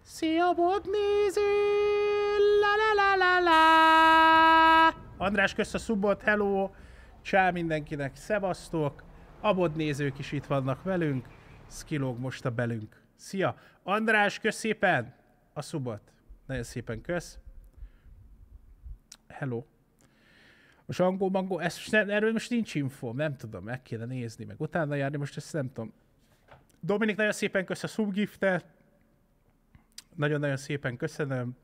Szia, bodnéző! La la la la la! András, kösz a subot, hello! Csá mindenkinek, szevasztok! Abodnézők is itt vannak velünk. Skilog most a belünk. Szia! András, kösz szépen a subot. Nagyon szépen kösz. Hello. Most angol-mangol, erről most nincs info, nem tudom, meg kéne nézni, meg utána járni, most ezt nem tudom. Dominik, nagyon szépen kösz a subgiftet. Nagyon-nagyon szépen köszönöm.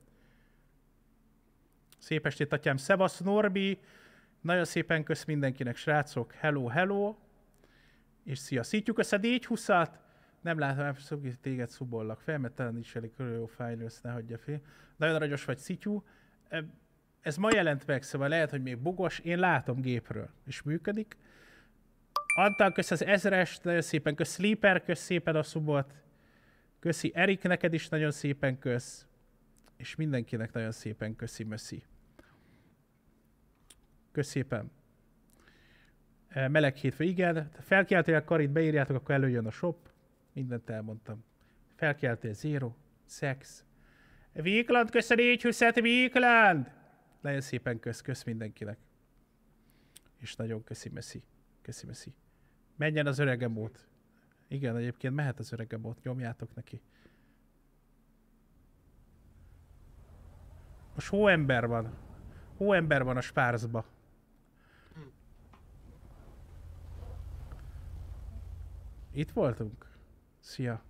Szép estét, atyám. Szevasz, Norbi. Nagyon szépen kösz mindenkinek, srácok. Hello, hello. És szia. Szítjuk össze a D20-at. Nem látom, hogy téged szubollak fel, mert talán is elég jó fájni, ezt ne hagyja fél. Nagyon aranyos vagy, Szityu. Ez ma jelent meg, szóval lehet, hogy még bugos. Én látom gépről, és működik. Antal, kösz az 1000-est. Nagyon szépen kösz. Sleeper, kösz szépen a szubot. Köszi Erik, neked is nagyon szépen kösz. És mindenkinek nagyon szépen köszi, möszi. Kösz szépen. Meleg hétfő, igen. Felkeltél, Karit beírjátok, akkor előjön a shop. Mindent elmondtam. Felkeltél, Zero, Sex. Víkland, kösz a 420-et, Víkland! Nagyon szépen kösz mindenkinek. És nagyon köszi, möszi. Köszi, möszi. Menjen az öregemót. Igen, egyébként mehet az öregemót, nyomjátok neki. Most hóember van. Hóember van a Spárzba. Itt voltunk? Szia.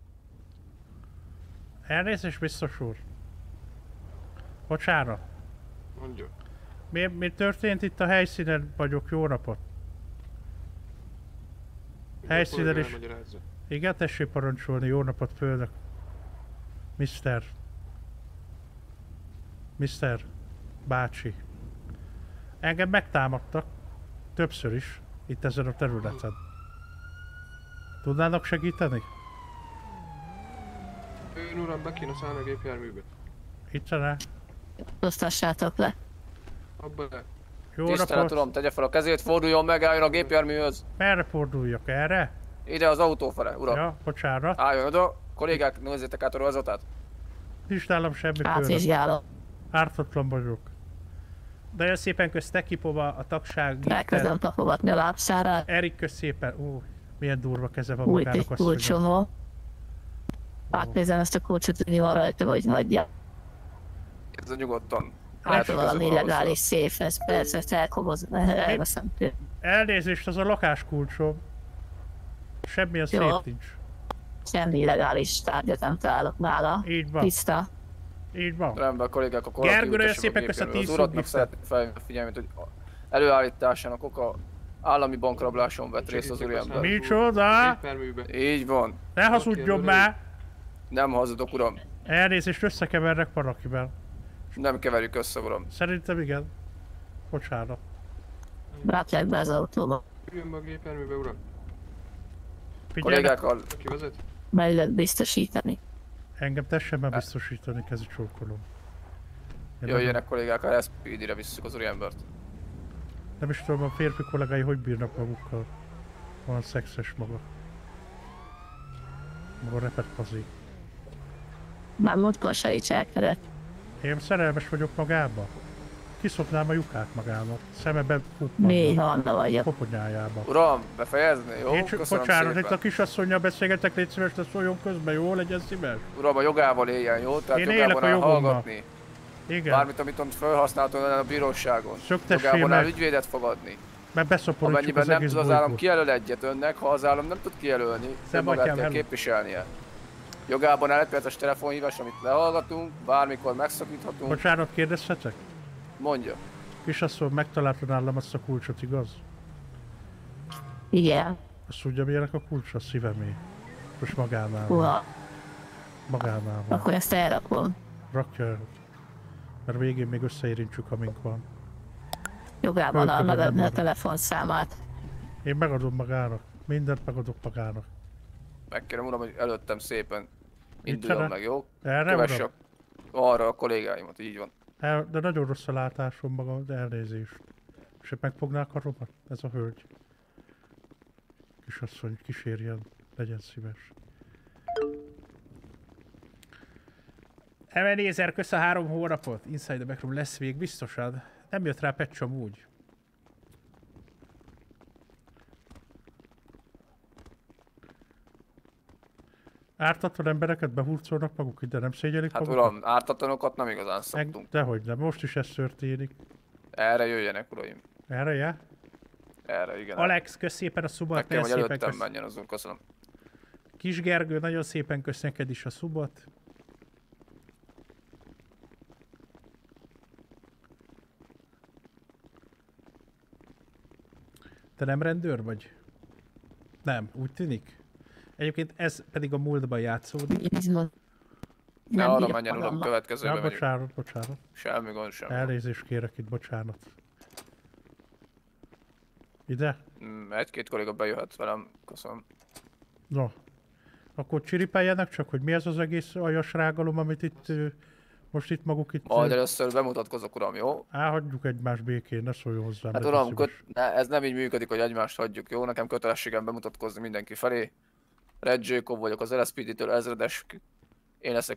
Elnézést, biztos úr. Bocsánat. Mondja. Mi történt itt a helyszínen vagyok? Jó napot. Helyszínen is. Igen, tessék parancsolni. Jó napot, főnök. Mr. Bácsi. Engem megtámadtak. Többször is. Itt ezen a területen. Tudnának segíteni? Ön uram, be kéne szállni a gépjárműbe. Itt rá. Osztassátok le. Abba le. Jó Tisztelet napot. uram, tegye fel a kezét, forduljon meg, álljon a gépjárműhöz. Merre forduljak? Erre? Ide az autó fele, uram. Ja, bocsánat. Álljon oda. Kollégák, nézzétek át a ruházatát. Nincs nálam semmi főnök. Átvizsgálom. Ártatlan vagyok. Nagyon szépen kösz Tekipova, a tagság. Elkezdem tapogatni a lábszárát. Erik, kösz szépen. Milyen durva keze van Új magának, egy azt mondja. kulcsomó. Átnézem ezt a kulcsot, hogy mi van rajta, hogy hagyja. Ez a nyugodtan. Hát valami illegális széf, ez persze, ezt elkobozom, elveszem tőle. Elnézést, az a lakáskulcsom. Semmilyen Jó. szép nincs. Semmi illegális tárgyat nem találok nála. Így van. Tiszta. Így van. Rendben, kollégák, akkor Gergő, nagyon kiutassuk szépen gépjárműhöz. kösz a 10 Az uratnak subgiftet. szeretném felhívni a figyelmét, hogy előállításának oka állami bankrabláson vett részt az úriember. Micsoda? Gépjárműbe. Így van. Ne hazudjon már! Nem hazudok, uram. Elnézést, összekevernek valakivel. Nem keverjük össze, uram. Szerintem igen. Bocsánat. Rakják be az autóba. Üljön be a gépjárműbe, uram. Figyeljenek, Kollégákkal Aki vezet? Mellett biztosítani. engem tessen már biztosítani, kezi csókolom. Én jöjjenek kollégák, a SPD-re visszük az úriembert. Nem is tudom, a férfi kollégái hogy bírnak magukkal. Olyan szexes maga. Maga repet pazi. Már múltkor se így elkerett. Én szerelmes vagyok magába. Kiszopnám a lyukát magának. Szemeben Mély fuppanna. handa vagyok. Koponyájába. Uram, befejezni, jó? Én csak, Köszönöm bocsánat, itt szépen. a kisasszonnyal beszélgetek, légy szíves, ne szóljon közben, jó? Legyen szíves? Uram, a jogával éljen, jó? Tehát Én jogában élek a áll jogommal. hallgatni. Igen, Bármit, amit ott felhasználható lenne a bíróságon. Szöktessél Jogában áll meg. ügyvédet fogadni. mert beszaporítsuk Amennyiben az nem egész tud az állam bolygót. kijelöl egyet önnek, ha az állam nem tud kijelölni, Szebb magát atyám, kell hello. képviselnie. Jogában áll egy perces telefonhívás, amit lehallgatunk, bármikor megszakíthatunk. Bocsánat, kérdezhetek? Mondja. Kisasszony, megtalálta nálam azt a kulcsot, igaz? Igen. Azt tudja, milyenek a kulcs? A szívemé. Most magánál van. Uha. Magánál van. Akkor ezt elrakom. Rakja el. Mert végén még összeérintsük, amink van. Jogában áll Fölködöm megadni a magam. telefonszámát. Én megadom magának. Mindent megadok magának. Megkérem uram, hogy előttem szépen Itt induljon fele? meg, jó? Erre, Kövesse uram? arra a kollégáimat, így van. De nagyon rossz a látásom magam, de elnézést. És megfognák a romat? Ez a hölgy. Kisasszony, kísérjen. Legyen szíves. Ebenezer, kösz a 3 hónapot. Inside the Backroom lesz vég, biztosan. Nem jött rá patch amúgy. Ártatlan embereket behurcolnak maguk ide, nem szégyelik Hát magukat? uram, ártatlanokat nem igazán szoktunk. Dehogy nem, most is ez történik. Erre jöjjenek, uraim. Erre, ja? Erre, igen. Alex, kösz szépen a szubot, Nekem, nagyon hogy szépen előttem kösz. menjen az úr, köszönöm. Kis Gergő, nagyon szépen kösz neked is a szubot. Te nem rendőr vagy? Nem, úgy tűnik. Egyébként ez pedig a múltban játszódik. Ne arra bírok menjen, uram, magammal. következőbe Ja, megyünk. bocsánat. Semmi gond, semmi gond. Elnézést kérek itt, bocsánat. Ide? Egy-két kolléga bejöhet velem, köszönöm. No. Akkor csiripeljenek csak, hogy mi ez az egész aljas rágalom, amit itt most itt maguk itt... Majd először bemutatkozok, uram, jó? Hagyjuk egymás békén, ne szóljon hozzám. Hát ez uram, szíves. ez nem így működik, hogy egymást hagyjuk, jó? Nekem kötelességem bemutatkozni mindenki felé. Red Jacob vagyok az LSPD-től ezredes. Én leszek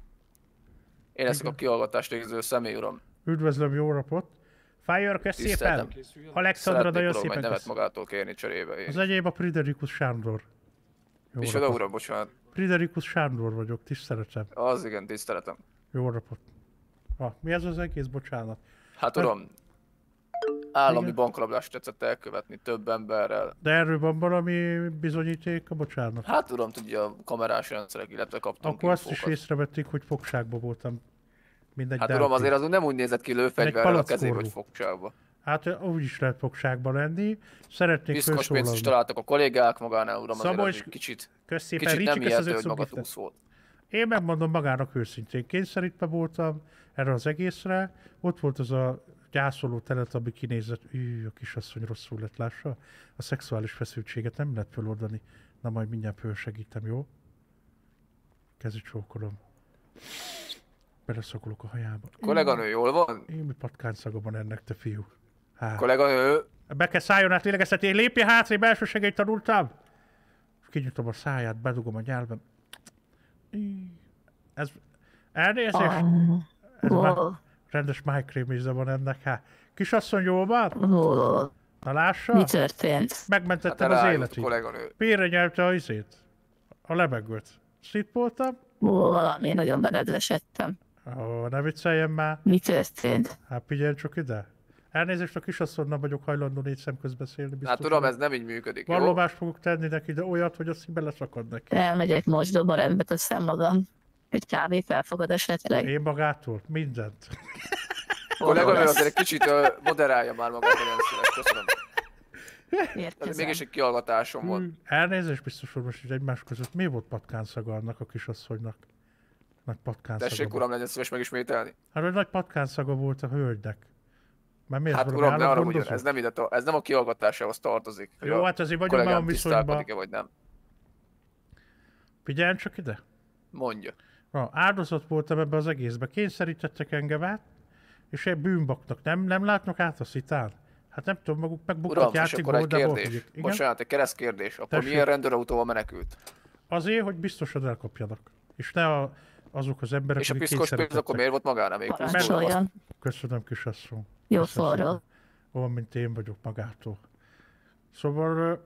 a kihallgatást végző személy, uram. Üdvözlöm, jó napot! Fire, kösz szépen! Tiszteltem. Készüljön. Alexandra, Szeretnék, nagyon uram, egy szépen nevet kösz. magától kérni cserébe. Az enyém a Friderikus Sándor. Jó És oda, napot. uram, bocsánat. Friderikus Sándor vagyok, tiszteletem. Az igen, tiszteletem. Jó napot. Mi ez az egész? Bocsánat. Hát uram, állami Igen. bankrablást tetszett elkövetni több emberrel. De erről van valami bizonyíték? Bocsánat. Hát uram, tudja, a kamerás rendszerek, illetve kaptunk Akkor azt is infókat. észrevették, hogy fogságban voltam. Mindegy, Hát de uram, oké. azért azon nem úgy nézett ki lőfegyverrel a palackkorú. kezébe, hogy fogságba. Hát úgy is lehet fogságban lenni. Szeretnék Piszkos pénzt is felszólalni. találtak a kollégák magánál, uram, azért Szabolcs, az így kicsit Kösz szépen, nem Ricsi, kösz az hihető, hogy 5 maga szubgiftet. túsz volt. Én megmondom magának őszintén, kényszerítve voltam erre az egészre. Ott volt az a gyászoló telet, ami kinézett. A kisasszony rosszul lett, lássa. A szexuális feszültséget nem lehet föloldani. Na majd mindjárt fölsegítem, jó? Kezi csókolom. Beleszakolok a hajába. Kolléganő, jól van? Én mi patkánszaga van ennek, te fiú. Kolléganő, Be kell szálljon át lélegeztetni, lépje hátrébb, első segélyt tanultam. Kinyitom a száját, bedugom a nyelvem. Ez elnézést. Ez már rendes májkrém van ennek. Kisasszony, jól van? Na lássa, Mi történt? hát megmentettem az elájult, életét. kolléganő. Pérre nyelte a izét. A levegőt. Szitpoltam. Valami nagyon beledvesedtem. Ne vicceljen már. Mi történt? Hát figyelj csak ide. Elnézést, a kisasszonynal vagyok hajlandó 4 szem közbeszélni. Biztos, Hát uram, hogy ez nem így működik, jó? vallomást fogok tenni neki, de olyat, hogy a szíve leszakad neki. Elmegyek mosdóba, rendbe teszem magam. Egy kávét felfogad esetleg? Én magától? Mindent. Kolléganő, azért egy kicsit moderálja már magát, nagyon szíves, köszönöm. Érkezem. Mégis egy kihallgatásom volt. Elnézést, biztos, hogy most így egymás között. Mi volt patkánszaga annak a kisasszonynak? Nagy patkánszaga. Tessék, uram, legyen szíves megismételni. Hát, hogy nagy patkánszaga volt a hölgynek. Mert miért Hát valami uram, ne arra állatgondozó? ugyan, ez nem a kihallgatásához tartozik. hogy Jó, a hát azért vagyunk már a kollégám viszonyban. tisztálkodik-e vagy nem. Figyelj csak ide. Mondja. Áldozat voltam ebbe az egészbe. Kényszerítettek engem át, és egy bűnbaknak. Nem látnak át a szitán? Hát nem tudom, maguk megbuktak Uram, és akkor egy kérdés. Igen? Bocsánat, egy keresztkérdés. Akkor Tessék. milyen rendőrautóval menekült? Azért, hogy biztosan elkapjanak. És ne azok az emberek, És a akik piszkos pénz kényszerítettek. akkor miért volt magánál még? Parancsoljon. Köszönöm, kisasszony. Jó Köszönöm. forró. Olyan, mint én vagyok magától. Szóval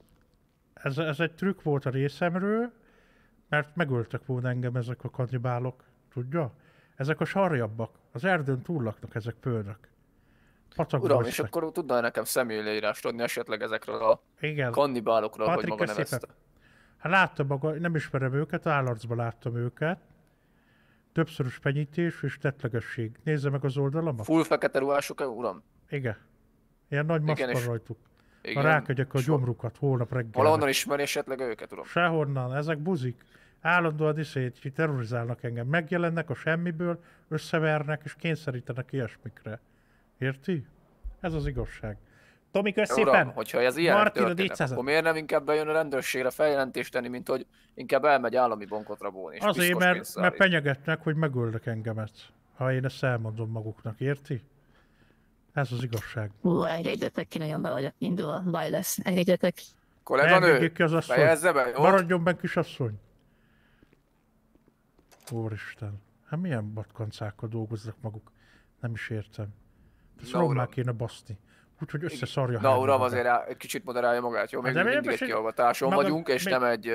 ez egy trükk volt a részemről, mert megöltek volna engem ezek a kannibálok, tudja? Ezek a sarjabbak, az erdőn túl laknak ezek pöldök. Patakba Uram, és vesznek. akkor tudna nekem személyleírást adni esetleg ezekről a Igen. kannibálokról, hogy Patrik, maga kösz nevezte. szépen. Hát láttam maga, nem ismerem őket, állarcban láttam őket. Többszörös fenyítés és tettlegesség. Nézze meg az oldalamat. Full fekete ruhások, uram? Igen. Ilyen nagy maszk Igen, van és- rajtuk. Ha Igen. rákegyek a És gyomrukat holnap reggel. valahonnan ismeri esetleg őket, uram? Sehonnan, ezek buzik. Állandóan terrorizálnak engem. Megjelennek a semmiből, összevernek és kényszerítenek ilyesmikre. Érti? Ez az igazság. Tomi, kösz Uram, szépen! hogyha ez ilyen Martin, a történet, 400-at. akkor miért nem inkább bejön a rendőrségre feljelentést tenni, mint hogy inkább elmegy állami bankot rabolni, és Azért, piszkos mert pénzt szállít? fenyegetnek, hogy megölnek engemet. Ha én ezt elmondom maguknak, érti? Ez az igazság. Engedjetek ki, nagyon be vagyok indulva. Baj lesz. Engedjetek. Kolléganő, Engedjék ki az asszony. fejezze be, jó? Maradjon benne, kisasszony. Úristen. Hát milyen batkancákkal dolgoznak maguk? Nem is értem. Ezt Na, rommá uram. kéne baszni. Úgyhogy összeszarja Na három uram, magát. azért egy kicsit moderálja magát, jó? Még De miért mindig egy most- kihallgatáson maga- vagyunk, és mi- nem egy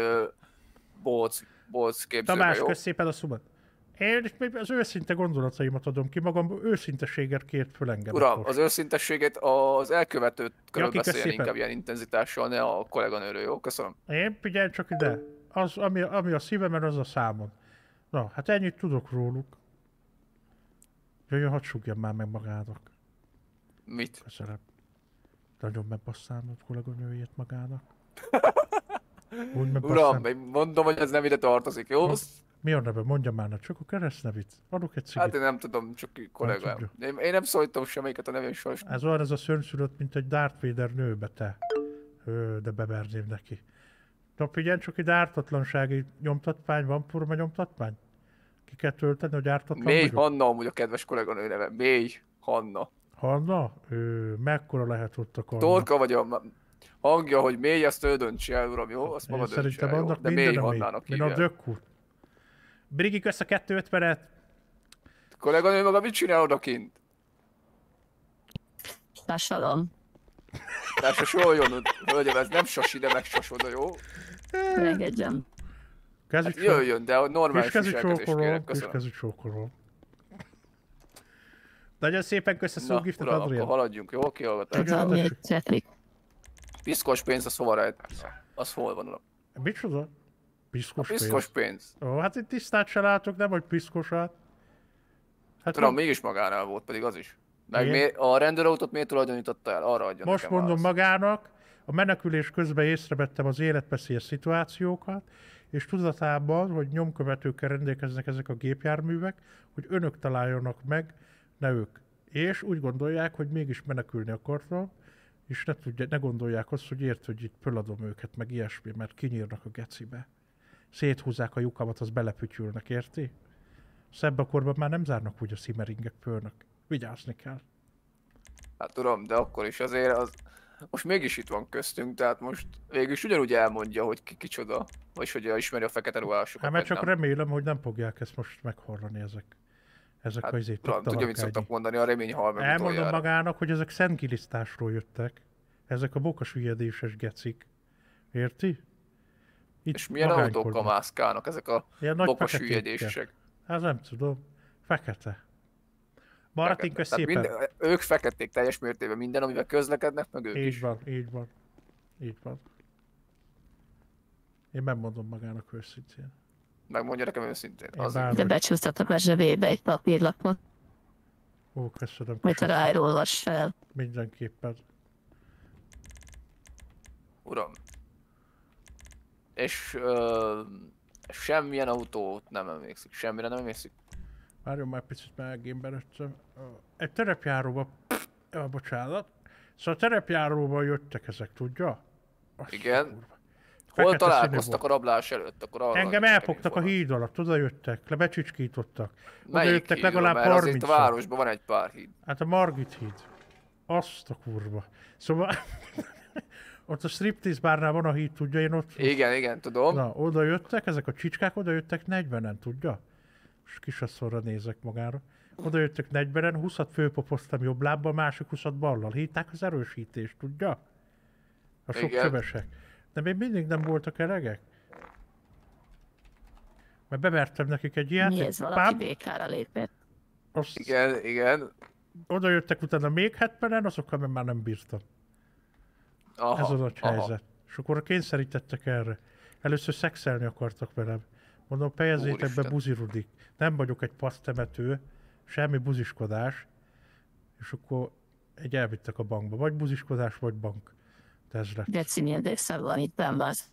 bolc képzőbe, Tamás, jó? kösz szépen a szubat. Én is még az őszinte gondolataimat adom ki, magam őszinteséget kért föl engem. Uram, akkor. az őszintességet az elkövetőt körül kösz beszéljen szépen. inkább ilyen intenzitással, ne a kolléganőről, jó? Köszönöm. Én figyelj csak ide. Az, ami a szívemen, az a számon. Na, hát ennyit tudok róluk. Jöjjön, hadd sugjam már meg magának. Mit? Köszönöm. Nagyon megbasszám a kolléganőjét magának. Úgy Uram, megbasszám. én mondom, hogy ez nem ide tartozik, jó? Mi a neve? Mondja már, csak a keresztnevit. Adok egy Hát cigit. én nem tudom, csak kollégám. tudja. Én nem szólítom semmelyiket a nevén sajnos. Ez olyan, ez a szörnyszülött, mint egy Darth Vader nőbe, te. De beverném neki. Na figyelj csak, egy ártatlansági nyomtatvány van, purma nyomtatvány? Ki kell tölteni, hogy ártatlan Mély vagyok? Hanna amúgy a kedves kolléganő neve. Mély Hanna. Hanna? Mekkora lehet ott a karna? Torka vagy a hangja, hogy mély, azt ő döntse el, uram, jó? Azt Én maga döntse szerintem el, jó? annak De mély minden Hannának Mint a hívják. dökkút. Brigi, kösz a 250-et. Kolléganő maga mit csinál odakint? Társadalom. De se soljon, hölgyem, ez nem sasi, de megsas oda, jó? Engedjem. Kezit Hát jöjjön, de a normális Kiskezű viselkedést kérek, csókolom, köszönöm. kiskezű csókolom. Nagyon szépen kösz a Na, szógiftet, uram, akkor Adrián. haladjunk, jó? Kihallgatás. Igen. Tudom, hogy csetlik. Piszkos pénz, az hova rejt? Az hol van, uram? Micsoda? A Piszkos piszkos pénz. Ó, hát itt tisztát se látok, nem vagy piszkosát. Hát Tudom, mégis magánál volt, pedig az is. Meg Igen. a rendőrautót miért tulajdonította el? Arra adja most nekem mondom választ. magának, a menekülés közben észrevettem az életveszélyes szituációkat, és tudatában, hogy nyomkövetőkkel rendelkeznek ezek a gépjárművek, hogy önök találjanak meg, ne ők. És úgy gondolják, hogy mégis menekülni akartam, és ne gondolják azt, hogy hogy itt föladom őket, meg ilyesmi, mert kinyírnak a gecibe. Széthúzzák a lyukamat, az belepütyülnek, érti? Szebbekorban már nem zárnak úgy a szimeringek fölnek. Vigyázni kell. Hát tudom, de akkor is azért az... Most mégis itt van köztünk, tehát most végülis ugyanúgy elmondja, hogy ki kicsoda, vagy hogy ismeri a fekete ruhásokat, Hát mert vagy csak nem. remélem, hogy nem fogják ezt most meghallani ezek Hát, a izét. tudom, tudja, mit szoktak mondani, a remény hal meg Elmondom utoljára. magának, hogy ezek szentgilisztásról jöttek. Ezek a bokas hülyedéses gecik. Érti? Itt És milyen magánykodnak. autókkal mászkálnak ezek a Ilyen nagy bokos feketékkel. hülyedések? Hát nem tudom. Fekete. Martin, kösz Tehát szépen. ők feketék teljes mértékben, minden, amivel közlekednek, meg ők Így is. van, így van. Így van. Én megmondom magának őszintén. Megmondja nekem őszintén. Én Az bárhogy- De becsúsztatok a zsebébe egy papírlapot, Ó, köszönöm. amit rájrolvass fel. Mindenképpen. Uram. És semmilyen autót nem emlékszik. Semmire nem emlékszik. Várjon már picit, mert elgémbe nőttem. Egy terepjáróba... bocsánat. Szóval a terepjáróba jöttek ezek, tudja? Azt Igen. kurva. Hol Fekete találkoztak színű a rablás előtt? Akkor arra Engem adj nekem elfogtak a információt. híd alatt, oda jöttek, becsücskítottak. Oda Melyik jöttek híd, legalább mert azért 30 a városban van egy pár híd. Hát a Margit híd. Azt a kurva. Szóval... ott a striptease bárnál van a híd, tudja, én ott... Igen, tudom. Na, oda jöttek, ezek a csicskák oda jöttek 40-en, tudja? És kisasszorra nézek magára. Oda jöttek 40-en, 20-at főpopoztam jobb lábbal, másik 20-at ballal. Hívták az erősítést, tudja? A sok Igen. csövesek. De még mindig nem voltak elegek. Mert bevertem nekik egy ilyet, Mi egy ez, valaki pám, békára lépett? azt Igen. oda jöttek utána még 70-en, azokkal meg már nem bírtam. Aha, Ez a nagy aha. helyzet. És akkor kényszerítettek erre. Először szexelni akartak velem. Mondom, fejezzétek be, Úristen. buzirudik. Nem vagyok egy pasztemető, semmi buziskodás. És akkor elvittek a bankba. Vagy buziskodás, vagy bank. De ez lett. Geci nyilvészel van itt benn az.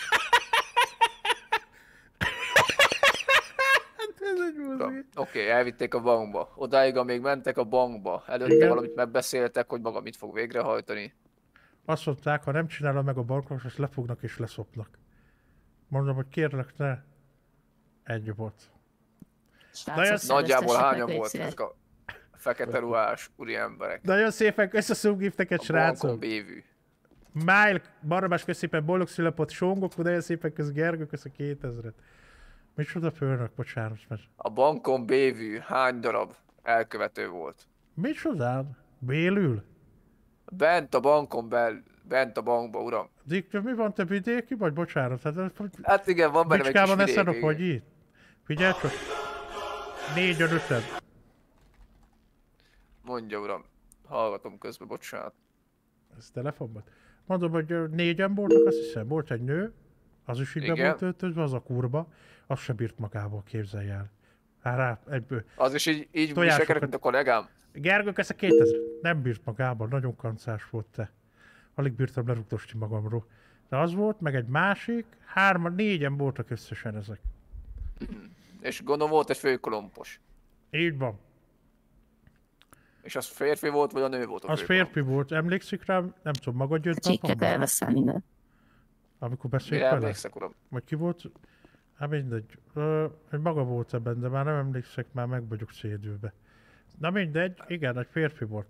Oké, elvitték a bankba. Odáig, amíg mentek a bankba. Előtte Igen. valamit megbeszéltek, hogy maga mit fog végrehajtani. Azt mondták, ha nem csinálom meg a bankos, azt lefognak és leszopnak. Mondom, hogy kérlek, ne. Egy volt. Srácok, Nagyjából szereztessetek hányan légy volt szíves. ezek a fekete ruhás úri emberek? Nagyon szépen köszönöm gifteket, A bankon srácok. bévű. Mile, Barabás, kösz szépen boldog szülapot, Songok, nagyon szépen kösz Gergő, kösz a 2000-et. Micsoda főnök, bocsánat, mert... A bankon bévű hány darab elkövető volt? Micsodán? Bélül? Bent a bankon bent a bankba, uram. Diktor, mi van, te vidéki vagy? Bocsánat, Hát igen, van benne egy kis Bicskában vidék, eszedok, igen. hogy itt? Figyelj csak! 4-5-en. Mondja, uram. Hallgatom közben, bocsánat. Ez telefonban. Mondom, hogy 4-en voltak, azt hiszem. Volt egy nő, az is így be Igen. volt öltözve, az a kurva. Az se bírt magából, képzelj el. Hát rá, egyből. Az is így Tojásokat- viselkedett, mint a kollégám. Gergők, ez a 2000. Nem bírt magában, nagyon kancás volt te. Alig bírtam lerugdosni magamról. De az volt, meg egy másik, 4-en voltak összesen ezek. És gondolom volt egy főkolompos. Így van. És az férfi volt, vagy a nő volt a Az főkolompos? férfi volt, emlékszik rám? Nem tudom, magad jött Csikket napomban? elveszel minden. Amikor Mire beszélt vele? emlékszek, uram? Vagy ki volt? Hát mindegy. Hogy maga volt ebben, de már nem emlékszek, már meg vagyok szédülve. Na mindegy, igen, egy férfi volt.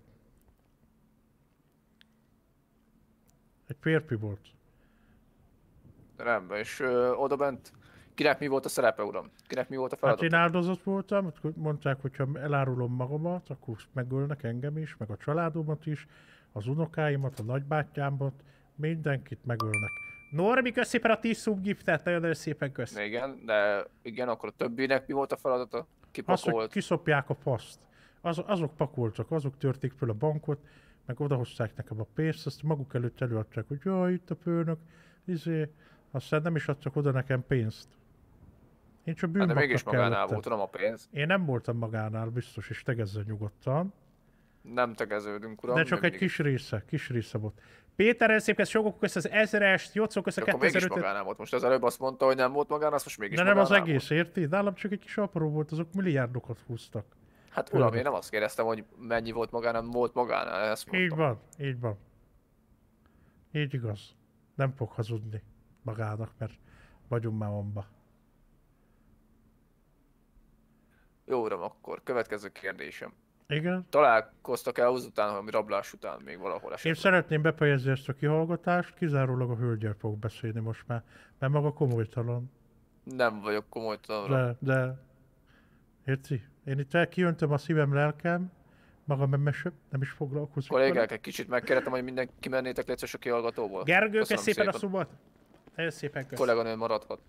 Egy férfi volt. Rendben, és oda bent kinek mi volt a szerepe, uram? Kinek mi volt a Hát feladata? én áldozat voltam, mondták, hogy ha elárulom magamat, akkor megölnek engem is, meg a családomat is, az unokáimat, a nagybátyámat, mindenkit megölnek. Norbi, kösz szépen a 10 subgiftet, nagyon szépen kösz. Igen, de igen, akkor a többinek mi volt a feladata? Azt, hogy Kipakolt? kiszopják a faszt. Azok pakoltak, azok törték föl a bankot, meg odahozták nekem a pénzt, azt maguk előtt előadták, hogy jaj, itt a főnök, aztán nem is adtak oda nekem pénzt. Én csak Hát de bűnbaknak mégis magánál kellettem. volt, uram, a pénz. Én nem voltam magánál, biztos, és tegezzen nyugodtan. Nem tegeződünk, uram. De csak egy kis része volt. Péter, szépen sokok kösz az 1000-est, Jocó kösz a Akkor mégis 2005-öt. magánál volt. Most az előbb azt mondta, hogy nem volt magánál, azt most mégis De nem az magánál egész, érti? Nálam csak egy kis apró volt, azok milliárdokat húztak. Volt. Hát uram, én nem azt kérdeztem, hogy mennyi volt magánál, volt magánál, ezt mondtam. Így van, így van. Így igaz. Nem fog hazudni magának, mert vagyunk már amba. Jó, uram, akkor következő kérdésem. Igen? Találkoztak el azután, ami rablás után még valahol Én esetleg? szeretném befejezni ezt a kihallgatást, kizárólag a hölgyel fogok beszélni most már, mert maga komolytalan. Nem vagyok komolytalan, uram. De... Érti? Én itt kijöntöm a szívem, lelkem, magam nem is foglalkozik Kollégák, egy kicsit megkérdetem, hogy mindenki kimennétek létszés a kihallgatóból? Gergő, Köszönöm kösz szépen a szubot! Nagyon szépen kösz. Kolléganő maradhat.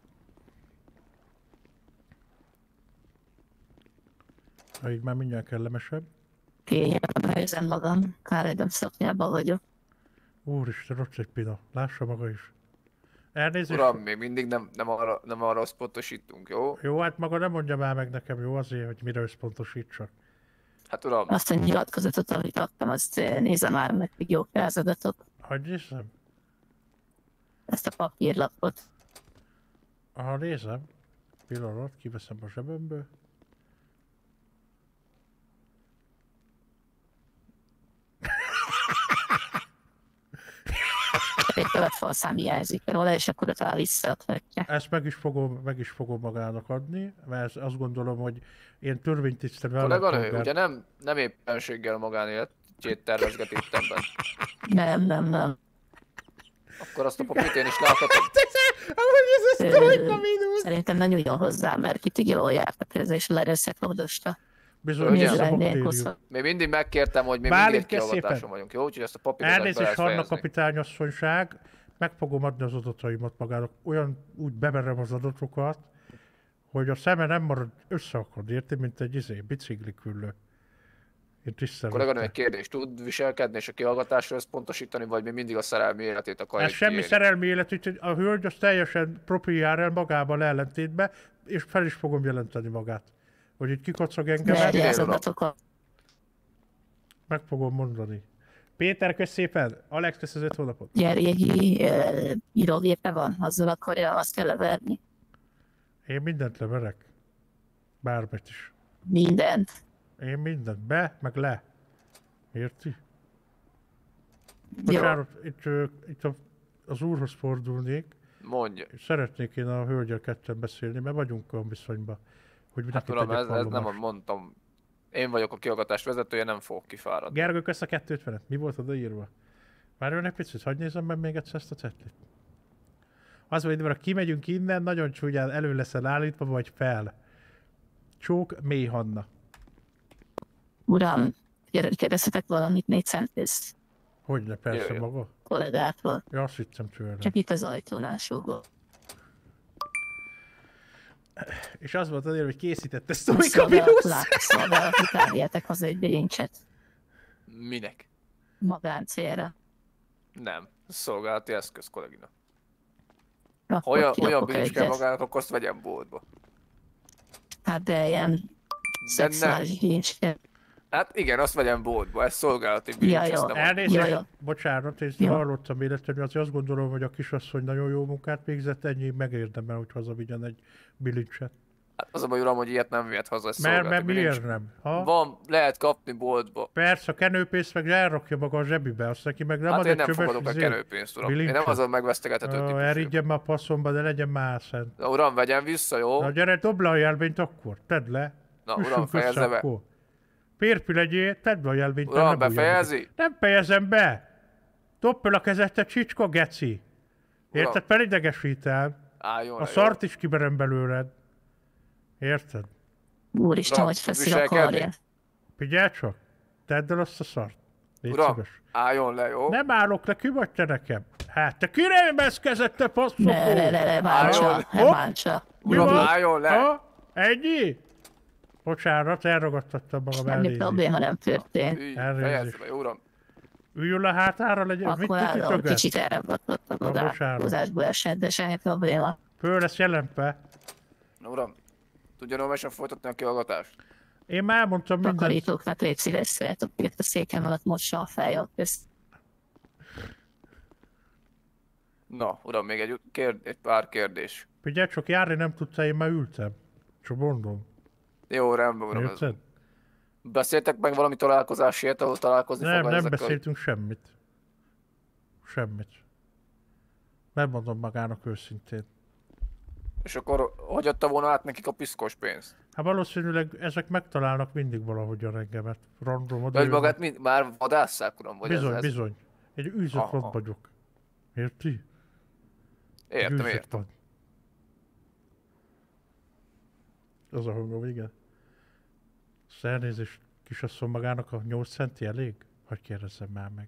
Ha így már mindjárt kellemesebb. Kényelmesen érzem magam, Káredem szaknyában vagyok. Úristen, ott egy pina. Lássa maga is. Elnézést. Uram, még mindig nem arra összpontosítunk, jó? Jó, hát maga nem mondja már meg nekem, jó, azért, hogy mire összpontosítsak. Hát uram, Azt a nyilatkozatot, amit adtam, azt nézem már meg, hogy jó felzadatok. Hogy nézem? Ezt a papírlapot. Aha, nézem. Pillanat, kiveszem a zsebemből. Egy telefonszám jelzik róla, és akkor utána visszaadhatja. Ezt meg is fogom magának adni, mert azt gondolom, hogy én törvénytisztelő kolléganő, állampolgár. ugye nem éppenséggel magánéletét tervezget itt ebben. Nem. Akkor azt a papírt én is láthatom. Ahogy ez a sztorika mínusz! Szerintem ne nyúljon hozzá, mert itt jól jártak ez, és lereszekódosta. Bizony, Ugye? ez a Nézd baktérium. Még mindig megkértem, hogy még Bálint, mindig egy kösz szépen. kihallgatáson vagyunk, jó? Úgyhogy ezt a papírt be Elnézést, lehet Hanna fejezni. kapitányasszonyság, meg fogom adni az adataimat magának. Olyan úgy bemerem az adatokat, hogy a szeme nem marad összeakad, érti, mint egy bicikli küllő. Én Kolléganő, egy tisztelem. kérdés, tud viselkedni és a kihallgatásra összpontosítani, vagy még mindig a szerelmi életét akarja Ez semmi kiélni? szerelmi élet, úgyhogy a hölgy az teljesen profi jár el magával ellentétben, és fel is fogom jelenteni magát. Hogy itt kikacag engem, Verje az uram. adatokat. meg fogom mondani. Péter, kösz szépen! Alex, kösz az 5 hónapot. Gyerjegi írógépe van, azzal akarja, azt kell leverni. Én mindent leverek. Bármit is. Mindent. Én mindent. Be, meg le. Érti? Jó. Bocsánat, itt az úrhoz fordulnék. Mondja. Szeretnék én a hölgyel ketten beszélni, mert vagyunk olyan viszonyban, hogy Hát neki uram, tegyek ez nem vallomást. mondtam. Én vagyok a kihallgatás vezetője, nem fogok kifáradni. Gergő, kösz a 250-et. Mi volt odaírva? Várjon egy picit, hadd nézem meg még egyszer ezt a cetlit. Az vagy, hogy kimegyünk innen, nagyon csúnyán elő leszel állítva, vagy fel. Csók, mély Hanna. Uram, kérdezhetek valamit 400 Hogyne, persze Jöjjön. maga. kollégától. Ja, azt hittem tőle. Csak itt az ajtónál súgó. És az volt azért, hogy készítette Sztomika Minusz. Szolgálat után vihetek haza egy bilincset. Minek? Magáncélra. Nem. Szolgálati eszköz, kollégina. Akkor Olyan kilopok bilincs kell egyet. magának, akkor azt vegyen boltba. Hát de ilyen De nem. szexuális bilincs kell. Hát igen, azt vegyen boltba, ez szolgálati bilincs, Ja, ezt jó. nem Elnézést, Jó. bocsánat, és Jó. hallottam életlenül, azért azt gondolom, hogy a kisasszony nagyon jó munkát végzett, ennyi megérdemel, hogy hazavigyen egy bilincset. Hát az a baj, uram, hogy ilyet nem vihet haza, ez Mert szolgálati bilincs. miért nem? Ha? Van, lehet kapni boltba. Persze, a kenőpénzt meg elrakja maga a zsebibe, azt neki meg nem Hát ad én egy nem csöves fogadok a izét. kenőpénzt, uram. Én bilincset. nem azon megvesztegethető típusú. Elígyem már a passzomba, de legyen már szent. Na, uram, vegyen vissza, jó? Na gyere, dobd le a jelvényt akkor, tedd le. Na, Üssünk uram, fejezze össze be. akkor. Férfi legyél, tedd le a jelvényt. te Uram, ne bújjál. befejezi? Nem fejezem be. Dobd fel a kezed, te csicska, geci. Érted? Uram. Felidegesítem. Álljon A le, jó? szart is kiberem belőled. Érted? Úristen, Uram, hogy feszül a viselkedni? karja. Figyelj csak. Tedd el azt a szart. Légy Uram, szíves. álljon le, jó? Nem állok le, ki vagy te nekem? Hát te kirémezkezett, te passzokó! Ne bántsa, Álljon. ne bántsa. Uram, van? álljon le! Ha? Ennyi? Bocsánat, elragadtattam magam Semmi elnézést. probléma nem történt. Ülj, Elnézést. fejezze be, jó, uram. Üljön a hátára, legyen. Mit Akkor állom, titokod? kicsit elragadtattam Na, az bocsánat. átkozásból esett, de semmi probléma. Föl lesz jelentve. Na, uram, tudja normálisan folytatni a kihallgatást? Én már elmondtam mindent. Takarítóknak légy szíves, szeretok, hogy a székem alatt mossa a fejjel. Na, uram, még egy pár kérdés. Figyelj, csak járni nem tudtál, én már ültem. Csak mondom. Jó, rendben, uram. Ez. Érted? Beszéltek meg valami találkozásért, ahol találkozni Nem, fog nem ezekkel? beszéltünk semmit. Semmit. Nem mondom magának őszintén. És akkor hogy adta volna át nekik a piszkos pénzt? Hát valószínűleg ezek megtalálnak mindig valahogyan engemet. Random De oda hogy jönnek. magát már vadásszák, uram? Vagy Bizony, ez? bizony. Egy űzött Aha. vad vagyok. Érti? Egy Értem, űzött értem. vad. Az a hangom, igen. Elnézést, kisasszony, magának a 8 centi elég? Hadd kérdezzem már meg.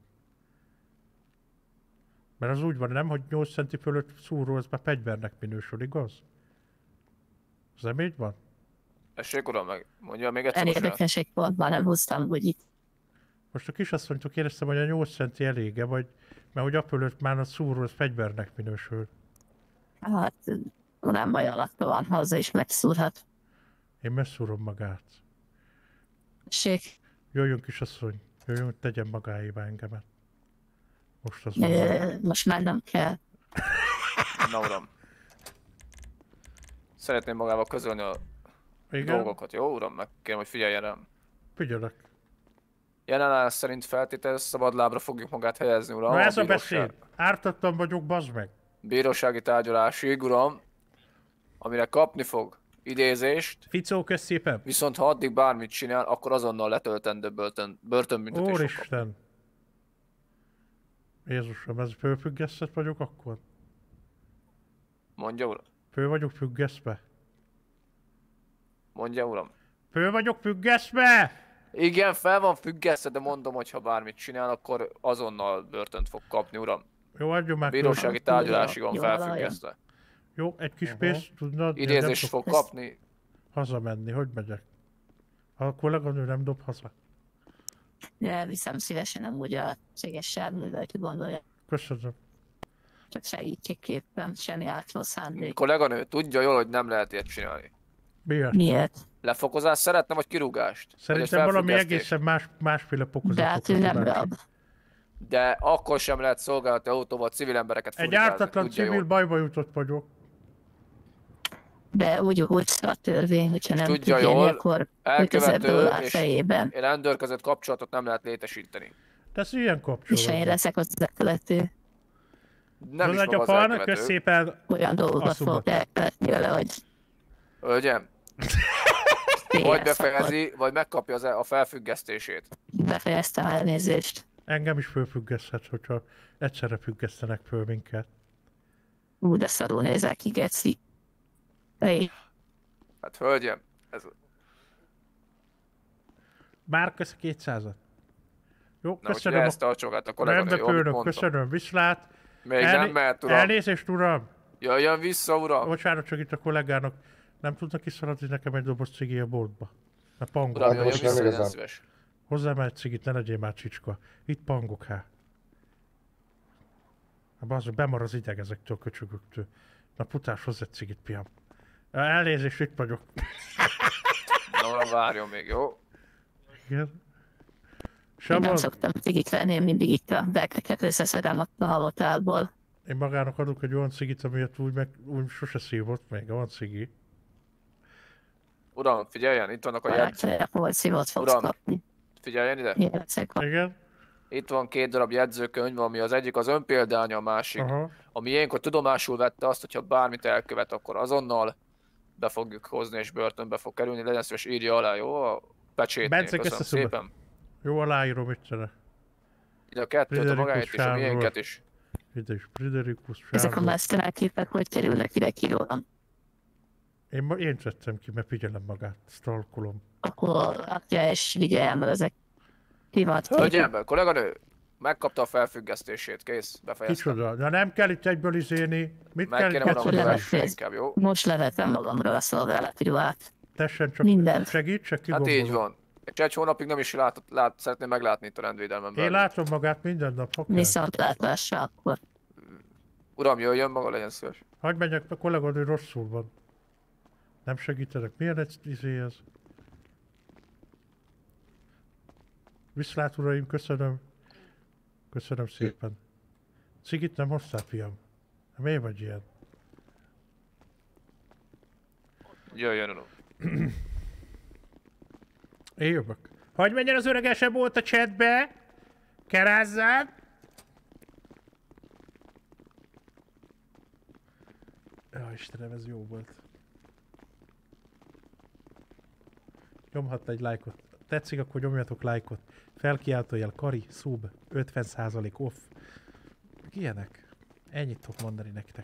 Mert az úgy van, nem, hogy 8 centi fölött szúró, az már fegyvernek minősül, igaz? Az nem így van? Tessék, uram, meg mondja még egyszer. bocsánat. Érdekes egy pontban nem húztam, hogy itt Most a kisasszonytól kérdeztem, hogy a 8 centi elége, vagy mert hogy a fölött már a szúró, az fegyvernek minősül. hát nem baj alatt van, haza is megszúrhat. Én megszúrom magát. Sék, Jöjjön kisasszony, jöjjön, tegyen magáévá engemet. Most az van. most már nem kell. Na, uram. Szeretném magával közölni a Igen? dolgokat, jó, uram? Meg kérem, hogy figyeljen rám. Figyelek. Jelenállás szerint feltétel szabadlábra fogjuk magát helyezni, uram. Na ez a bíróság- beszéd. Ártatlan vagyok, bazd meg. Bírósági tárgyalásig, uram, amire kapni fog idézést, Ficó, kösz szépen. viszont ha addig bármit csinál, akkor azonnal letöltendő börtönbüntetés fog kapni. Úristen. Jézusom, ez fölfüggesztett vagyok akkor? Mondja, uram? Föl vagyok függesztve? Mondja, uram? Föl vagyok függesztve! Igen, fel van függesztve, de mondom, hogy ha bármit csinál, akkor azonnal börtönt fog kapni, uram. Jó, adjon már Bírósági tárgyalásig van Jó, felfüggesztve. Jó, egy kis pénzt tudnad? Idézést fog kapni. Hazamenni, hogy megyek? Ha a kolléganő nem dob haza. Elviszem szívesen amúgy a céges sárművel, ki gondolja. Köszönöm. Csak segítségképpen, semmi átról szándék. Kolléganő, tudja jól, hogy nem lehet ilyet csinálni. Miért? Miért? Lefokozást szeretne, vagy kirúgást? Vagy Szerintem egy valami felfüggesztést? egészen másféle pokozatot. De hát ő nem rab. De akkor sem lehet szolgálati autóval civil embereket Egy furkázni, ártatlan tudja civil jól. bajba jutott vagyok. De úgy a törvény, hogyha nem tudja tud élni, jól, akkor elkövető 5000 dollár és- fejében. Rendőr között kapcsolatot nem lehet létesíteni. De ez ilyen És kapcsolat. én leszek az elkövető. Nem is Az maga az agyapán, kösz elkövető. Olyan szépen. Azt dolgokat mondom. fogok elkövetni vele, hogy Hölgyem, vagy befejezi, vagy megkapja a felfüggesztését. Befejeztem elnézést. Engem is fölfüggeszthet, hogyha egyszerre függesztenek föl minket. Úgy de szarul nézel ki, geci. Ej, Hát hölgyem, ez... Már kösz 200-at. Jó, Na, úgyhogy köszönöm. ezt tartsogat a kolléganő, Rendbe jó, amit főnök, mondtam. köszönöm, viszlát. Még nem mehet, uram. Elnézést, uram. Jöjjön vissza, uram. Bocsánat, csak itt a kollégának. Nem tudnak kiszaladni nekem egy doboz cigi a boltba. Mert pangok. Uram, jöjjön most nem vissza, legyen igazán. szíves. Hozzám egy cigit, ne legyél már csicska. Itt pangok, hát. Bazd, bemar az ideg ezektől a köcsögöktől. Na putás, hozz egy cigit, piam. Elnézést, itt vagyok. Na, uram, várjon még, jó? Igen. én nem Sabad, szoktam cigit venni, én mindig itt a belkeket összeszedem a halotálból. én magának adok egy olyan cigit, amiért úgy sose szívott még, van cigi. Uram, figyeljen, itt vannak a jegyzők. Barátságnak volt szívott fogsz Uram. kapni. Figyeljen ide. Jegyzek van. Igen? Itt van 2 darab jegyzőkönyv, ami az egyik az önpéldánya, a másik. Aha. Ami ilyenkor tudomásul vette azt, hogyha bármit elkövet, akkor azonnal be fogjuk hozni és börtönbe fog kerülni. Legyen szíves, írja alá, jó? A pecsétnél, Bence, köszönöm köszönöm. szépen. Jó, aláírom itt cene. Ide a kettőt, a Friderikus magáit és a Sándor. miénket is. Ide is Friderikus Ezek a Sándor. mesztelenképek hogy kerülnek ide kilóan? Én tettem ki, mert figyelem magát, stalkolom. Akkor rakja és vigye el, mert ezek privat képek. Hölgyem, kolléganő, megkapta a felfüggesztését, kész, befejeztem. Kicsoda? Na nem kell itt egyből izéni. Mit Meg kell kéne itt valamit Levet vesse fész. inkább, jó? Most levetem magamról a szolgálati ruhát. Tessen csak Mindent. segítsek, Hát kigombolom. így van. És egy hónapig nem is szeretném meglátni itt a rendvédelmen Én belül. látom magát minden nap, ha kell. Viszontlátásra akkor. Uram, jöjjön maga, legyen szíves. Hagyj menjek, a kolléganő rosszul van. Nem segítenek. Milyen egy izé ez? Viszlát, uraim, köszönöm. Köszönöm szépen. Cigit nem hoztál, fiam? Miért vagy ilyen? Jöjjön, uram. Én jövök. Hagyj menjen az öregesebb volt a chatbe! Kerázzál! Ja, Istenem, ez jó volt. Nyomhatta egy lájkot. Tetszik, akkor nyomjatok lájkot. Felkiáltójel Kari, sub, 50% off. Ilyenek. Ennyit tudok mondani nektek.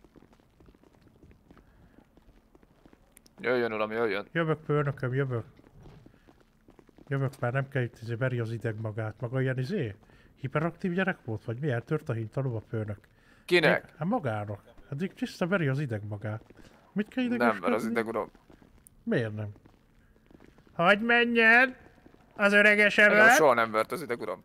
Jöjjön, uram, jöjjön. Jövök, főnököm, jövök. Jövök már, nem kell itt veri az ideg magát. Maga ilyen hiperaktív gyerek volt? Vagy mi? Eltört a hintalom a főnök? Kinek? Hát magának. Eddig tiszta veri az ideg magát. Mit kell Nem, idegeskedni? mert az ideg, uram. Miért nem? Hagyj menjen! Az Engem öregesebbet! soha nem vert az ideg, uram.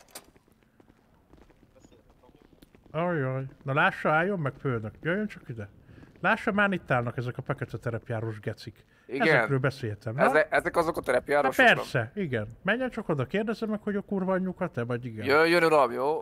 Ajaj. Na lássa, álljon meg főnök. Jöjjön csak ide. Lássa, már itt állnak ezek a fekete terepjárós gecik. Igen. Ezekről beszéltem. Na? Ezek azok a Hát terepjárosok, uram. persze, igen. Menjen csak oda, kérdezzem meg, hogy a kurva anyjukat-e, vagy igen. Jöjjön, uram, jó?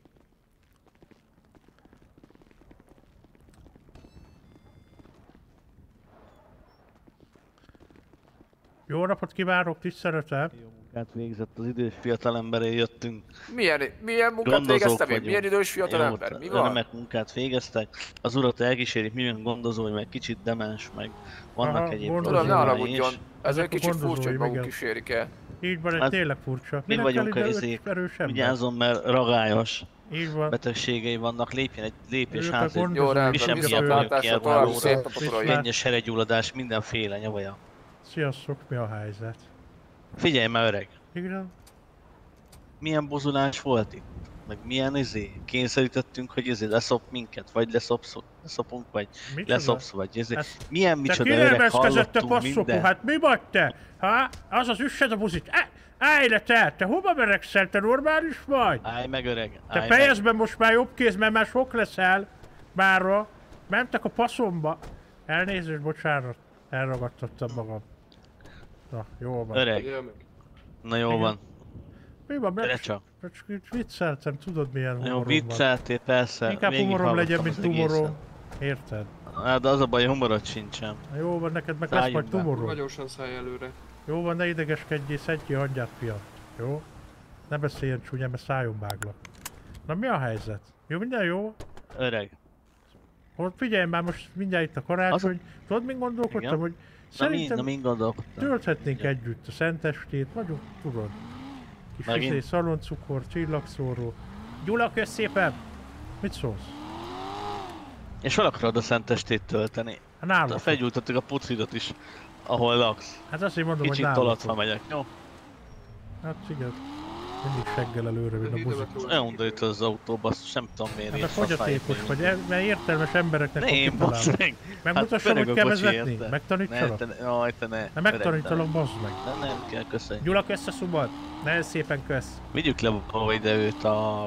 Jó napot kívánok, tiszteletem! Jó munkát végzett az idős fiatalemberé jöttünk. Milyen munkát Gondozók végeztem én? vagyunk. Milyen idős fiatalember? Jó, Mi van? remek munkát végeztek. Az urat elkísérik, milyen gondozói, meg kicsit demens, meg vannak Aha, egyéb gondozói. Uram, ne problémái haragudjon. is. Ez Ezek egy a kicsit furcsa, hogy gondozóim, maguk igen. kísérik el. Így van, egy Hát, tényleg furcsa. Mi Minek vagyunk kell a ide izék. erős ember? Vigyázzon, mert ragályos Így van. betegségei vannak, lépjen egy lépés Ők a hátra. gondozói. Jó, rendben, Kisebb viszontlátásra, ilyen további valóra. szép napot, uraim. Könnyes heregyulladás, mindenféle nyavaja. Sziasztok, mi a helyzet? Figyelj már öreg, Igen? milyen bozulás volt itt? Meg milyen kényszerítettünk, hogy leszop minket, vagy leszopunk, vagy Micsoda? leszopsz, vagy Ezt- Milyen Te micsoda öreg, kirelmezkezett a hallottunk passzokú, mindent. hát mi vagy te? Ha? Az az üssed a buzit. Állj le te hova meregszel, te normális vagy? Állj meg öreg, Te állj fejezd be most már jobb kéz, mert már sok leszel. Bárra. Mentek a passzomba. Elnézést, bocsánat. Elragadtattam magam. Na, jó van. Öreg, Jöjjön meg. na jó Igen. van, Mi van? gyere csak. Csak itt vicceltem, tudod milyen Jó, humorom van. vicceltél, persze. Inkább végig humorom legyen, mint hallottam az tumorom. Érted? egészet. Hát de az a baj, humorod sincsen. Na jó van, neked meg lesz Szálljunk majd be. tumorom. Vagyosan szállj előre. Jó van, ne idegeskedjél, szedj ki a hangyát, fiam. Jó? Ne beszéljen csúnyán, mert szájon váglak. Na mi a helyzet? Jó, minden jó? Öreg, Hogy figyelj már, most mindjárt itt a karácsony. Tudod, mint gondolkodtam, Igen. hogy na mi szerintem gondolkodtam? tölthetnénk Igen. együtt a szentestét, vagyunk, tudod. Kis Megint? izé, szaloncukor, csillagszóró. Gyula, kösz szépen! Mit szólsz? És fel akarod a szentestét tölteni. Hát náluk. Felgyújtottuk a pucidot is, ahol laksz. Hát azért mondom, Kicsit hogy tolatva náluk. megyek, jó? Hát igen. Mindig seggel előre, mint a buzi. Olyan undorít az autó, basszus, nem tudom miért Hát a írsz a fogyatékos fejét, vagy, mert értelmes embereknek Ne fog én, kitalálni. bassz meg! Megmutassam, pörög hogy a kell kocsi, vezetni? érted? Megtanítsalak? Jaj, te ne. Hát megtanítalak, bazd meg. Nem kell, köszönjük. Gyula, kösz a szubad. Nagyon szépen kösz. Vigyük le valahogy ide őt a...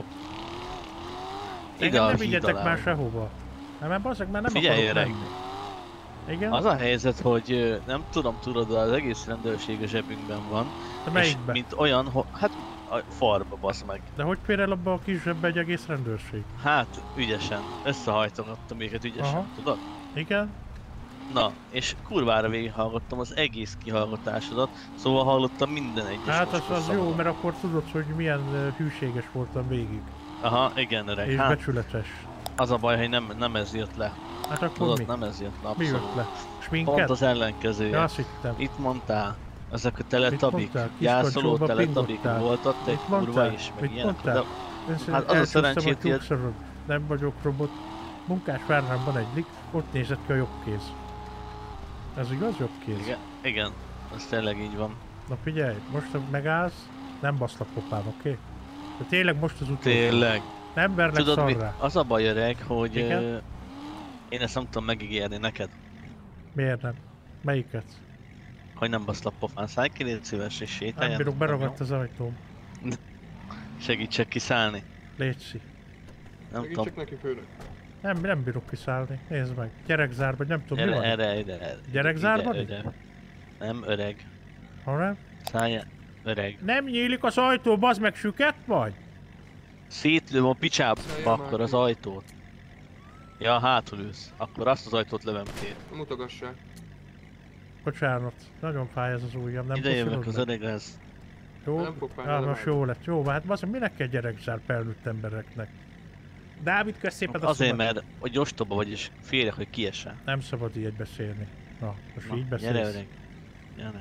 Ide Engem a nem híd vigyetek alá. már sehova. Hát mert bazd meg, már nem Figyelj, akarok öreg. menni. Igen? Az a helyzet, hogy nem tudom, tudod, az egész rendőrség a zsebünkben van. De És melyikbe? mint olyan, hát a farba, basz meg. De hogy fér el abba a kis zsebbe egy egész rendőrség? Hát, ügyesen. Összehajtogattam őket ügyesen, Aha. tudod? Igen? Na, és kurvára végighallgattam az egész kihallgatásodat, szóval hallottam minden egyes Hát az mocskos jó, szavadat. mert akkor tudod, hogy milyen hűséges voltam végig. Aha, igen öreg. És Hát, becsületes. az a baj, hogy nem ez jött le. Hát akkor Tudod, mi? nem ez jött le, Mi abszolút. jött le? Pont Sminket? az ellenkezője. Ja, azt hittem. Itt mondtál, ezek a teletabik, mondtál? gyászoló Kiskacsóba teletabik, pingottál. volt ott egy Mit kurva mondtál? is, meg Mit ilyenek, mondtál? de Össze- Hát az a elcsúsztam szerencsét, hogy- tyúksoron. Nem vagyok robot. Munkás várnában egy lik, ott nézett ki a jobb kéz. Ez igaz, jobb kéz? igen, az tényleg így van. Na figyelj, most ha megállsz, nem baszlak popám, oké? De tényleg most az utolsó. Tényleg. Nem verlek Tudod mi? szarrá. Az a baj öreg, hogy Igen? én ezt nem tudom megígérni neked, Miért nem? Melyiket? hogy nem baszlak pofán. Szállj ki, légy szíves és sétálj. Nem bírok, beragadt az ajtóm. Segítsek kiszállni. Létszi. Nem tudom. Segítsek neki főnök. Nem bírok kiszállni. Nézd meg. Gyerekzárba, nem tudom mi van. Erre. Gyerekzárban ide. Nem öreg. Ha nem? Szállj, öreg. Nem nyílik az ajtó, bazd meg, süket vagy? Szétlőm a picsába Szállja már akkor az ki. ajtót. Ja, hátul ülsz. Akkor azt az ajtót lövöm ki. Mutogassák. Bocsánat, nagyon fáj ez az ujjam, nem Ide jövök puszilod az meg? öreghez. Jó? Nem fog fájni, Ah, de most már. jó lett, jó, hát bazd meg, minek kell gyerekzár felnőtt embereknek? Dávid, kösz szépen a Azért, szobat. mert hogy ostoba vagy és félek, hogy kiesel. Nem szabad így beszélni. Na, most így Gyere beszélsz. öreg. Gyere.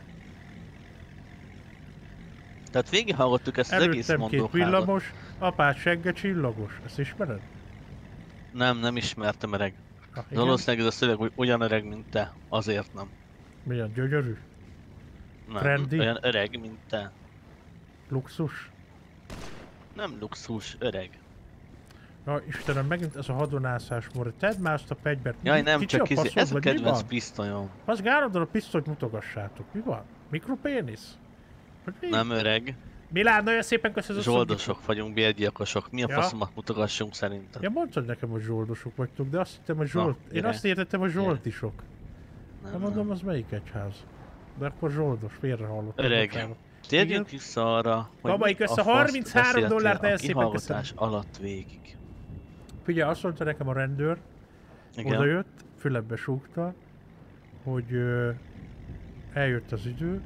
Tehát végighallgattuk ezt az egész Előttem két mondókádot. villamos, apád segge csillagos. Ezt ismered? Nem ismertem öreg. Ah, igen? Valószínűleg ez a szöveg olyan öreg, mint te. Azért nem. Milyen gyönyörű? Nem, Trendy? olyan öreg, mint te. Luxus? Nem luxus, öreg. Na Istenem, megint ez a hadonászás volt. Tedd már azt a pegybert. Jaj, nem Kicsi csak faszod, ez a vagy mi kedvenc van? pisztolyom. Az gárodon a pisztolyt mutogassátok. Mi van? Mikropénisz? Hogy mi? Nem öreg. Milán, nagyon szépen köszönöm. Zsoldosok vagyunk, bérgyilkosok. Mi a Ja. faszomat mutogassunk szerinted? Ja, mondtad nekem, hogy zsoldosok vagytok, de azt hittem, hogy zsolt. Én gyere. azt értettem, hogy zsoltisok. Nem, Nem mondom, az melyik egyház? De akkor zsoldos, félre hallottam. Öreg. bocsánat. Térjünk vissza arra, hogy Babaik, mi a össze faszt 33 beszéltél dollárt, a nagyon szépen kihallgatás alatt végig. Figyelj, azt mondta nekem a rendőr, Igen. oda jött, fülembe súgta, hogy eljött az idő,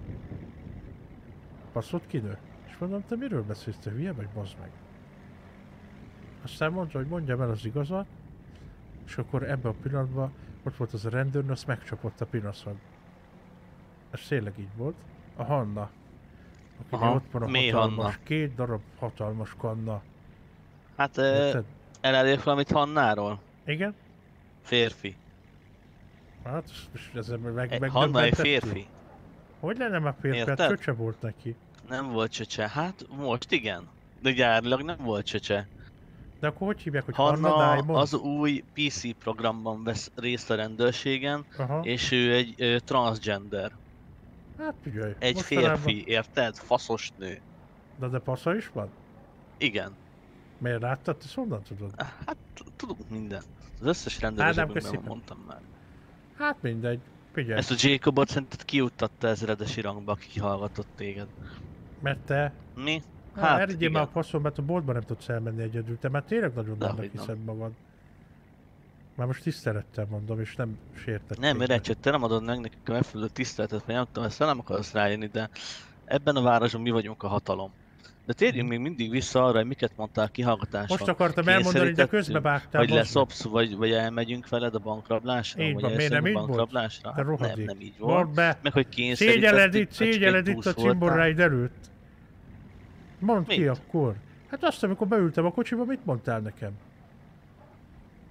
passzott kinő. És mondom, te miről beszélsz, te hülye vagy, bazd meg? Aztán mondta, hogy mondjam el az igazat, és akkor ebben a pillanatban ott volt az a rendőr, azt megcsapott a pinaszon. Ez tényleg így volt. A Hanna. Aki Aha, ott van a mély hatalmas, Hanna. 2 darab hatalmas kanna. Hát Érted? elelég valamit Hannáról? Igen? Férfi. Hát, és ezzel meg Hanna egy megdöbbentettél. férfi. Hogy lenne már férfi? Hát Érted? köcse volt neki. Nem volt csöcse. Hát most igen. De gyárilag nem volt csöcse. De akkor hogy hívják, hogy Hanna Hanna Diamond? az új PC programban vesz részt a rendőrségen, Aha. és ő egy transgender. Hát figyelj. Egy mostanában- férfi, érted? Faszos nő. De passza is van? Igen. Miért láttad? Ezt honnan tudod? Hát tudunk mindent. Az összes Ádám, rendőrségben köszönöm. mondtam már. Hát mindegy. Figyelj. Ezt a Jacobot szerinted kiuttatta ezredesi rangba, aki kihallgatott téged. Mert te... Mi? Hát eredjél igen. már a faszom, mert a boltba nem tudsz elmenni egyedül. Te már tényleg nagyon Dehogy nagynak nem. hiszed magad. Már most tisztelettel mondom, és nem sértett. Nem, öreg, csak te nem adod meg nekik a megfelelő tiszteletet, vagy nem tudom, ezt nem akarsz rájönni, de ebben a városban mi vagyunk a hatalom. De térjünk még mindig vissza arra, hogy miket mondtál kihallgatáson. Most akartam elmondani, de közbevágtál. Hogy bazd meg. leszopsz, vagy elmegyünk veled a bankrablásra? Így vagy van, miért elszünk nem a így volt? bankrablásra? De Hát rohadék. nem így volt. Mondd be! Meg hogy Szégyeled itt, csak egy szégyeled itt a túsz voltál. cimboráid előtt. Mondd ki Mit? akkor. Hát azt, amikor beültem a kocsiba, mit mondtál nekem?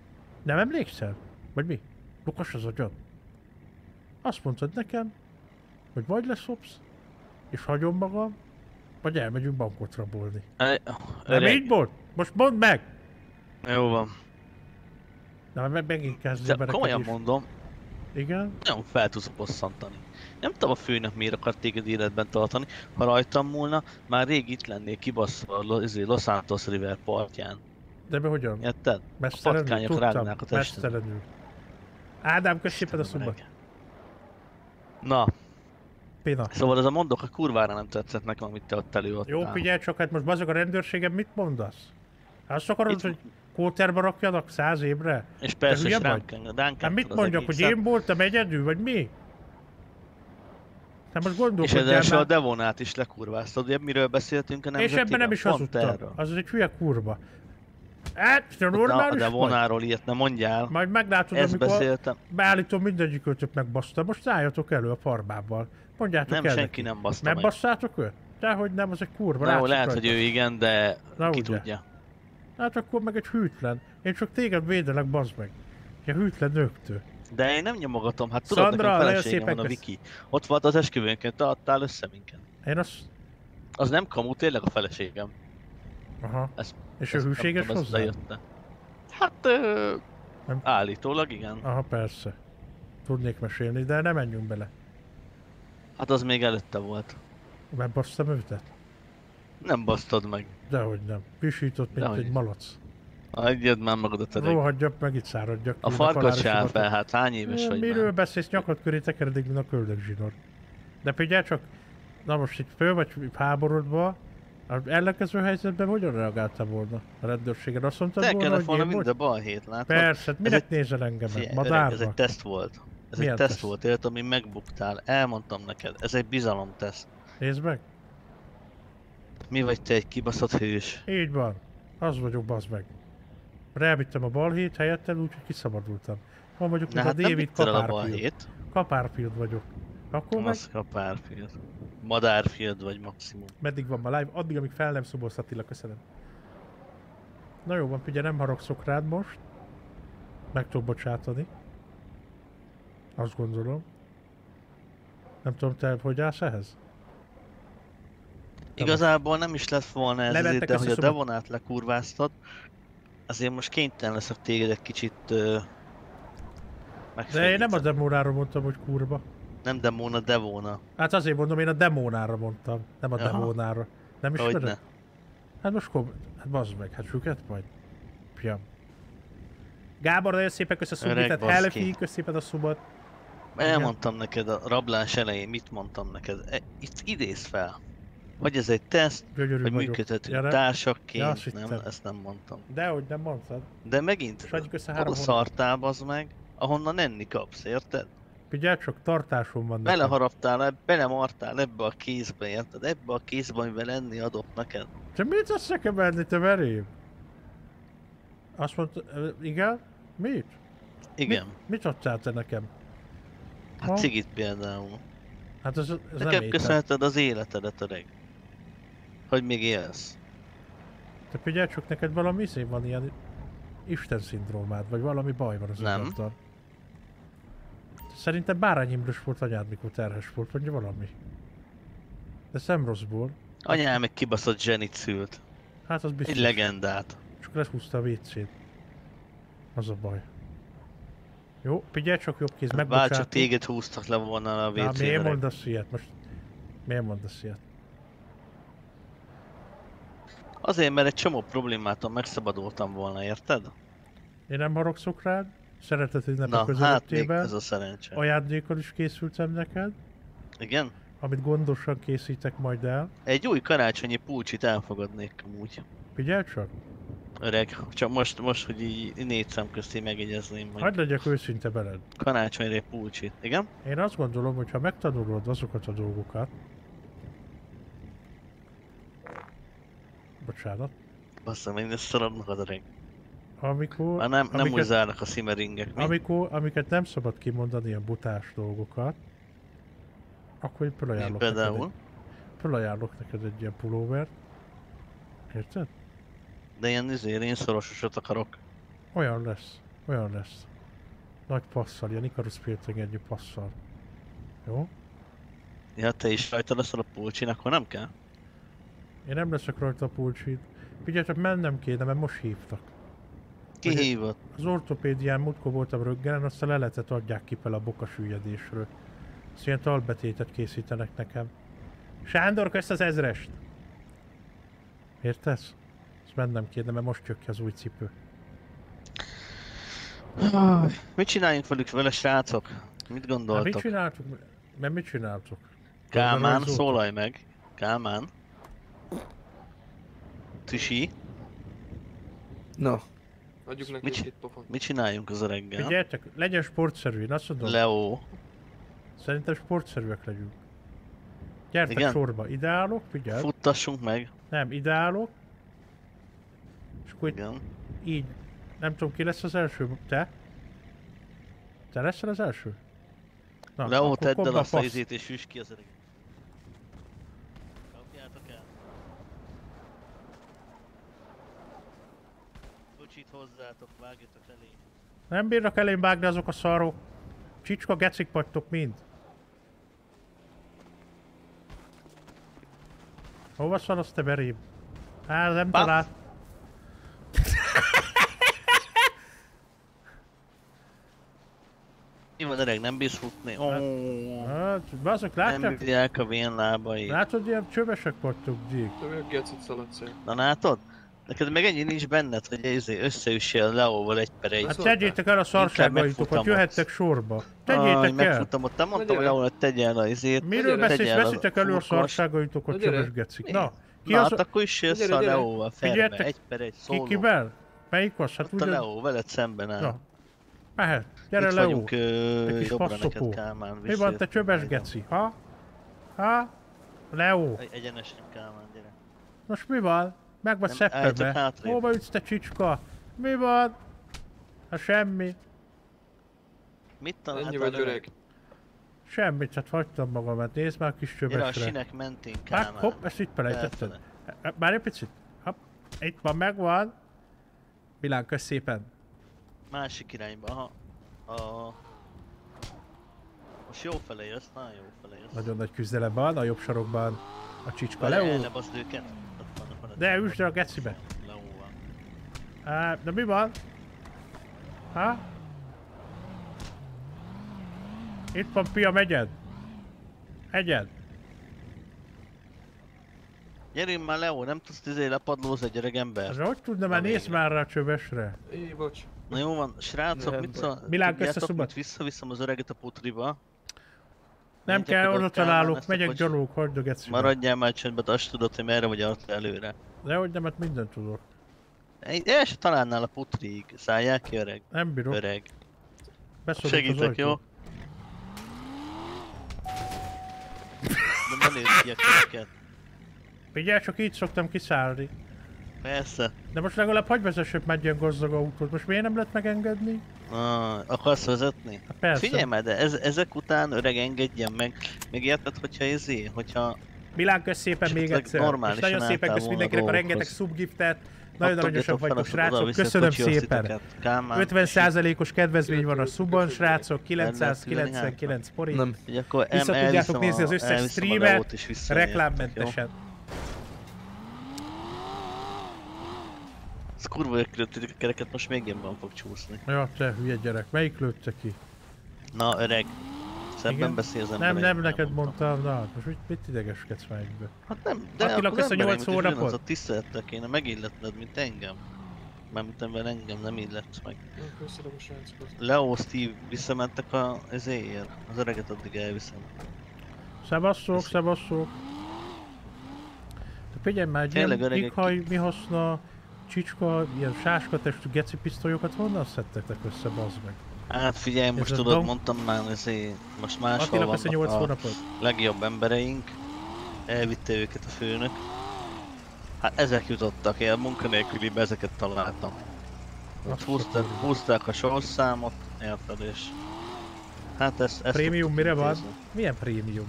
Nem emlékszel? Vagy mi? Lukas az agyad? Azt mondtad nekem, hogy vagy leszopsz, és hagyom magam, vagy elmegyünk bankot rabolni. Nem Öreg, így volt? Most mondd meg! jó van. Na, megint kezdi De a berekedés. komolyan mondom, Igen? nem fel tudsz bosszantani. Nem tudom a főnök miért akar téged életben tartani. Ha rajtam múlna, már rég itt lennék kibaszva a Los Santos River partján. De be hogyan? Érted? A Mesztelenül? patkányok Tudtam. rágnák a testet. Mesztelenül. Ádám, kösz szépen a szoba. Na, Pina. szóval ez a mondok, a kurvára nem tetszett nekem, amit te ott előadtál. Jó, figyelj csak, hát most bazog a rendőrségen mit mondasz? Azt akarod, Itt- hogy kóterbe rakjanak 100 évre? És persze, hülye és vagy? ránk Hát mit mondjak, hogy én voltam egyedül, vagy mi? Hát most És gondolkodjál ezzel a már. Devonát is lekurváztad, ugye miről beszéltünk a És nemzetiben? ebben nem is Pont hazudtam. erről. Az egy hülye kurva. Hát, te A normális vagy? Devonáról ilyet nem mondjál. Majd meglátod, Ezt amikor beszéltem. beállítom mindegyikőtök megbaszta. Most álljatok elő a farbával. Mondjátok Nem, el senki neki. nem baszta Nem meg. basszátok őt? Dehogy nem, az egy kurva. Na, jó, látszik lehet, rajta. hogy ő igen, de Na, ki ugye. tudja. Hát akkor meg egy hűtlen. Én csak téged védelek, bazd meg. Ja, hűtlen nőktől. De én nem nyomogatom, hát tudod, Szandra, nekem nagyon feleségem szépen van a kösz. Viki. Ott volt az esküvőnként, te adtál össze minket. Én azt... Az nem kamu, tényleg a feleségem. Aha. Ez- És ő Ezt hűséges kaptam, ez hozzá? lejötte. Hát, Nem. állítólag igen. Aha, persze. Tudnék mesélni, de nem menjünk bele. Hát az még előtte volt. Megbasztam őtet? Nem basztad meg. Dehogy nem. Visított, mint Dehogy. egy malac. Adjad már magadat öreg. Rohadjak meg, itt száradjak. A ki, farkat halálos se áll szobatot. fel, hát hány éves vagy Miről már? beszélsz? Nyakad köré tekeredik, mint a köldögzsinór. De figyelj csak, na most itt föl vagy háborodva, az ellenkező helyzetben hogyan reagáltál volna a rendőrségen? Azt mondtad Te volna, kellett hogy volna én mind a volt? balhét, látod? Persze, hát Ez minek egy- nézel engemet? Figyelj, öreg, Madárba? ez egy teszt volt. Ez Milyen egy teszt teszt? volt, érted, ami megbuktál. Elmondtam neked, ez egy bizalomteszt. Nézd meg. Mi vagy te egy kibaszott hős? Így van. Az vagyok, bazd meg. Elvittem a balhét helyettel, úgyhogy kiszabadultam. Van vagyok, Na mint hát a nem David vitted el a Copperfield. balhét. Copperfield vagyok. Akkor meg Az a párfield. Madárfield vagy maximum. meddig van ma live? Addig, amíg fel nem szobolsz, Attila, köszönöm. Na jó van, figyelj, nem haragszok rád most. Meg tudok bocsátani. Azt gondolom. Nem tudom, te hogy állsz ehhez? Igazából nem is lett volna ez Levettek azért, de hogy a össze szobat. Devonát lekurváztad, azért most kénytelen leszek téged egy kicsit De én nem a demónára mondtam, hogy kurva. Nem Demona, Devona. Hát azért mondom, én a demónára mondtam, nem a Aha. demónára. Nem Hogyne. ismered? Hát most hát bazd meg, hát süket majd. Piam. Gábor, nagyon szépen kösz a Öreg szubit, tehát baszki. Helfi, kösz szépen a szubat. Elmondtam neked a rablás elején, mit mondtam neked. Itt idéz fel. Vagy ez egy teszt, Gyönyörű vagy vagyok. működhetünk Gyere. Ja, társakként, azt nem, hittem. ezt nem mondtam. Dehogy nem mondtad. De megint, Sanyi, össze oda 3 szartál bazd meg, ahonnan enni kapsz, érted? Figyelj csak, tartásom van nekem. Beleharaptál, belemartál ebbe a kézbe, érted? Ebbe a kézbe, amivel enni adok neked. Te mit azt nekem enni, te verém? Azt mondta, igen? Mit? Igen, Mit adtál te nekem? Ha? hát cigit például. Hát ez nem Nekem étel. köszönheted az életedet, öreg. Hogy még élsz. Te figyelj csak, neked valami izé van ilyen Isten szindrómád, vagy valami baj van az Nem. agyaddal. Szerintem Bárány Imrös volt anyád, mikor terhes volt, vagy valami. De szemrosszból. Anyám meg kibaszott zsenit szült. Hát az biztos. Egy legendát. Csak lehúzta a WC-t. Az a baj. Jó, figyelj csak, jobb kéz, Bár csak megbocsátok. téged húztak le volna a Na, WC-re. miért mondasz ilyet most? Miért mondasz ilyet? Azért, mert egy csomó problémától megszabadultam volna, érted? Én nem haragszok rád. Szeretet ünnepek Na, hát még közöttében. ez a szerencse. Ajándékkal is készültem neked, Igen? amit gondosan készítek majd el. Egy új karácsonyi pulcsit elfogadnék amúgy. Figyelj csak, Öreg, csak most hogy így négy szem közti megjegyezném, hogy hagyd legyek őszinte veled. karácsonyra egy pulcsit. Igen? Én azt gondolom, hogy ha megtanulod azokat a dolgokat... Bocsánat. Basszom, én ezt szarabnak az öreg. Amikor... Már nem úgy amiket, zárnak a szimeringek, mi? amiket nem szabad kimondani, ilyen butás dolgokat, akkor én Mi fölajánlok neked, például? fölajánlok neked egy ilyen pulóvert. Érted? De ilyen én szorososat akarok. Olyan lesz. Olyan lesz. Nagy passzal, ilyen Icarus Piltengedjű passzal. Jó? Ja, te is rajta leszel a pulcsin, akkor nem kell? Én nem leszek rajta a pulcsit. Figyelj, csak mennem kéne, mert most hívtak. Ki Hogy- hívott? Az ortopédián múltkor voltam röggenen, azt a leletet adják ki fel a bokasüllyedésről. Azt ilyen talbetétet készítenek nekem. Sándor, kösz az 1000-est! Értesz? Azt mennem kéne, mert most jön ki az új cipő. Mit csináljunk velük vele, srácok? Mit Hát mit gondoltok? csináltuk? Mert mit csináltuk? Kálmán, Rajzoltuk? szólalj meg. Kálmán. Tüsi, Na. Adjuk neki Mit egy két pofont. mit csináljunk az öreggel? Figyeljetek, legyen sportszerű, én azt mondom. Leo. Szerintem sportszerűek legyünk. Gyertek Igen? sorba, ideálok, figyelj. Futtassunk meg. Nem, ideálok. És akkor Igen. így, nem tudom ki lesz az első, te? Te leszel az első? Na, Leo, akkor tedd el kobba azt a passz. izét és üss ki az öreget. Kapjátok el. Kocsit hozzátok, vágjatok elé. Nem bírnak elém vágni azok a szarok. Csicska gecik vagytok mind. Hova szalasz te berém? Á, nem Paff. talált. Mi van öreg, nem bírsz futni? Ó, Hát, azok nem látják? bírják a vén lábai. Látod, ilyen csövesek vagytok, Gyík. Te meg gecit szaladsz el. Na látod? Neked meg ennyi nincs benned, hogy összeüssél Leóval 1/1. Hát Szóltál. tegyétek el a szarságaitokat, megfutamodsz. jöhettek sorba. Aj, Tegyétek el! megfutamot, te mondtam gyere. Leóval, hogy tegye el a izét. Miről gyere, beszélsz? tegye el a Veszitek elő a furkos. szarságaitokat, Na gyere. csöves gecik. Mi? Na, ki Na az hát akkor is jössz Gyere, a gyere. Leóval, ferbe, Figyeljetek, 1/1, szóló. kivel? Melyik az? Hát Ott a ugye... Leó, veled szemben áll. Na, mehet. Gyere Itt Leó. vagyunk Te kis jobbra passzopó. neked, Kálmán. Mi van te csöves geci? Ha? Ha? Leó. Egyenesen, Kálmán, gyere. Most mi van? Meg vagy Nem, álljatok szeppebe. hátrébb. Hova ütsz te csicska? Mi van? Ha semmi. Mit Ennyi tanáltál vagy öreg. Semmit, hát hagytam magamat. Nézd már a kis Gyere a csövesre. sinek mentén, Hát Kálmán. hopp, ezt itt felejtetted. Felfele. Már egy picit. Hopp. Itt van, megvan. Milán, kösz szépen. Másik irányba, aha. Most jó fele jössz, nagyon jó fele jössz. Nagyon nagy küzdelem van, a jobb sarokban a csicska Vele Leó. elnebaszd őket. Ott vannak veled. De üsd el a gecibe. Leóval. De mi van? Ha? Itt van Pia, megyed. Egyed. Gyerünk már Leó, nem tudsz lepadlózni egy öreg ember. Az hogy tudna már, Na nézd végre. már rá a csövesre. Bocs. Na jó van, srácok, Nem, mit szól? Milán, Tudjátok, kösz a szubat. mit visszaviszem az öreget a putriba. Nem Menjek kell, oda, oda Kálmán, találok, ezt a megyek kocs- gyalog, hagyd a gecibe. Maradjál már csöndben, azt tudod, hogy merre vagy arra előre. De hogy nem, hát mindent tudok. El se találnál a putriig. Szálljál ki, öreg. Nem bírok, Öreg. beszorult az Segítek, ajtó. jó? De ne lőd ki a kereket. Figyelj, csak így szoktam kiszállni. Persze. De most legalább hagyj vezessek már egy ilyen gazdag autót. Most miért nem lehet megengedni? Akarsz vezetni? Hát persze. Figyelj már, de ezek után öreg engedjen meg. Még érted, hogyha Milán, kösz szépen még Esetleg egyszer. És normálisan nagyon szépen álltál kösz volna mindenkinek a rengeteg dolgokhoz. subgiftet. Nagyon aranyosan adjatok fel, vagytok, azt srácok. oda-vissza Köszönöm kocsihoz szépen. titeket. Kálmán, 50%-os kedvezmény van a subon, srácok. El lehet 999 forint. Nem. Ugye akkor Vissza tudjátok nézni az összes streamet, reklámmentesen. Ez kurva öklőtték a kereket, most még jobban fog csúszni. Ja, te hülye gyerek, melyik lőtte ki? Na öreg, szebben Igen? beszélsz Nem, embereimmel, nem neked mondtam, na, most mit idegeskedsz már egybe? Hát nem, de Attila, akkor kösz a 8 hónapot. Az a tisztelettel kéne megilletned, mint engem. Mármint amivel engem nem illetsz meg. Köszönöm a srácokat. Leo, Steve, visszamentek az éjjel. Az öreget addig elviszem. Szevasszok, Köszi. szevasszok. De figyelj már, egy Tényleg ilyen öregek ighaj, mi haszna, csicska, ilyen sáskatestű geci pisztolyokat honnan szedtetek össze, bazd meg? Hát figyelj, Ez most a tudod, dom- mondtam már, most máshol Attila, kösz a 8 vannak a hónapot. legjobb embereink. Elvitte őket a főnök. Hát ezek jutottak el, munkanélkülibe ezeket találtam. Ott Azt húzták a sorszámot, érted, és... Hát ezt Prémium tudtuk mire van? intézni. Milyen prémium?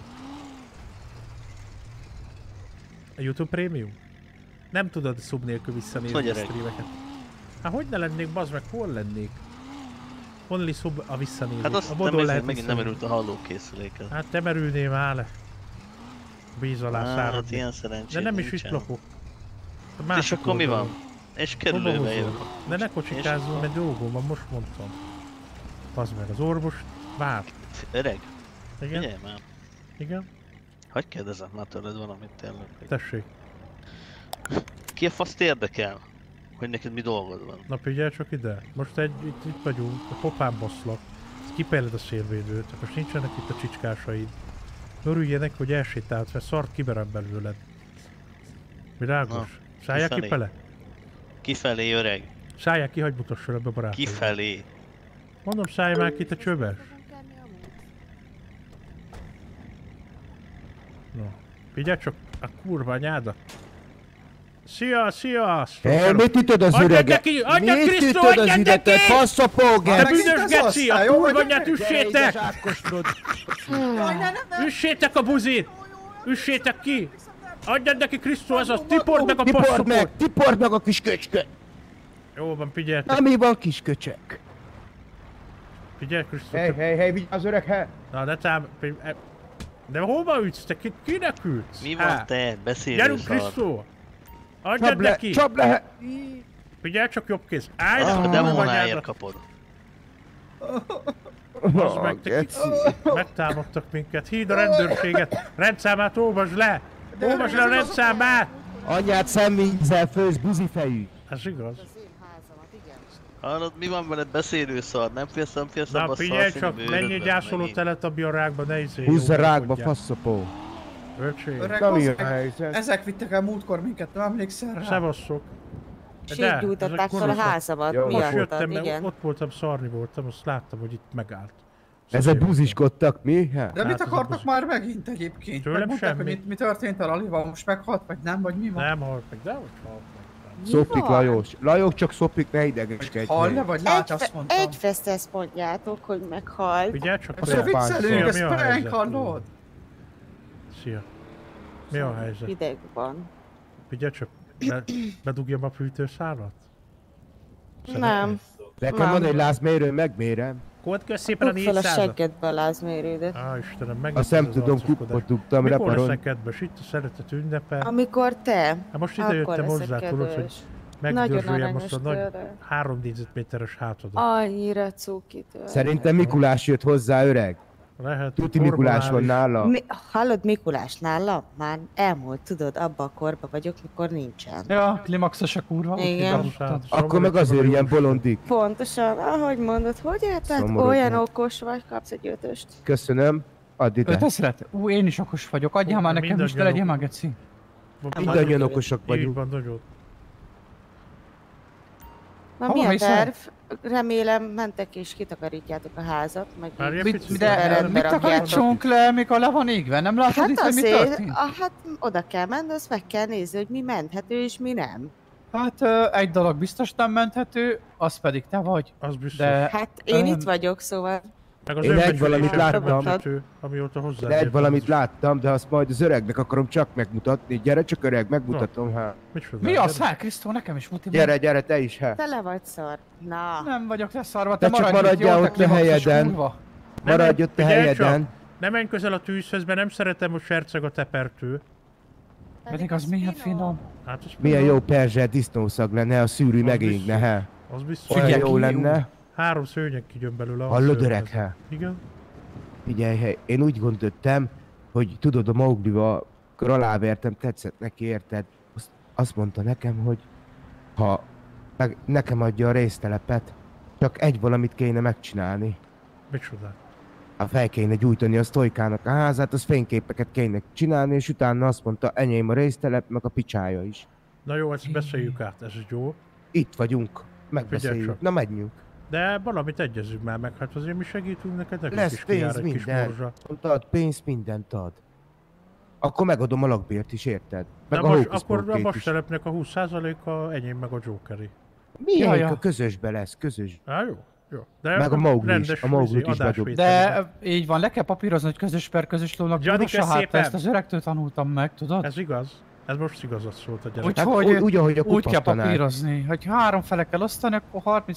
A YouTube prémium? Nem tudod szub nélkül visszanézni Hogy a öreg? streameket. Hát hogy ne lennék, bazd meg, hol lennék? Only sub a visszanézés. Hát azt a nem bodon érzem, lehet megint nem visszanézni. örült a hallókészüléket. Hát te merülnél már le. Víz alá Hát száradni. ilyen szerencsét De nem is nincsen. itt lakok. És akkor mi van? És kerülőbe jövök. De ne kocsikázzon, mert dolgom van, most mondtam. Az meg az orvos vár. Öreg, Igen? figyelj már. Igen? Hagyj kérdezem már tőled valamit tényleg. Tessék. Ki a faszt érdekel, hogy neked mi dolgod van? Na figyelj csak ide. Most itt vagyunk, a popán baszlak. Kipelled a szélvédőt, most nincsenek itt a csicskásaid. Örüljenek, hogy elsétált, mert szart kiberem belőled. Világos? Szállják ki kifelé. bele? Kifelé, öreg. Szállják ki, hagyj mutasson ebbe barátom. Kifelé. Mondom, szállj már ki, te csöves. No. Figyelj csak a kurva anyádat. Szia, szia! Mit ütöd az Adjad üreget? neki! Adjad Mit Krisztó, ütöd az adjad üreget? neki! Faszapóger! Te büdös geci! A kurva anyát üssétek! Átkosod. Üssétek a buzit! Üssétek ki! Adjad neki Krisztó, az tipord meg a Tipord meg! passzaport! Tipord meg a kis köcsköt! Jó van, figyeljetek! Na mi van, kis köcsök? Figyelj Krisztó! Hely, vigyázz öreg, he! Na, ne tám... De hova ütsz te? Kinek ütsz? Mi van te? Beszélő Gyerünk szar. Krisztó! Adjad neki! Csap le! Figyelj csak jobb kéz! Állj! A kurva demonáért anyádat! kapod. Az meg, te megtámadtak minket. Hívd a rendőrséget! Rendszámát olvasd le! Olvasd le a rendszámát! Anyád szemvízzel főz, buzifejű! Ez igaz. Hallod, mi van veled beszélő szar? Nem félsz Na abba figyelj szarszínű csak, bőrödben menjél gyászoló megint. telet a rákba, ne izé. Húzza jó, rákba, mondják. faszapó! Öcsém, Na mi a Ezek, helyzet? ezek vittek el múltkor minket, nem emlékszel rá? szevasszok. Sérgyújtották fel a házamat Jó, Most miattad, jöttem, mert igen. ott voltam, szarni voltam, azt láttam, hogy itt megállt. Ezek buziskodtak, mi? De Hát, mit ez a akartak buzi. már megint egyébként? Tőlem Megmondták, hogy semmi. mi történt a Lalival, most meghalt, vagy nem, vagy mi van? Nem halt meg, de hogy halt meg. Szopik Lajos. Lajos csak szopik, ne idegeskedj. Hall le, vagy lát, azt mondtam. Egy fesztesz mondjátok, hogy meghalt. Figyelj csak, Azt mondja, viccelünk, Szia, ez mi a prank, helyzet? hallod? Szia. Mi a helyzet? Hideg van. Figyelj csak, bedugjam a fűtőszálat? Nem. Nekem van egy lázmérő, megmérem. Kód kösz szépen a Dugd fel a 400-at. seggedbe a lázmérődet. Á, Istenem, meg Azt nem tudom, kuppot dugtam, Mikor reparon. leszek kedves? Itt a szeretet ünnepel. Amikor te, Hát most ide akkor jöttem leszek hozzá, tudod, hogy kedves. Nagyon megdörzsöljem aranyos azt a nagy tőled. 3 négyzetméteres hátadat. Annyira cuki tőle. Szerintem Mikulás jött hozzá, öreg. Lehet, Tuti Mikulás van nála. Hallod Mikulás nála? Már elmúlt, tudod, abba a korba vagyok, mikor nincsen. Ja, klimaxos a kurva. Igen. Akkor meg azért ilyen bolondik. Pontosan, ahogy mondod, hogy érted? Szomorú Olyan vagy. okos vagy, kapsz egy ötöst. Köszönöm. Add ide. 5000? Én is okos vagyok, adjál már nekem is, de legyen már geci. Mindannyian okosak Így vagyunk. van, nagyon. Na Hova mi a mész el? terv? Remélem mentek és kitakarítjátok a házat, meg Várj egy így picit, de rendbe mit rakjátok. takarítsunk le, mikor le van égve? Nem látod Hát itt, hogy mi azért, történt? hát oda kell menni, azt meg kell nézni, hogy mi menthető és mi nem. Hát egy dolog biztos nem menthető, az pedig te vagy. Az biztos. De Hát én Öm. itt vagyok, szóval Meg az Én egy önbecsülésem valamit sem láttam. menthető, amióta hozzá. De egy valamit láttam, de azt majd az öregnek akarom csak megmutatni. Gyere csak öreg, megmutatom, hát. mi az? Hát Krisztó, nekem is muti. Gyere, te is, hát. te le vagy szar. Na, Nem vagyok leszarva, Te te csak maradj itt, maradjál jó, ott a helyeden. kurva. Maradj ott a figyelj csak! helyeden. Ne menj közel a tűzhöz, mert nem szeretem, hogy serceg a tepertő. Pedig az milyen finom. Hát az Milyen finom. jó perzselt disznószag lenne, a szűrű Az megégne, biztos. he. Az biztos. Olyan Figyelj jó ki, lenne. 3 szőnyeg kijön belőle. a Hallod, szőrhez. öreg, he? Igen? Figyelj, he, én úgy gondoltam, hogy tudod, a Mauglival alávertem, tetszett neki, érted? Azt mondta nekem, hogy ha nekem adja a résztelepet, csak egy valamit kéne megcsinálni. Micsoda? Fel kéne gyújtani a sztojkának a házát, az fényképeket kéne csinálni, és utána azt mondta, enyém a résztelep, meg a picsája is. Na jó, ezt beszéljük át, ez jó. Itt vagyunk, Figyelj megbeszéljük. csak. Na menjünk. De valamit egyezünk már meg, hát azért mi segítünk neked, nekünk Lesz is kijár pénz, egy kis minden. morzsa. Ad pénzt, mindent ad. Akkor megadom a lakbért is, érted? Meg Na a most, Hocus akkor a Pocus-ét is. vastelepnek a 20%-a enyém meg a Jokeri. Milyen Ja. a közösbe lesz, közös. Á, jó, jó. De Meg a Mowgli is, rendes a Mowglit is adásvétel. De így van, le kell papírozni, hogy közös per közös lónak Gyanike gyors a hát, szépen. ezt az öregtől tanultam meg, tudod? Ez igaz. Ez most igazat szólt a gyerek. Úgyhogy úgy, ahogy a úgy kell kupatanár. papírozni, hogy 3 fele kell osztani, akkor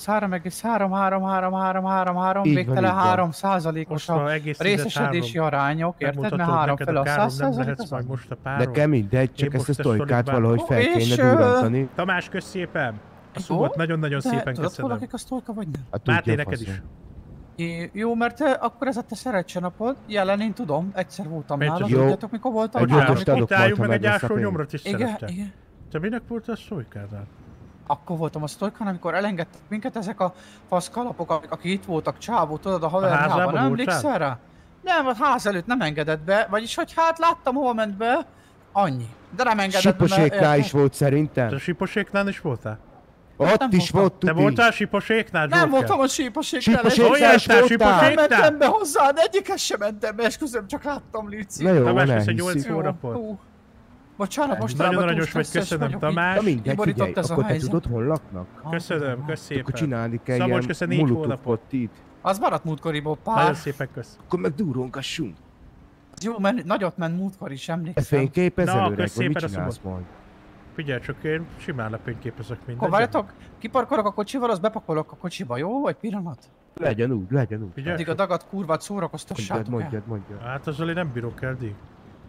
33,33333 Így van, végtelen így van. 3%-os a részesedési arányok, érted? Mert 3 fele a 100%, az majd most a párom. Nekem mindegy, csak Én ezt a most sztorikát sztorikban- valahogy fel És, kéne durrantani. Tamás, kösz szépen! A Jó, szubot nagyon-nagyon de szépen tudod, köszönöm. valakik a sztorika vagy nem? Hát Máté, tudja, neked faszom. is. Jó, mert akkor ez a te szerencse napod, jelen én tudom, egyszer voltam Miért nála, jó? tudjátok mikor voltam Egy nála? ötöst adok Utáljuk majd, meg ha egy meg lesz a ásó pénz. nyomrat is Igen, szerette. igen. Te minek volt a szolykádnál? Akkor voltam a sztorikán, amikor elengedtek minket ezek a faszkalapok, akik itt voltak, csávó, tudod, a haverjában, házában nem voltál? emlékszel rá? Nem, a ház előtt nem engedett be, vagyis hogy hát láttam, hova ment be, annyi. De nem engedett be, Siposéknál is volt szerintem. Te a siposéknál is voltál? Ott nem is volt, Te tuti. voltál a siposéknál, Nem Joker? voltam a síposéknál, Síposéknál Hol is jártál voltál. nem siposéknál? mentem be hozzá, de egyikhez sem mentem be, esküszöm, csak láttam, Lici. Na jó, Tamás, van, ez egy elhisszük. 8 hónapot. Bocsánat, most Nagyon rába aranyos túl vagy, stresszes köszönöm, vagyok, így- Tamás. Na mindegy, Kiborított figyelj, ez a akkor te helyzet. tudod, hol laknak? Köszönöm, kösz szépen. Akkor csinálni kell Szabolcs, ilyen köszönöm, 4 Molotov hónapot. pottit. Az maradt múltkoriból Nagyon pár. szépen kösz. Akkor meg durrongassunk. Jó, mert nagyot ment múltkor is, Te emlékszem. fényképezel Na, öreg, kösz vagy mit szépen a csinálsz szobot. majd? Figyelj csak, én simán lepényképezek Akkor mindent. várjatok, kiparkolok a kocsival, az bepakolok a kocsiba, jó? Egy pillanat. Legyen úgy, legyen úgy. Figyelj. Addig a dagat kurvát szórakoztassátok el. Mondjad. Hát azzal én nem bírok el, Díg.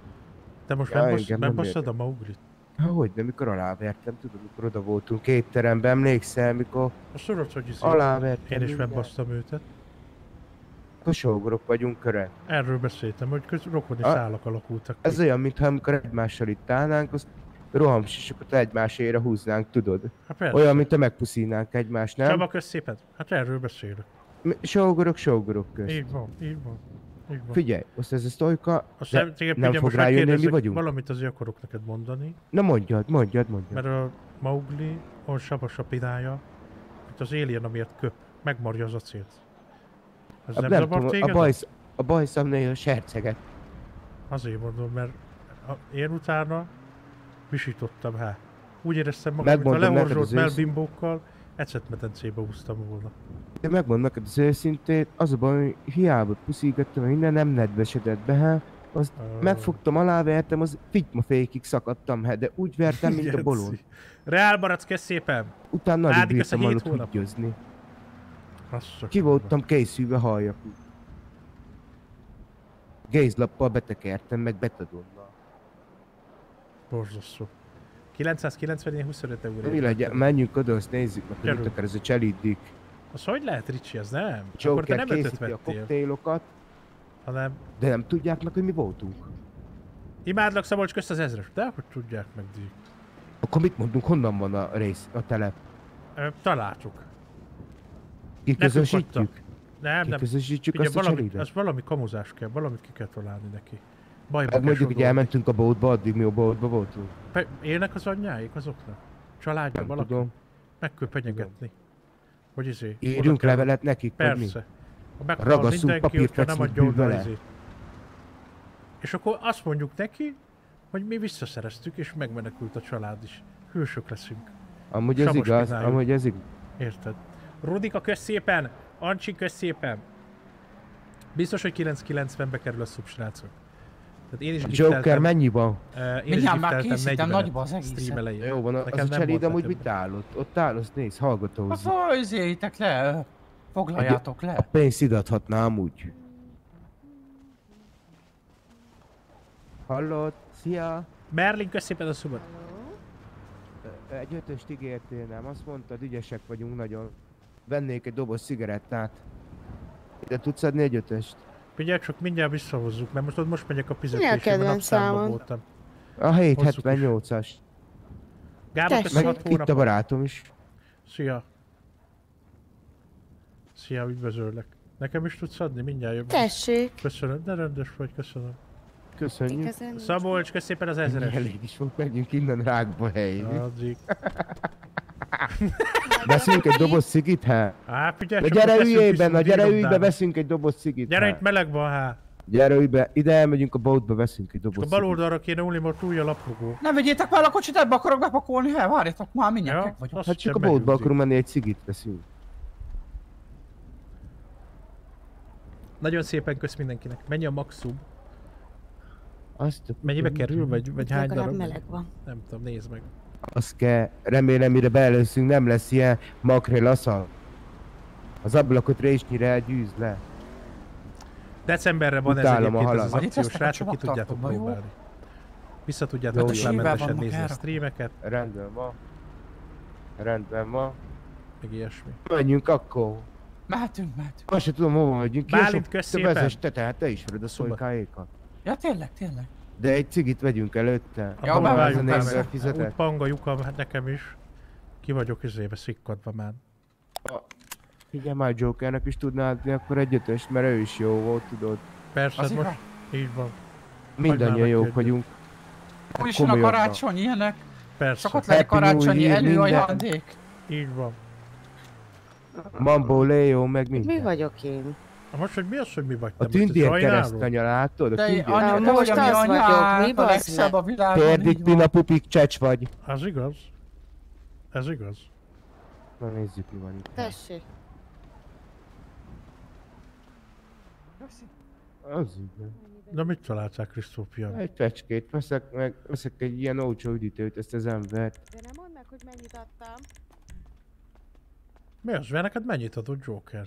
Te most Ja, nem, igen, nem nem basszad a Mauglit? Hogy nem, mikor alávertem, tudod, mikor oda voltunk étteremben, emlékszel, mikor Azt tudod, hogy alávertem. én is mindent. megbasztam őtet. Akkor sógorok vagyunk köre. Erről beszéltem, hogy rokoni A- szálak alakultak ki. Ez olyan, mintha amikor egymással itt állnánk, azt rohamsisokat egymásére húznánk, tudod? Hát persze. Olyan, mint a megpuszílnánk egymást, nem? Csaba, kösz szépen. Hát erről beszélek. Sógorok közt. Így van, így van. Így van. Figyelj, azt ez a sztojka, Azt de téged nem ugye fog most rájönni, mi megkérdezek, vagyunk? Valamit azért akarok neked mondani, Na mondjad. mert a Maugli olyan savas a pirája, mint az alien, amiért köp. Megmarja az acélt. Ez nem Nem zavar tudom, téged? a bajszamnél serceget. Azért mondom, mert én utána visítottam, hát. Úgy éreztem magam, mint a Megmondom neked lehorzsolt az ősz- melbimbókkal ecetmedencébe úsztam volna. Én megmondom neked az őszintét, az a baj, hogy hiába puszígattam, minden nem nedvesedett be, hát. Azt megfogtam, alávertem, az fitymafékig szakadtam, hát, de úgy vertem, mint a bolond. Reál Barack, kösz szépen! Utána alig Ádik, ezt a bírtam 7 alatt hónapot. hügyözni. Azt Ki voltam készülve halljak úgy. Gézlappal betekertem, meg betadonnal. Borzasztó. 990 25 euró. Mi legyen, menjünk oda, azt nézzük meg, hogy Gyerünk. mit akar ez a cseliddik. Az hogy lehet, Ricsi, ez nem? Akkor te Joker nem ötöt készíti a vettél, koktélokat, hanem... de nem tudják meg, hogy mi voltunk. Imádlak, Szabolcs, közt az 1000-es. De hogy tudják meg, Díj. Akkor mit mondunk, honnan van a rész, a telep? Találtuk. Kiközösítjük? Nem. Kiközösítjük Figyelj, azt a valami, cselidet? az valami kamuzás kell, valamit ki kell találni neki. Bajba Hát kell mondjuk, hogy sodorni. elmentünk a boltba, addig mi a boltba voltunk. Élnek az anyjáik azoknak? Családja Nem valaki? tudom. Meg kell penyegetni. Hogy oda Írjunk kell- levelet nekik, vagy mi? Persze. Ha meghal Ragasszunk mindenki, hogyha nem papírfecnit adja oda bűvele. És akkor azt mondjuk neki, hogy mi visszaszereztük, és megmenekült a család is. Hősök leszünk. Amúgy ez Savas igaz, pinájuk. amúgy ez igaz. Érted? Rudika, kösz szépen! Ancsi, kösz szépen! Biztos, hogy 990-be kerül a szub, srácok. Tehát én is Joker mennyi van? Én is Mindjárt már gifteltem készítem 40-et nagyba az egészet. stream elején. Jó van, az Nekem a nem cselid volt amúgy nekem. mit áll ott? Ott áll, azt nézd, hallgatózik. Fajzéljétek le, foglaljátok A le. pénzt idathatná amúgy. Hallod? Szia! Merlin, kösz szépen a szubot. Egy ötöst ígértél, nem? Azt mondtad, ügyesek vagyunk nagyon. Vennék egy doboz cigarettát. Ide tudsz adni egy ötöst? Figyelj, csak mindjárt visszahozzuk, mert most megyek a Mi a fizetésre, mert kedvenc napszámban számod? voltam. A 778-as. Gábor, Tessék. köszönöm 6 Meg itt a hónapot. barátom is. Szia. Szia, üdvözöllek. Nekem is tudsz adni? Mindjárt jövök. Tessék. Köszönöm, de rendes vagy, köszönöm. Köszönjük. Igazán nincs. Szabolcs, kösz szépen az 1000-es. Elég is volt, menjünk innen rákba helyni. Addig. Veszünk egy doboz cigit, hát? Á, figyelj, Na csak gyere most ülj leszünk be, na viszont gyere ülj be, irodába. veszünk egy doboz cigit, Gyere, hát. itt meleg van, hát. Gyere ülj be, ide elmegyünk a boatba, veszünk egy A doboz bal cigit. oldalra kéne ülni, mert túlja a laplogó. Ne vegyétek már a kocsit, ebbe akarok bepakolni, hely, várjatok már, mindjárt meg vagyok. azt Hát csak a sem boatba megyünk. akarunk menni, egy cigit veszünk. Nagyon szépen kösz mindenkinek. Mennyi a maximum? Mennyibe kerül, vagy hány Legalább darab? meleg van. Nem tudom, nézd meg. Azt kell, remélem mire beelőszünk nem lesz ilyen makrélaszal. Az ablakot résnyire elgyűz le. Decemberre van ez Utálom a egyébként ez az halat. akció, Itt srácok, ki lesznek a tudjátok csomagtartóban, jó? próbálni. Vissza tudjátok Jó, reklámmentesen vannak nézni a erre. streameket, Rendben van. Rendben van. meg ilyesmi. Menjünk akkor. Mehetünk. Azt se tudom, hova megyünk. Bálint, kösz Te szépen. vezess te, tehát te ismered a szolykáékat. Ja, tényleg. De egy cigit vegyünk előtte. A Ja, panga beváljunk lyukam, persze. fizetett. úgy panga lyukam, hát nekem is. Ki vagyok izébe szikkadva már. Igen, már Jokernek is tudná adni akkor egy ötöst, mert ő is jó volt, tudod. Persze, Az most igaz? így van. Mindannyian már jók megküldjük. vagyunk. Úgyis jön a Komolyabban. karácsony, ilyenek. Persze, Szokott lenni Happy New karácsonyi Year, előajándék. így van. Mambo, Leo, meg Mi minden. vagyok én? Most, hogy mi az, hogy mi vagy te? A Most egy tündér sajnáló? keresztanya, látod? A De tündér. anya, te most vagy a mi az vagyok, mi anyánk, a bazd legszebb meg? a világon, Térdik, így van. Pina, Pupik, Csecs vagy. Az igaz. Ez igaz. Na nézzük, mi van itt. Tessék. Az igen. De mit találtál, Krisztófiam? Egy fecskét veszek egy ilyen olcsó üdítőt, ezt az embert. De nem mondd meg, hogy mennyit adtam. Mi az? Mert neked mennyit adott Joker?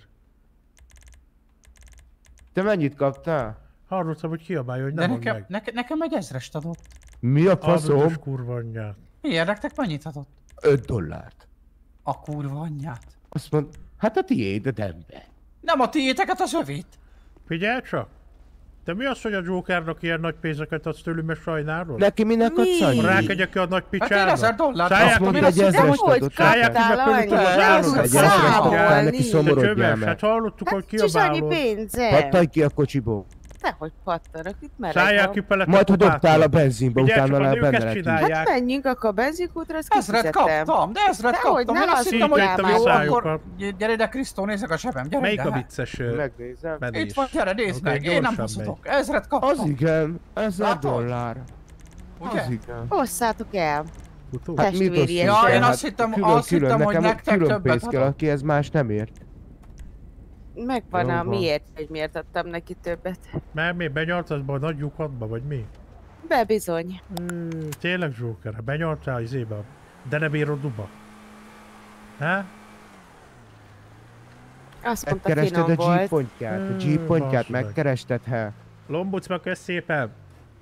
Te mennyit kaptál? Hallottam, hogy kiabálja, hogy De nem mondd meg. nekem egy ezrest adott. Mi a Albutos faszom? kurva anyját. Miért nektek mennyit adott? $5. A kurva anyját. Azt mond, hát a tiéd, a dembe. Nem a tiéteket, az övét. Figyelj csak! Te mi az, hogy a Jokernak ilyen nagy pénzeket adsz tőlük, mert sajnálod? Neki minek Mi? adsz annyi? Rákegyek ki a nagy Hát én picsába? $1000 Szállják Azt ki, mondta, meg egy a ezrest hogy adott. Szállják ki, meg kaptál fölütöd az annyit? állodat. Nem Egy tudsz ezrest adtál, számolni. neki De szomorodjál csöves, meg. hát hallottuk, hogy Hát sis annyi kiabálod. pénze. Pattanj ki a kocsiból. Tehogy pattanok, itt meleg Szállják van. ki pelet Majd, ha dobtál a kupától. benzinbe, Figyelj utána csak, le a nők benne ezt lehet csinálják. Hát menjünk akkor a benzinkútra, azt Ezret kifizettem. kaptam, de ezret Dehogy kaptam. nem, Én azt azt hittem, hogy szívtam jó, visszájukat. akkor gyere ide Krisztó, nézzek a sebem, gyere Melyik ide. a hát. vicces Megnézem. menés? Itt van, gyere, nézd Oké, meg, én nem gyorsan haszudok. megy. Ezret kaptam. Az igen, $1000. Ugye? Az igen. Osszátok el. Utó? Hát mit Testvéri osztunk eset. el? Ja, én Hát azt hittem, külön, hogy nekem nektek külön többet pénz kell, adok. aki ez más nem ért. Megvan Jó a van. miért, hogy miért adtam neki többet. Mert mi, benyaltasz be a nagy lyukadba, vagy mi? Be bizony. Tényleg Joker, benyaltál izébe, de ne bírod duba. Há? Azt mondta, Megkerested finom a volt. G-pontját? A G-pontját basszus meg. megkerested, he? Lombucma, kösz szépen!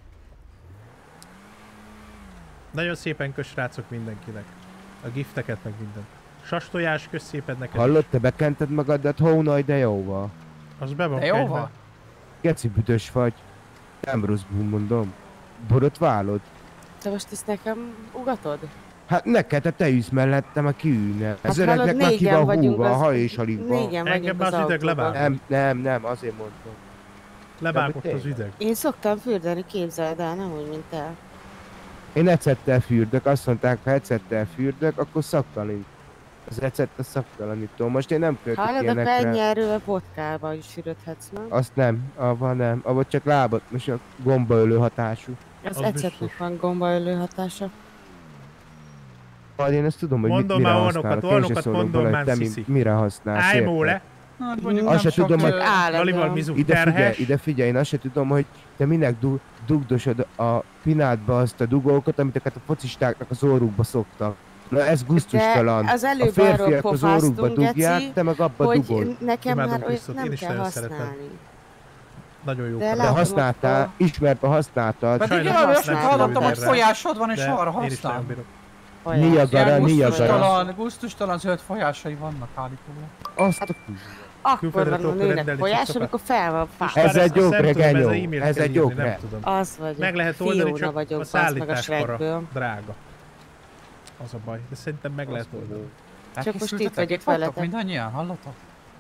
Nagyon szépen kösz, srácok, mindenkinek. A gifteket, meg mindent. Sastojás, kösz szépen neked. Hallod, te bekented magadat hónaj, de jóval. Az be van De jó kenyve. van. Geci büdös vagy. Nem rosszul mondom. Borotválod? Te most ezt nekem ugatod? Hát neked, te ülsz mellettem, a kiülne. Ez Hát hallod, öregnek már ki négyen van vagyunk húva, a az- haj és a liba. Négyen Engem vagyunk már az az ideg autóban. levág. Nem, azért mondtam. Levágott De az tényleg. ideg. Én szoktam fürdeni, képzeld el, nem úgy, mint te. Én ecettel fürdök, azt mondták, ha ecettel fürdök, akkor szaktalanít. Az ecet a szaktalanító. Most én nem költök Hallod, akkor ilyenekre. ennyi erővel vodkába is sűrödhetsz, nem? Azt nem, avval nem. Avval csak lábat, most a gombaölő hatású. Az az ecetnek biztos. van gombaölő hatása. Majd én ezt tudom, hogy Mondom mire már használok. olyanokat, Én se olyanokat szólok mondom bele, már, hogy te Sziszi. mire használsz. Állj érted? móle! Hát mondjuk Azt nem se sok, tudom, hogy- Lalival mizu Ide figyelj, én azt se tudom, hogy te minek dugdosod a pinádba azt a dugókat, amit a focistáknak az orrukba szoktak. Na ez gusztustalan. De az A előbb férfiak arról az orrukba pofáztunk, dugják, Geci, te meg abba hogy dugod. nekem Imádom már olyat Krisztot, nem én is kell nagyon szeretem. használni. Nagyon jó. De kaland. De látom, használtál, akkor- ismerve használtad. Pedig Sajnos én olyan használom olyasmit hallottam, hogy erre. folyásod van és De arra én is nagyon használom. bírom. Niagara, Niagara. Gusztustalan zöld folyásai vannak állítólag. Azt a kurva. Akkor Külföldre van a tudok nőnek rendelni folyás, cuccokat. amikor fel van fáj. Ez egy Azt jó nem tudom, gregenyó. ez a e-mailt Ez kell egy jó írni, nem greg. tudom. Az vagyok. Meg lehet oldani, Fiona csak vagyok, a bazd meg a szállításkora Shrekből. drága. Az a baj, de szerintem meg lehet oldani. most itt vagyok vagytok veletek. mindannyian, hallotok?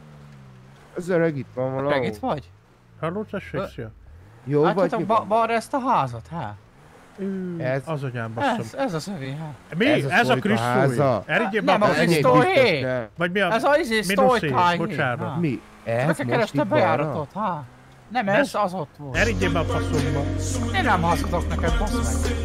Az öreg itt van Meg valahol. itt vagy? Hallod, tessék? Jó vagy? Látjátok mi ba van? balra ezt a házat, hát? Ez- Az anyám basszom. Ez az övé, hát. Mi? ez a Ez a Szolika Krisztói? háza. Erigyél Nem, már az be. egy Ennyi sztori. biztos, de- Vagy mi a... Ez az izé Minuszé, sztojkáj. bocsánat. Mi? Ez most Kerestem itt balra? bejáratot, hát? Nem, ez az ott volt. Erigyél már a faszomba. Én nem hazudok neked, bassz meg.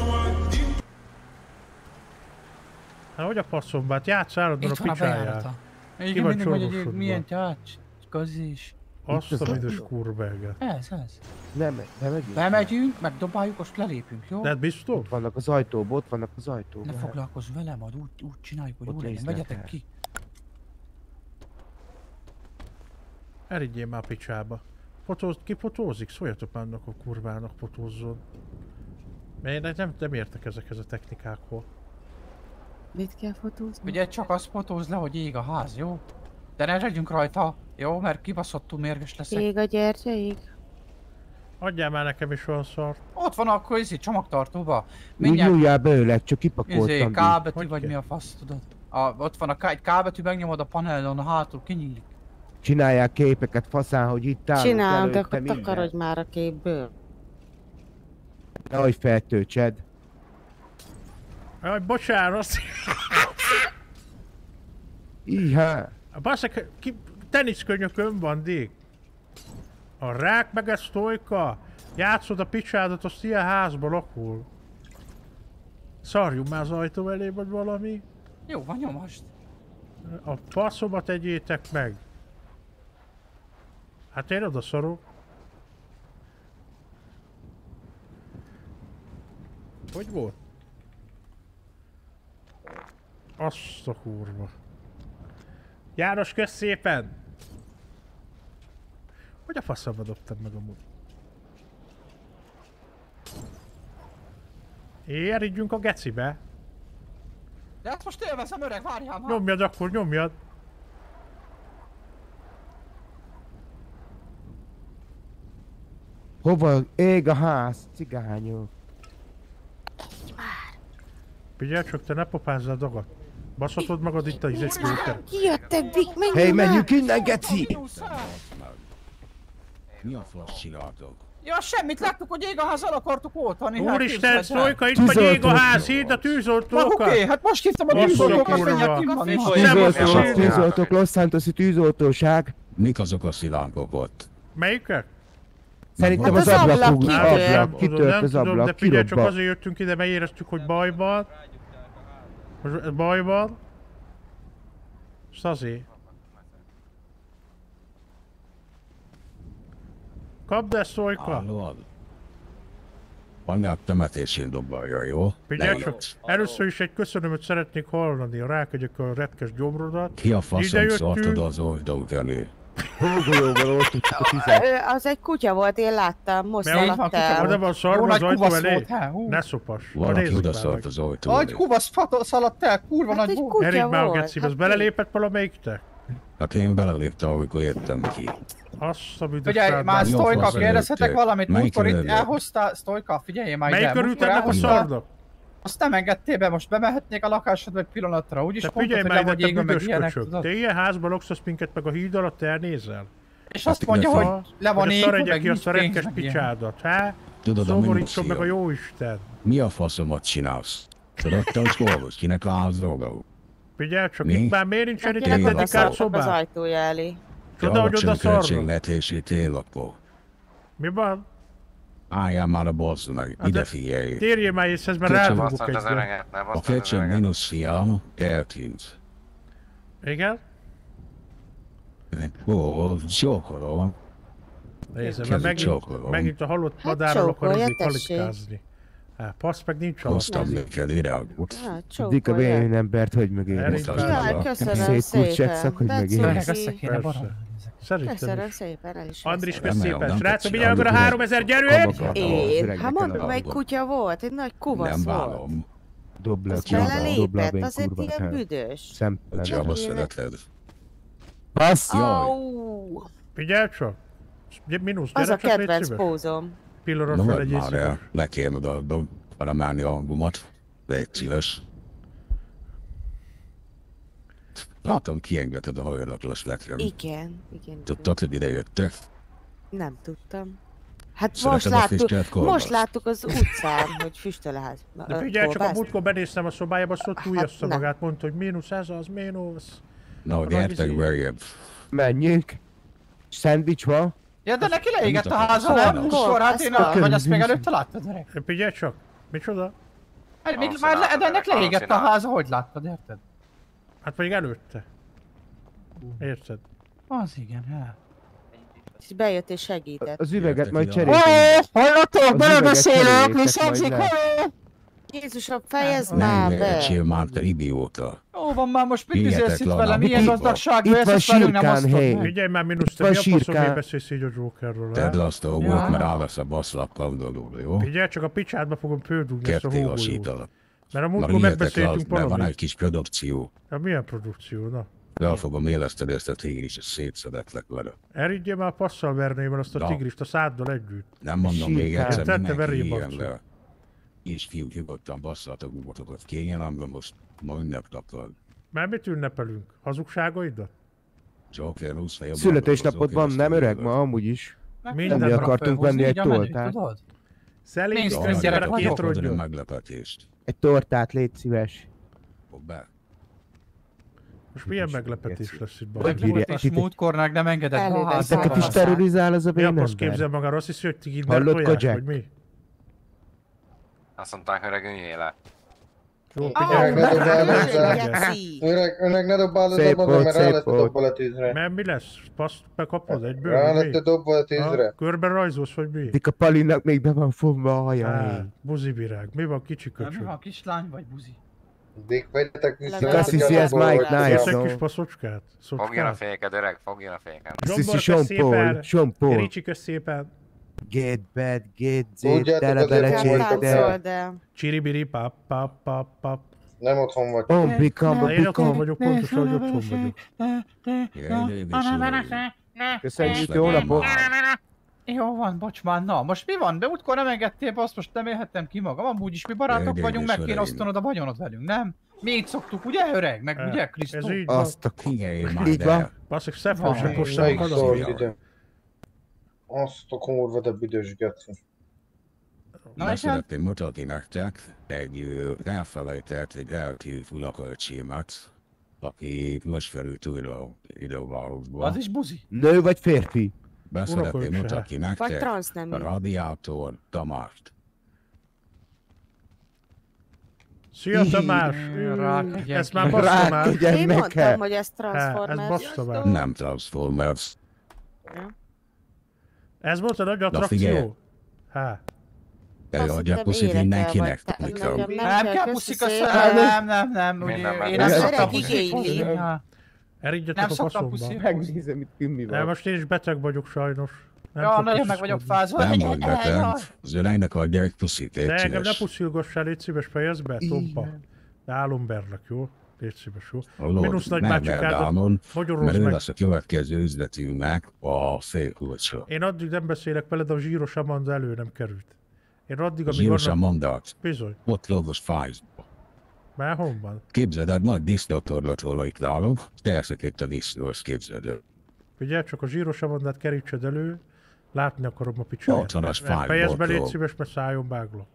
Hát hogy a faszomba? Hát játsz állandóan a Itt van a picsáját. bejárata. Ki Igen, vagy mindig mondja, hogy csorgosodva? milyen tjács, közés. Azt a büdös kurvágat. Ez. Bemegyünk? Bemegyünk, megdobáljuk, most lelépünk, jó? De hát biztos? Ott vannak az ajtóban, ott vannak az ajtóban. Ne foglalkozz velem, majd úgy csináljuk, hogy Ott jó legyen. néznek Vegyetek el. ki. Elidjél már a picsába. Ki fotózik? Szóljatok már annak a kurvának fotózzon. Mert én nem értek ezekhez a technikákhoz. Mit kell fotózni? Ugye csak azt fotózz le, hogy ég a ház, jó? De ne legyünk rajta, jó? Mert kibaszottul mérges leszek. Ég a gyertyaig? Adjál már nekem is olyan szart. Ott van akkor csomagtartóba. Úgy Mindjárt nyúljál belőle, csak kipakoltam. K betű Hogy vagy kell? mi a fasz, tudod? Ott van egy K betű, megnyomod a panelon, a hátul kinyílik. Csinálják képeket faszán, hogy itt állunk Csinálom, de előtte akkor minden. takarodj már a képből. Nehogy feltöltsed. Jaj, bocsánat. Íhá. Baszek, teniszkönyökön van, Dick. A rák meg a sztojka. Játszod a picsádat, azt ilyen házba lakul. Szarjunk már az ajtó elé, vagy valami. Jó, van nyomasd. A faszomat egyétek meg. Hát én oda szarok. Hogy volt? Azt a kurva. János, kösz szépen! Hogy a faszomba dobtad meg amúgy? Éridjünk a gecibe. De hát most élvezem, öreg, várjál már. Nyomjad akkor, nyomjad. Hova ég a ház, cigányok? Figyelj csak, te ne popázz a dagat. Baszhatod magad itt a izéskülőket. Kijöttek, Dick, menjünk Hey, már! menjünk innen, geci! Mi a fasz csináltok? Ja, semmit, láttuk, hogy ég a ház, el akartuk oltani. hát Úristen, képzeld el. Szojka, itt vagy ég a ház, hidd a Na oké, tűzoltókat! hát most hívtam a Basszok, tűzoltókat, kurva. mindjárt kim van. Tűzoltók, tűzoltók, Los Santos-i tűzoltóság. Mik azok a szilánkok ott? Melyikek? Szerintem Hát az az ablak ablak kitört, kitört. kitört az nem tudom, de ablak, figyelj, csak kirobban. azért jöttünk ide, mert éreztük, hogy baj van. Most baj van. Most azért. Kapd ezt, Szojka! Hallod? Anyák temetésén dobálja, jó? Figyelj Ne csak, jössz. először is egy köszönömöt szeretnék hallani, rákegyek a retkes gyomrodat. Ki a Ide faszom jöttünk. szartad az oldaluk elé? Hógolyóval oltottuk a tüzet. Az egy kutya volt, én láttam, most Mert így van, szaladt kutya el. Oda van Jó szarva az nagy ajtó kubasz elé. volt, há? Hú. Ne szopas. Valaki Nézzük oda már szart meg. az ajtó Egy elé. kubasz szaladt el, kurva Hát nagy egy volt. Erik kutya már a volt. gecibe, az Hát belelépett valamelyiktek? Hát én beleléptem, amikor jöttem ki. Azt a büdös Figyelj, sárban. már Jó Sztojka, fasz kérdezhetek előttek. valamit? Melyik Múltkor itt előtt? elhoztál, Sztojka, figyelj már Melyik ide. örültek a elhoztál, szardok? azt nem engedtél be, most bemehetnék a lakásodba egy pillanatra, úgyis Te mondtad, figyelj hogy már le ide, vagy te égve meg büdös ilyenek, köcsög. tudod? Te ilyen házban lakszasz minket meg a híd alatt, te elnézel? És azt Hát mondja, igen, hogy le van Hogy égve, szaradjak meg ki azt a nincs pénz, retkes meg ilyen. picsádat, há? Tudod, a Szomorítson meg a minuszió. jó Isten. Mi a faszomat csinálsz? Tudod, te hogy dolgozz, kinek állsz dolga? Figyelj csak, Mi? itt már miért nincsen itt Akinek egy Tényleg. oda dedikált szartak az szobát? ajtója elé. Csoda, hogy oda szarnak. költségvetési ténylapó. Mi van? Álljál már a bossznak, Hát ide de- figyelj. Térjél már észhez, mert Köcsög. rádugok egyre. A kecseg mínusz fiam eltűnt. Igen? Ó, csókolom. Nézd, Kezdj mert csókolom. megint a halott Hát madárral akar csókolja, izé tessék. palikkázni. Passz meg nincs alatt. Hoztam neked virágot. Hát, Dika csókolja. bénén embert, hogy meg Erik én. már- Jaj, köszönöm Szép kurcsák szépen. szak, hogy De megint. Öreg, cuki. össze kéne Persze. baromni. Szerintem Köszönöm is. szépen, el is Andris, veszem. kösz Remélem, szépen. nem Srácok, tetszik, vigyázz a amikor 3000, gyerünk! Én? Hát mondom, a egy kutya volt, egy nagy kuvasz Nem volt. bánom. Dob le a Az csapba, dob le a belelépett, vén azért kurva ilyen hát. büdös. Szempelen. Csaba szereted. Basz! Jaj. Au! Figyelj csak! Minusz, Az gyere a csak, légy kedvenc szíves. pózom. Pillanat Na fel vagy egy már el, éjszaka. le kéne oda paramálni a hangomat. Légy szíves. Látom, kiengedted a hajlatlas letrem. Igen. Tudtad, hogy ide jöttek? Nem tudtam. Hát Szereted most a füstölt láttuk, kolbaszt? most láttuk az utcán, hogy füstöl a ház. De figyelj csak, a kolbászt. múltkor benéztem a szobájába, azt ott Hát újassza nem. magát, mondta, hogy mínusz ez az, mínusz. Na, hogy Nagy értek izé. beljebb. Menjünk. Szendvics van? Ja, de neki leégett a Mit háza, akarsz? nem? Múltkor, hát én vagy azt még előtte láttad, öreg? Figyelj csak, micsoda? Hát még már de ennek leégett a háza, hogy láttad, érted? Hát még előtte. Érted? Az igen, hát. És bejött és segített. Az üveget majd Ó, cseréljük. Hallottok, belebeszélök, cseréljétek visszhangzik, majd le. halló! Jézusom, fejezd Nem már lehetsél be! már, te idióta. Ó, van már most mit Hihetetlen, üzélsz itt velem, amit milyen itt gazdagság, van. Itt van ezt velünk nem Sirkán osztod hely. meg. Figyelj már, Minusz, te Van mi a faszom, Sirkán. miért beszélsz így a Jokerről, Tedd rá? azt a hót, mert állsz a baszlakkal dolog, jó? Figyelj, csak a picsádba fogom pődugni ezt a Ketté hógolyót. lassítalak. Mert a Már múltkor ilyetek megbeszéltünk az, mert van valamit. egy kis produkció. Ja, milyen produkció, na? El fogom éleszteni ezt a tigris, és szétszedetlek vele. Erigyél már passzal verném el azt a Na. tigrist a száddal együtt. Nem mondom még Sirkán. egyszer, Tette mindenki verém ilyen arcú. le. És fiúk nyugodtan basszatok nyugodtokat kényelemben, most ma ünnepnap van. Mert mit ünnepelünk? Hazugságaidat? Joker 20 fejebb. Születésnapod van, nem öreg ma amúgy is. Minden Nem mi nap akartunk fölhozni venni egy így a menüt, tortát. tudod? Szelíd, Mainstream gyerek, gyerek két vagyok. rodjon. meglepetést. Egy tortát, légy szíves. Fog be. Most milyen meglepetés lesz itt Hogy baj? bírja- És múltkor nem engedett be a Előveszem. Ezeket házába. is terrorizál az a Mi a vén fasz képzel ember? magára? Azt hiszi, hogy ti kinder Hallod, tojás, Kojak? vagy mi? Azt mondták, hogy regüljél le. Jó, Ah, figyelj. Geci! Öreg, ne dobáld a Szép dobodon, volt, mert rá szép lett volt. dobva a 10-re. Mert mi lesz? Paszt bekapod egyből? Rá vagy mi? lett dobva a 10-re. Ha? Körben rajzolsz, vagy mi? Dik a Palinak még be van fogva a haja. Á, hé. buzivirág. Mi van, kicsi Nem, köcsög? ha kislány vagy buzi. Dick, vegyetek vissza. Legalább Azt hiszi, ez Legalább Mike legalább Nice. Kész egy no. kis faszocskát? Fogjon a Szocskát? féked, öreg, fogjon a féked. Azt hiszi Zsombor, Sean kösz Paul. szépen. Sean Paul. Ricsi, kösz szépen. Get bad, get zét, Tudjátok, tele azért bele nem vagytok csétel. el. Csiribiri, pap, pap, pap, pap. Nem otthon vagy. Bombikamba, Én otthon bikamba. vagyok, pontosan, hogy otthon vagyok. Köszönjük, jó napot! Jó van, bocs már, na, most mi van? De útkor nem engedtél be, azt most nem élhettem ki magam. Amúgy is mi barátok Öregem vagyunk, és meg kéne öregem. osztanod a vagyonot velünk, nem? Mi így szoktuk, ugye öreg? Meg ugye, Krisztó? Ez így van. Azt a Figyelj már, Így van. de Basszik, szebb Van. sem most Melyik sem szól haladni. ide? Azt a komorva, de büdös geci. Na, Be és hát? szeretném mutatni nektek elfelejtett, egy eltűnt unokölcsémet, aki most felült újra ide a városba. Az is buzi. nő vagy férfi? Be szeretném Unokaöccse. mutatni Vagy nektek transznemű. a Radiátor Tamást. Szia Tamás! Rák, Ezt már baszta már. Rák, Én meg mondtam, kell. hogy ez Ez Transformers. baszta már. Nem Transformers. Ez volt a nagy Na figyelj. attrakció? Há. Előadja puszit mindenkinek, Tomika. Nem kell puszik a szem. nem, ugye Minden én már nem nem. szoktam Öreg puszit igényli. hozni. Ja. Erigyetek Nem a szoktam faszomba. puszi. Megnézem, itt ki mi De van. most én is beteg vagyok sajnos. Nem Ja, tudok nagyon meg vagyok puszilkodni. fázva. Nem vagy beteg, az öregnek adja egy puszit, De egy engem ne szíves. puszilgassál, légy szíves, fejezd be, Tompa. De álomberlek, jó? Légy szíves, jó? Hallod, Minusz nagy nem bácsikádat Verdámon, magyarozd mert ő meg. lesz a következő üzletünknek a szélkulcsa. Én addig nem beszélek veled, a zsíros Amanda elő nem került. Én addig, amíg Zsírosan annak... mondat, Bizony. ott logos fájzba. Már honnan? Képzeld el, nagy disznótorlatról itt állok, te eszek itt a disznós, képzeld el. Figyelj, csak a zsíros Amandát kerítsed elő, látni akarom a picsáját. 80-as fájlból Fejezd be, légy prób. szíves, mert szálljon váglak.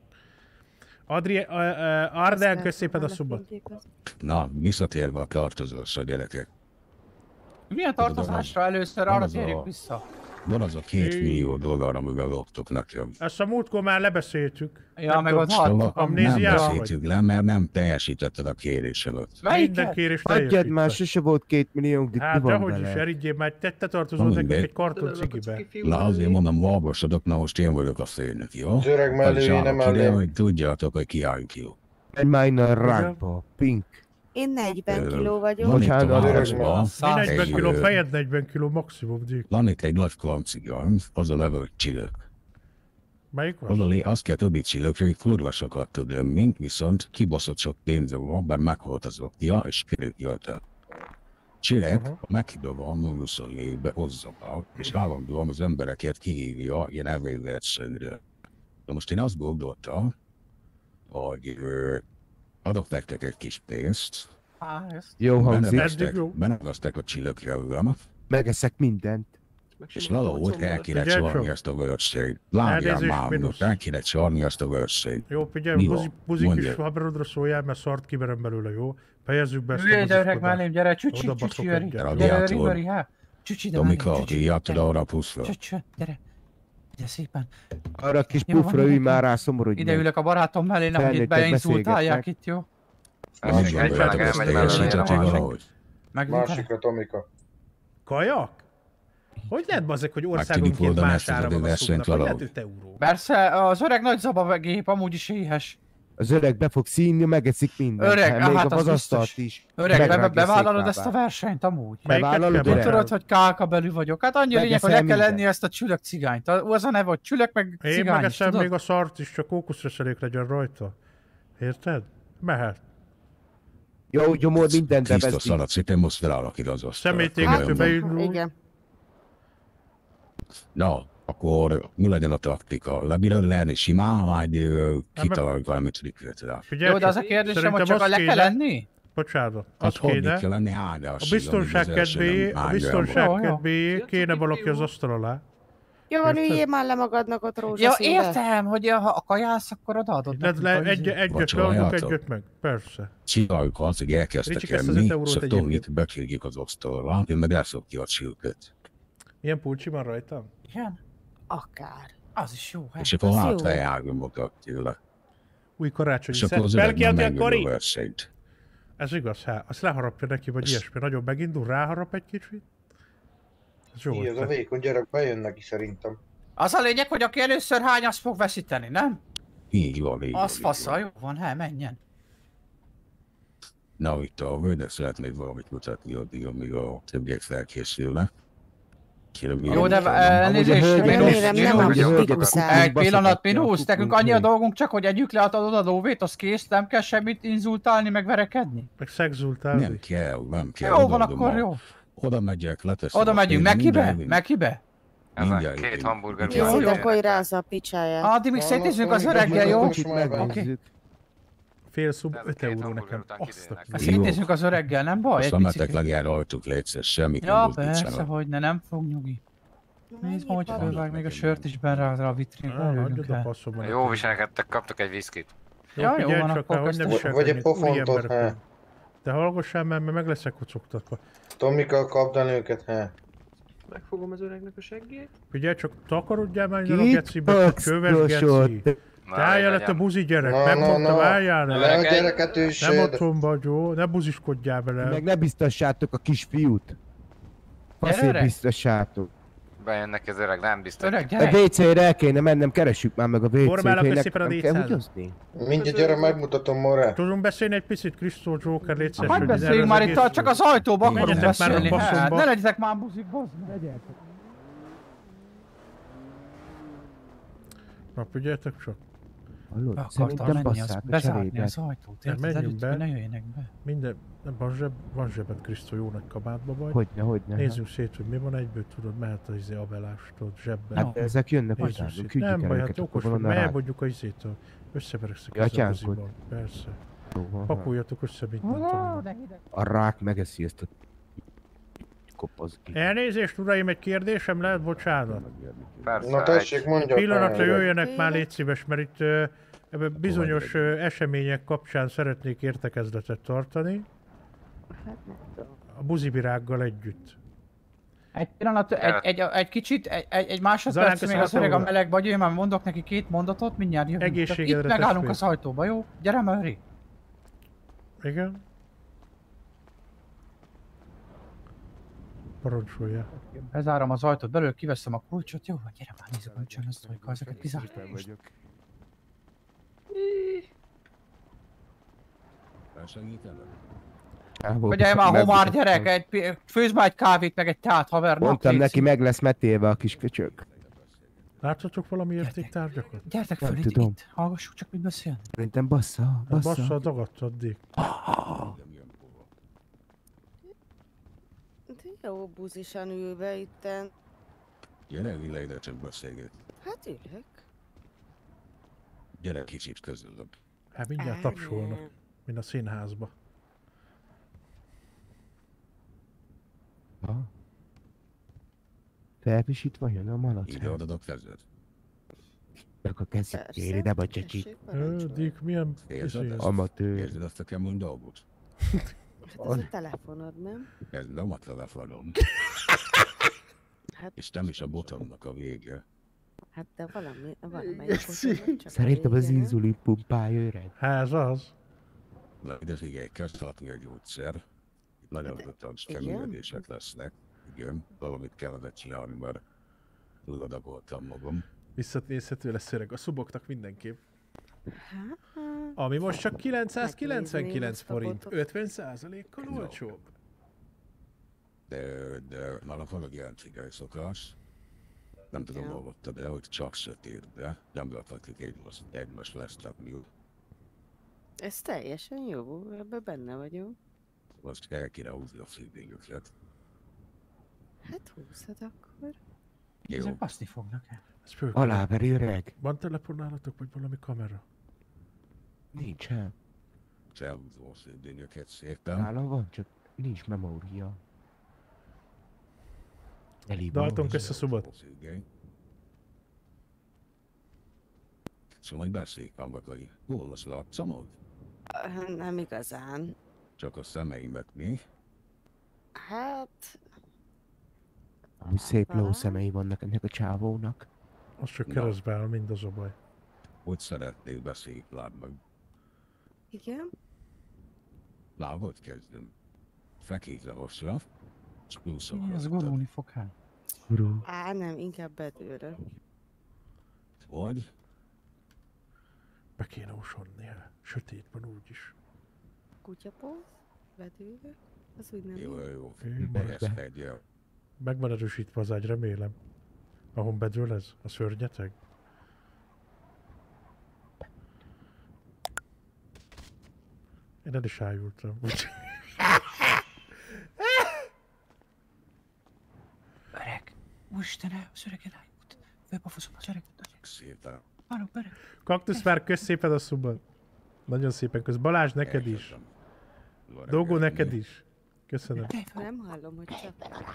Arden, kösz szépen a szobat. Na, visszatérve a tartozásra, gyerekek. Milyen tartozásra először, van arra az a- térjünk vissza. Van az a 2 millió dollár, amivel loptok nekem. Ezt a múltkor már lebeszéltük. Ja, Nem meg tudom, ott halt. Nem amnéziás vagy? beszéltük le, mert nem teljesítetted a kérésemet. Minden Melyiket? kérés Adjad teljesítve. már, sose volt 2 milliónk, de mi Hát van dehogy is, vele? erigyél már, te tartozol Na, nekünk mindegy. egy karton cigibe. Na azért mondom, valgosodok, na most én vagyok a főnök, jó? Az öreg mellé, Az én állok nem ide, mellé. hogy tudjátok, hogy kiálljunk jó. Egy minor rákba, pink. Én 40 kiló vagyok. Van itt a Bocsánat, öreg városban Mi 40 egy, kiló, fejed 40 kiló maximum, Dick. van itt egy nagy klancigány, az a neve, hogy Csillök. Melyik Az van? a azt kell tudni Csillökre, hogy kurva sokat tud önni, viszont kibaszott sok pénze van, bár meghalt az apja, és kirőgjölte. Csillek a meghidovan 24-be hozza be, és állandóan az embereket kihívja ilyen elvéletszőre. De most én azt gondoltam, hogy adok nektek egy kis pénzt, Jó hangzik. Eddig jó. beneveztek a Csillökre uram, Megeszek mindent. és valahogy el kéne Figyelj csalni csak. ezt a vörösséget. Lágjál Elnézést, már, Minusz. el kéne csalni ezt a vörösséget. Jó, figyelj, Mi van? buzik is Mondja. haverodra szóljál, mert szart kiverem belőle, jó? Fejezzük be ezt a Üljél ide öreg buziskodást. mellém, gyere, csücsi, Oda csücsi, baszok Öri. egyet. Gyere, Radiátor. Öri, hát. Csücsi ide mellém, Tomika, csücsi. hívjátok arra a puszra. Csücsi, gyere. Ide szépen. Arra a kis Jó, van, pufra ülj ide. már rá, szomorodj Ide meg. ülök a barátom mellé, nehogy itt Felnőttek beinzultálják beszélgetnek. itt, jó? Mindig Egy gondoljátok, meleg ezt elmegy mellé, teljesítették a másik. valahogy. Megvédtek? Másikra, Tomika. Kajak? Hogy lehet bazzeg, hogy tudjuk országonként oldani más ezt az ára van a adóversenyt szubnak? Hogy lehet valahogy. 5 euró? Persze, az öreg nagy zabagép amúgy is éhes. Az öreg be fog színni, megeszik mindent. Öreg, még hát a az vazasztalt biztos. is. Öreg, megrágja bevállalod széklábát. ezt a versenyt amúgy? Bevállalod, Úgy öreg? tudod, hogy kálkabelű vagyok. Hát annyi lényeg, hogy le Megeszel kell mindent. lenni ezt a csülök cigányt. Az a neve, hogy csülök meg Én cigány is, megeszem tudod? még a szart is, csak kókuszreszerék legyen rajta. Érted? Mehet. Jó, hogy gyomor mindent Krisztus beveszi. alatt szépen most felállakít az asztal. Szemétégető beindul. Igen. Na, akkor mi legyen a taktika? Lebírod lenni simán, vagy kitaláljuk valamit trükkötre? Jó, de az a kérdésem, hogy csak le kell lenni? Bocsánat, Az az hogy kéne. kell lenni áldás? A biztonság kedvéért kéne valaki az asztal alá. Jó, van, Érted? üljél már le magadnak ott Ja, rózsaszínbe. értem, hogy ha a kajász, akkor odaadod nekünk a Egyet leadunk, Vacsorájátok? egyet meg. Persze. Csináljuk azt, hogy elkezdtek Ricsik, ezt az enni, 5 eurót szóval egyébként. itt bekérjük az asztalra, én meg elszokja a csülköt. Milyen pulcsi van rajtam? Igen? Akár. Az is jó, hát. És akkor az jó. hátra elgombogat tőle. Új karácsonyi És akkor az öreg már Belkiáltja a megöl a Kari! versenyt. Ez igaz, hát. Azt leharapja neki, vagy ilyesmi. Nagyon megindul, ráharap egy kicsit. Ez jó Így, az a ötlet. vékony gyerek bejön neki szerintem. Az a lényeg, hogy aki először hány, az fog veszíteni, nem? Így van, így van. Az így fasza, van. jó van, hát menjen. Na, itt a völgynek szeretnéd valamit mutatni addig, amíg a többiek felkészülnek. Kérem, Jó, de Amúgy a elnézést, hölgyek- Remélem, nem a hölgyek- pikuszál. Egy pillanat, Minusz, Baszatni nekünk fogunk annyi a még. dolgunk, csak hogy együk le a lóvét, az kész, nem kell semmit inzultálni, meg verekedni. Meg szexultálni. Nem kell, nem kell. Jó van, odaadom akkor a- jó. Oda megyek, leteszem. Oda a megyünk, pénzt, Mekibe? mindjárt- Mekibe? Ez a mindjárt 2 jövünk. hamburger. Jó, jó. Készítek rázza a picsáját. Addig még szétnézzünk az öreggel, jó? Most már Megnézzük. Fél szub, Ez a 5 két euró hamburger nekem. után Azt a kidélnek. Ezt Jó. szétnézzünk az öreggel, nem baj? Azt Egy a metek picit. legyen rajtuk, létszés, semmit Ja, nem persze, buzdítsanak. hogy nem fog nyugi. Nézd ma, hogy fölvág még a sört is benne rá a vitrinbe, örülünk Hagyjad a el. passzomban. Jó viselkedtek, kaptok egy viszkit. Ja, jó figyelj van, csak akkor rá, hogy nem köszönöm. viselkedni, Vagy egy úri pofontot, emberek he. vagyunk. De hallgassál, mert meg leszek kocogtatva. Tomika, kapd el őket, he. Megfogom az öregnek a seggét. Figyelj csak, takarodjál már innen a Kit gecibe, te csöves geci. paxosod? Na, Te álljál le, te legyen. buzi gyerek, Na, megmondtam, na. álljál Le le. a gyereket Nem ősöd. otthon vagy, jó? Ne buziskodjál bele. Meg ne biztassátok a kisfiút. Faszét öreg. biztassátok. Bejön neki az öreg, nem biztos. Öreg, A gyere! WC-re el kéne mennem, keressük már meg a WC-t, Formálok hogy szépen a nekem kell D100-at. húgyozni. Mindjárt gyere, megmutatom, More. Tudunk beszélni egy picit, Krisztó Joker, légy szíves, Hogy hogy beszéljünk erre már az itt, egészről. csak az ajtóba akarunk Menjetek már a beszélni, hát baszomba. ne legyetek már buzik, bazd meg. Na, figyeljetek csak. Hallod? Be akartam Szerintem menni, az basszák a bezárni cserébe. az ajtót, érted? menjünk Előtt, be. hogy ne jöjjenek be. Minden, van zsebed, Krisztó, jó nagy kabátba vagy. Hogyne. Nézzünk szét, hogy mi van egyből, tudod, mehet az avelás, tudod, zsebben. Hát ezek jönnek Nézzünk hozzánk, szét. küldjük Nem el baj, hát őket, okos akkor vagy, volna rá. elmondjuk a izét, összeverekszek Ja, ezzel a atyánkod. buziban. Persze. Jó, van. Pakoljatok össze mindent. onnan. A rák megeszi ezt a kopasz ki. Elnézést, uraim, egy kérdésem lehet, bocsánat. Persze, Na tessék, mondja. Pillanatra jöjjenek már, légy szíves, mert itt ebben bizonyos események kapcsán szeretnék értekezletet tartani. Hát nem tudom. A buzivirággal együtt. Egy pillanat, egy kicsit, egy másodperc Zalán, még az öreg a köszönöm. melegbe, hogy én már mondok neki 2 mondatot, mindjárt jövünk. Csak Egészségedre, itt megállunk testvér. az ajtóba, jó? Gyere már, Öri. Igen? Parancsolja. Bezárom az ajtót belőle, kiveszem a kulcsot, jó? Gyere már, nézzük, hogy csinálni azt, hogy ezeket kizártam most. Figyelj már, homár gyerek, főzz már egy kávét, meg egy teát, haver. Mondtam neki, meg lesz metélve a kis köcsög. Láthatok valami értéktárgyakat? Gyertek Nem föl, tudom. itt, hallgassuk csak, mit beszél. Szerintem bassza. Bassza, dagadt addig. De jó buzisan ülve itten. Gyere, ide, ide csak beszélget. Hát ülök. Gyere kicsit közülök. Hát mindjárt tapsolnak, mint a színházba. Felvisítva jön a malac. Ide adod a kezed. Csak a kezét kéri, de vagy csecsit. Dick, milyen Érzed ezt? Amatőr. Érzed ezt a kemény dolgot? Hát ez a telefonod, nem? Ez nem a telefonom. Hát, És nem is a botomnak a vége. hát de valamelyik botonnak csak a Szerintem az vége, nem? inzulin pumpája öreg. Hát ez az. Na, ide figyelj, kezd hatni a gyógyszer. Itt nagyon ötletes igen? felművelések lesznek. Igen, valamit kellene csinálni, mert tudatagoltam magam. Visszanézhető lesz öreg. A szuboknak mindenképp. Hát, Ami most csak 999 Megnézném azt a forint. botot. 50%-kal olcsóbb. De nálam van egy ilyen cigány szokás. Nem tudom, Ja. hol voltam, de hogy csak sötétbe. Nem láthatjuk egymás lesztetni. ez teljesen jó, ebben benne vagyok. Most el kéne húzni a fényvénöket. Hát húzod akkor. Jó. Ezek baszni fognak-e? Ez föl. Aláveri öreg. Van telefonálatok, vagy valami kamera? Nincsen. Elhúzom a fényvénöket szépen. Nálam van, csak nincs memória. Dalton, kösz a szubot. Szóval egy beszélkám vagy, hol az látszamod? Nem igazán. Csak a szemeimet mi? Hát... Úgy szép ló szemei vannak ennek a csávónak. Az csak Na. keresztbe áll, mindaz a baj. Hogy szeretnél beszélni meg? Igen? Lábad kezdem. Fekete hosszra. Csúszok. Ez gurulni fog hát. Gurul. Á, nem, inkább bedőlök. Vagy? Be kéne osonni el. Sötétben úgyis. Kutyapóz? Bedőlök? Az úgy nem Jó, jó. jó. Be. Ereszkedj. Meg van erősítve az ágy, remélem. Ahon bedől ez? A szörnyeteg? Én el is ájultam. Öreg. Úristen, az öreg elájult. Fölpofozom az öreget. Szépen. Haló, öreg. Kaktusz már kösz szépen a szubat. Nagyon szépen kösz. Balázs, neked is. Dogó, neked is. Köszönöm. Nem hallom, hogy csak...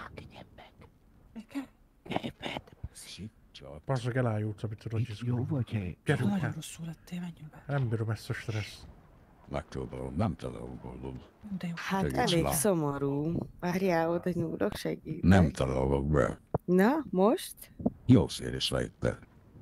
Passzak, elájultam, amit tudod, hogy Jó vagy, hely? Gyerünk Nagyon el. rosszul lettél, menjünk be. Nem bírom ezt a stressz. Megpróbálom, nem találom. De jó. Hát Tegye elég le. szomorú. Várjál, oda nyúlok, segít. Nem találok be. Na, most? Jó széles lejte.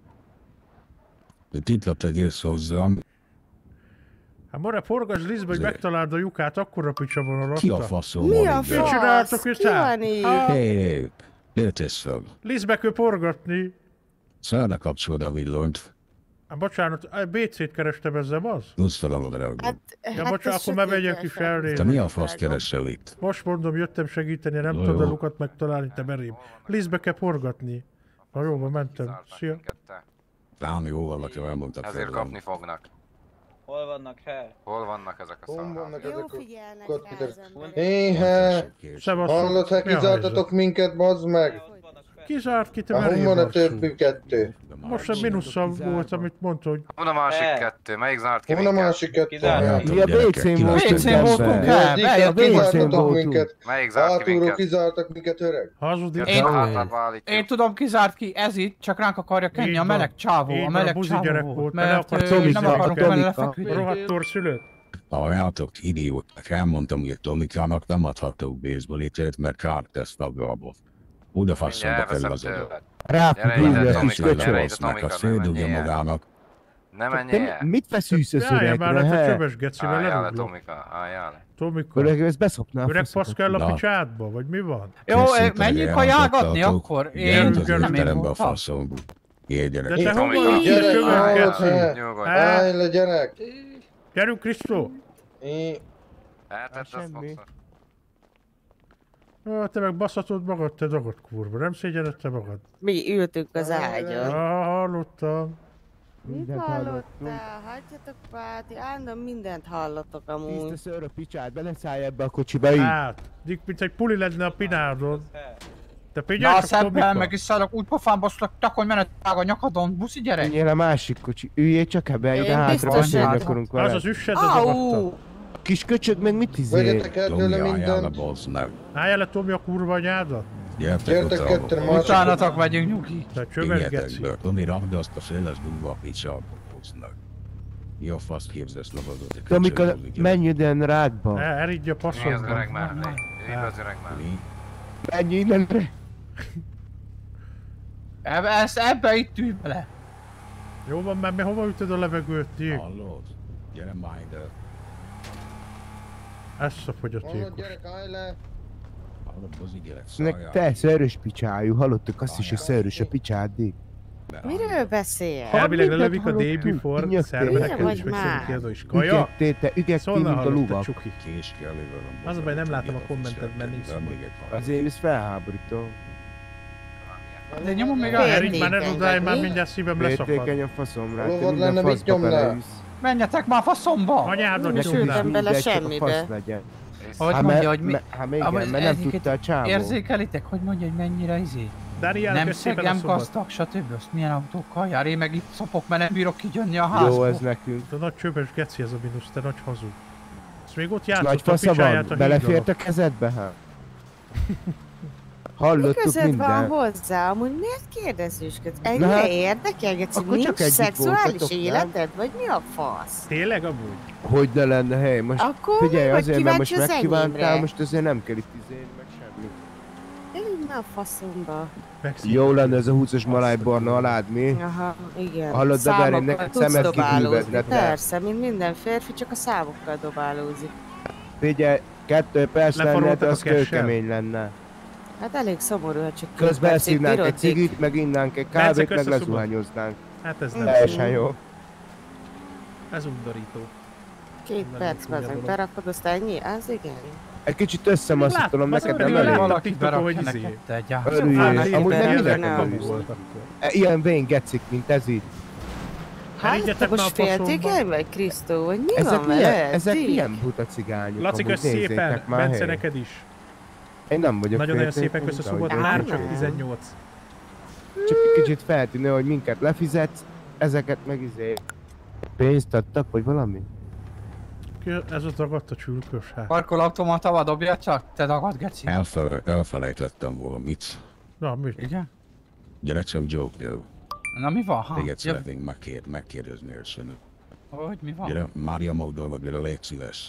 De titlap tegyél hozzám. Hát More, forgasd Lisztbe, hogy megtaláld a lyukát, akkora picsa van alatta. Ki a faszom Mi van a ide? Mit csináltok fasz? itt? Ki van itt? Hé, értesz fel. Lisztbe kell porgatni. Szállna kapcsolod a villanyt. Hát bocsánat, a BC-t kerestem ezzel, az? Tudsz feladod rá. Ja, bocsánat, akkor bemegyek is elnézni. Te mi a fasz keresel itt? Most mondom, jöttem segíteni, nem Jó, tudod a jó. lukat megtalálni, te merém. Lisztbe kell porgatni. Na jó, van, mentem. Szia. Rám jó valaki elmondta Ezért fel. kapni fognak. Hol vannak, he? Hol vannak ezek a Hol szarhák? vannak Jó ezek a figyelnek kotpitek? rá az emberek. Éhe! Szevasztok. Hallod, hát Mi a kizártatok minket, bazd meg! Kizárt ki, te Ahol merém van a arcú. többi kettő? Most a mínusszal volt, amit mondta, hogy Hol a másik He. kettő? Melyik zárt ki Hol a minket? másik kettő? Kizártak. Mi a WC-n voltunk WC-n voltunk ebben? el. Egyiket a kizártatok voltunk. minket. Melyik zárt ki Hátulról minket? kizártak minket, öreg? hazudik. Én- Hátrább állítjuk. Én tudom, kizárt ki, ez itt, csak ránk akarja kenni Így a van. meleg csávó, Így a van, meleg a buzi csávó gyerek volt, volt, mert bele akart nem Tomika. akarunk vele Tomika. lefeküdni. Rohadtor szülött. Ha játok idióták, elmondtam, hogy a Tomikának nem adhatok baseballítőt, mert kárt tesz magába. Oda faszomba kell az adat. Ráfogulja a kis Tomika, köcsög. gyere. Meg a széldugja magának. Ne menj Te el! mit feszülsz az Álljál már öregre, le, te he? csöves gecivel, Álljál le, lerúglak. Tomika, álljál le. Tomika. Öreg, ez beszopná a Öreg fasz faszokat. kell a Na. picsádba, vagy mi van? Jó, menjünk kajálgatni akkor? Én az nem én terembe a voltam. faszom. Jöjjenek. De te Tomika, hova így gyere, csöves hallod, geci? he? Nyugodj. Állj le, gyerek! Gyerünk, Krisztó! Eltett azt semmi. fogszor. Te meg baszhatod magad, te dagad kurva, nem szégyened te magad? Mi ültünk az ágyon. Hallottam. Mit Mindent hallottál? Hagyjatok Páti, állandóan mindent hallatok amúgy. Tiszta szőr a picsát, beleszállj ebbe a kocsiba így. Hát, mint egy puli lenne a pinádon. Te Na, figyelj a csak, szebben Tomika. meg is szállok, úgy pofán baszlak, takony menet vág a nyakadon, buszi gyerek. Menjél a másik kocsi. Üljél csak ebbe, Én ide hátra biztos beszélni járok. akarunk Az vele. az üssed, az agadta. A kis köcsög meg mit izé? Vegyetek el Tomi, tőle álljál le, mindent. bazd meg. Állj le, Tomi, a kurva anyádat. Gyertek ketten a másik. Utánatok megyünk, nyugi. Te csöves Jöjjetek geci. be. Tomi, rakd azt a széles dugva a picsába, bazd meg. Jó fasz képzesz magadot. a Tomika, köcsög, menj ide rádba. Erigy a Mi az passzodba. öreg mellé? Ülj be az öreg mellé. Mi? Menj innen. Ebbe itt ülj bele. Jó van, mert mi hova ütöd a levegőt, ti? Hallod? Gyere már ide. Ez a Hallod, fogyatékos. gyerek, állj le! Nek te szörös picsájú, hallottuk azt is, hogy szörös a picsádig. Miről beszél? Elvileg lelövik a day before szervereket is, hogy szönkélző is kaja. Ügettél, mint a luvak. Az a baj, nem látom a kommentedben, nincs szó. Azért ez felháborító. De nyomom még a... Erígy már ne odállj, már mindjárt szívem leszakad. Féltékeny a faszom rá, te Lovod minden lenne, mit faszba nyomnál? belevisz. Menjetek már faszomba! Anyádon Nem nyomnál. sültem bele Mindegy, csak a semmibe. fasz legyen. Hogy Hát mondja, hogy mi... Hát még igen, mert nem tudta a csávó. Érzékelitek, hogy mondja, hogy mennyire izé? Daniel, Nem kösz szépen a szegem szobat. gazdag, stb. Azt milyen autókkal jár, én meg itt szopok, mert nem bírok kijönni a házból. Jó, ez nekünk. A nagy csöpös geci ez a mínusz, te nagy hazug. Ezt még ott Nagy játszott a fasza picsáját van, a belefért hídlalap. a kezedbe, hát? Mi Hallottuk között van minden. hozzá? Amúgy miért kérdezősködsz? Na Ennyire hát, érdekel, Geci? akkor Nincs csak együtt szexuális voltatok, nem? életed? Vagy mi a fasz? Tényleg amúgy? Hogy ne lenne hely, most Akkor figyelj, mi vagy azért, mert most kíváncsi az megkívántál, enyémre? most azért nem kell itt izélni, meg semmi. Elég már a faszomba. Jó lenne ez a 20-as malájbarna alád, mi? Aha, igen. Hallod, de Számokkal Beri, neked tudsz szemed dobálózni. kikülvedne, te. Persze, mint minden férfi, csak a számokkal dobálózik. Figyelj, 2 perc lenne, de Lefaroltak az a cash-sel? kőkemény lenne. Hát elég szomorú, ha csak 2 Közben percig elszívnánk egy bírodzik. cigit, meg innánk egy Bence, kávét, kösz meg a szubat. lezuhányoznánk. Hát ez nem Teljesen szó. jó. Ez undorító. 2 perc, meg berakod, aztán ennyi? Az igen. Egy kicsit összemasszítom, neked nem Láttam, elég. valaki TikTokon, hogy berakja izé. neked Te gyász. Örüljél, amúgy nem persze, minek nem. nem volt akkor. Ilyen vén gecik, mint ez így. Hát, te Elégyetek már a most faszomba. féltékeny vagy, Krisztó? Vagy mi Ezek van milyen, veled? ezek Ti? milyen buta cigányok, Laci, amúgy kösz szépen, nézzétek már Bence hely. neked is. Én nem vagyok Nagyon-nagyon féltékeny, szépen kösz a de szobot, hogy már ők csak is. 18. Csak egy kicsit feltűnő, hogy minket lefizetsz, ezeket meg izé... Pénzt adtak, vagy valami? Ez az dagadt a csülkös, hát. Parkolautomata, dobja csak, te dagad, Geci. Elfelejtettem valamit. Na, mit? Igen? Gyere csak joke, jó. Na mi van? Ha? Téged szeretnénk megkérdezni elsőn. Hogy mi van? Gyere, Mária Magdalna, gyere, légy szíves.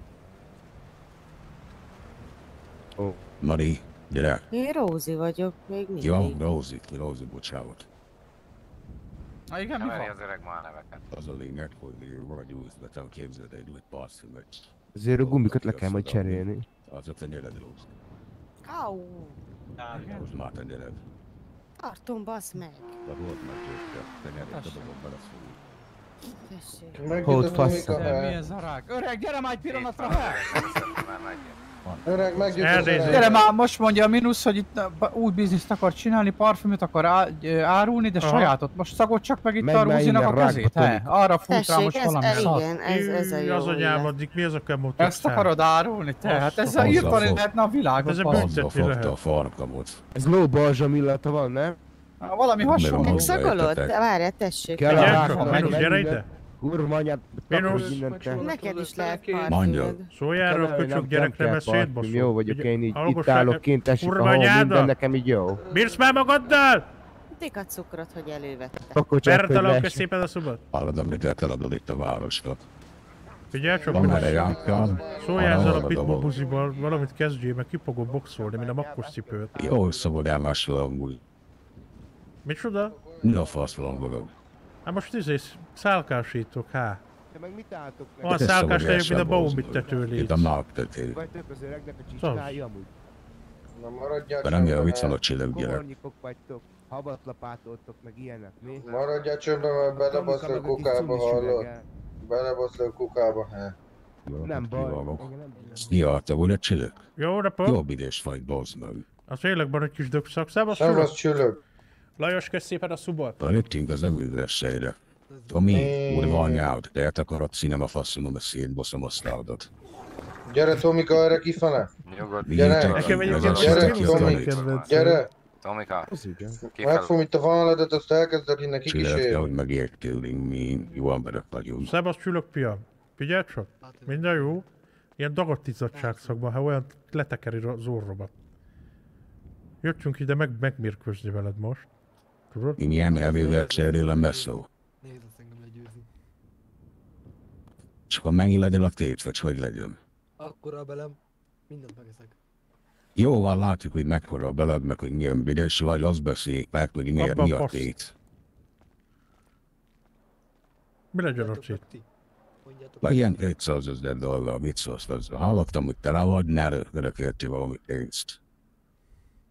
Ó. Mari, gyere. Én Rózi vagyok, még mindig. Jó, Rózi, bocsánat. Na igen, mi Keveri van? az öreg ma a neveket. Az a lényeg, hogy vagy üzletem, képzeld egy új parfümöt. Azért a gumikat le kell majd cserélni. Az a tenyered, Rózi. Au, Most már tenyered. tartom, basz meg. Vagy volt már győzte, tenyered, dobom beleszólni. Tessék. Hót Meggyőzött a fassa. Mika, De mi he. ez a rák? Öreg, gyere már egy pillanatra, hát! Már megjön. Öreg, meggyőzött Elnézést. az Gyere öreg. már, most mondja a mínusz, hogy itt új bizniszt akar csinálni, parfümöt akar árulni, de Aha. sajátot. Most szagod csak meg itt Megy a már Rózinak a innen, kezét, rákba, he? Arra fut rá Tessék, most ez, valami szar. igen, ez a jó. Az anyám, illet. addig mi az a kemót? Ezt akarod árulni, te? Hát ezzel Azzal írtani fog. lehetne a világot. Ez a bazd. büntet- Azzal mi fogta lehet? a farkamot. Ez lóbalzsam illata van, nem? Valami hasonló. Mivel Megszagolod? értetek? De várjál, tessék. Kell a Gyere rákba, csak, meg Minus, gyere minden. ide. Kurva anyád, Minus. takarod mindent te. Neked is lehet Mondja. parfümöd. Szóljál a köcsög gyerekre, mert szétbaszol. Jó vagyok, én így Hallgass itt el, állok kint, esik a kurva hó, anyádat! minden nekem így jó. Bírsz már magaddal? Tika cukrot, hogy elővettem. Akkor csak, hogy Vertelak, kösz lesz. szépen a szobat. Hallod, amit eladod itt a városnak. Figyelj csak, Van erre járkál? szóljál ezzel a pitbull buzival, valamit kezdjél, meg ki fogod boxolni, mint a makkos cipőt. Jó szabad elmásról amúgy. Micsoda? Mi a fasz van magad? Hát most szálkásítok, há. Te meg mit álltok meg? Olyan szálkás legyek, mint a Baumbit tető Itt a légy. naptető. Vagy tök az öregnek a csicskája amúgy. Na maradjál De nem jön, csöndben, mit van a he. csillag gyerek. Komornyikok vagytok, habatlapátoltok, meg ilyenek, mi? Maradjál csöndben, mert belebaszol a Tomika meg a kis kukába, cumis hallod? ürege. Belebaszol a kukába, he. Nem baj. Ja, te vagy a csillag? Jó napot! Jobb idés vagy, bazd meg. Az élekben egy kis dögszak, szábasz Szevasz csülök. Lajos, kösz szépen a szubot. Léptünk az emlőzésére. Tomi, úr van out, de eltakarat színem a faszomom a szétboszom a szládat. Gyere Tomika, erre kifele. Nyugodt. Gyere. Nekem Ez egyébként az, Gyere, aki a Tomi. tanít. kedvenc. Gyere. Tomika, Megfogom itt a vonaledet, azt elkezded innen Csillag, kikísérni. hogy megértünk, mi jó emberek vagyunk. Szábasz csülök, piam. Figyelj csak. Minden jó. Ilyen dagadt izzadságszakban, ha olyan letekeri az orromat. Jöttünk ide megmérkőzni veled most. Tudod? Én ilyen elvével cserélem beszó. Csak a mennyi legyen a tét, vagy hogy legyen. Akkora belem, mindent megeszek. Jó van, látjuk, hogy mekkora a beled, meg hogy milyen büdös vagy, azt beszéljük meg, hogy miért Abban mi a fasz. tét. Mi legyen a cét? Legyen $200 000, mit szólsz hozzá? Hallottam, hogy te rá vagy, ne örökölti valami pénzt.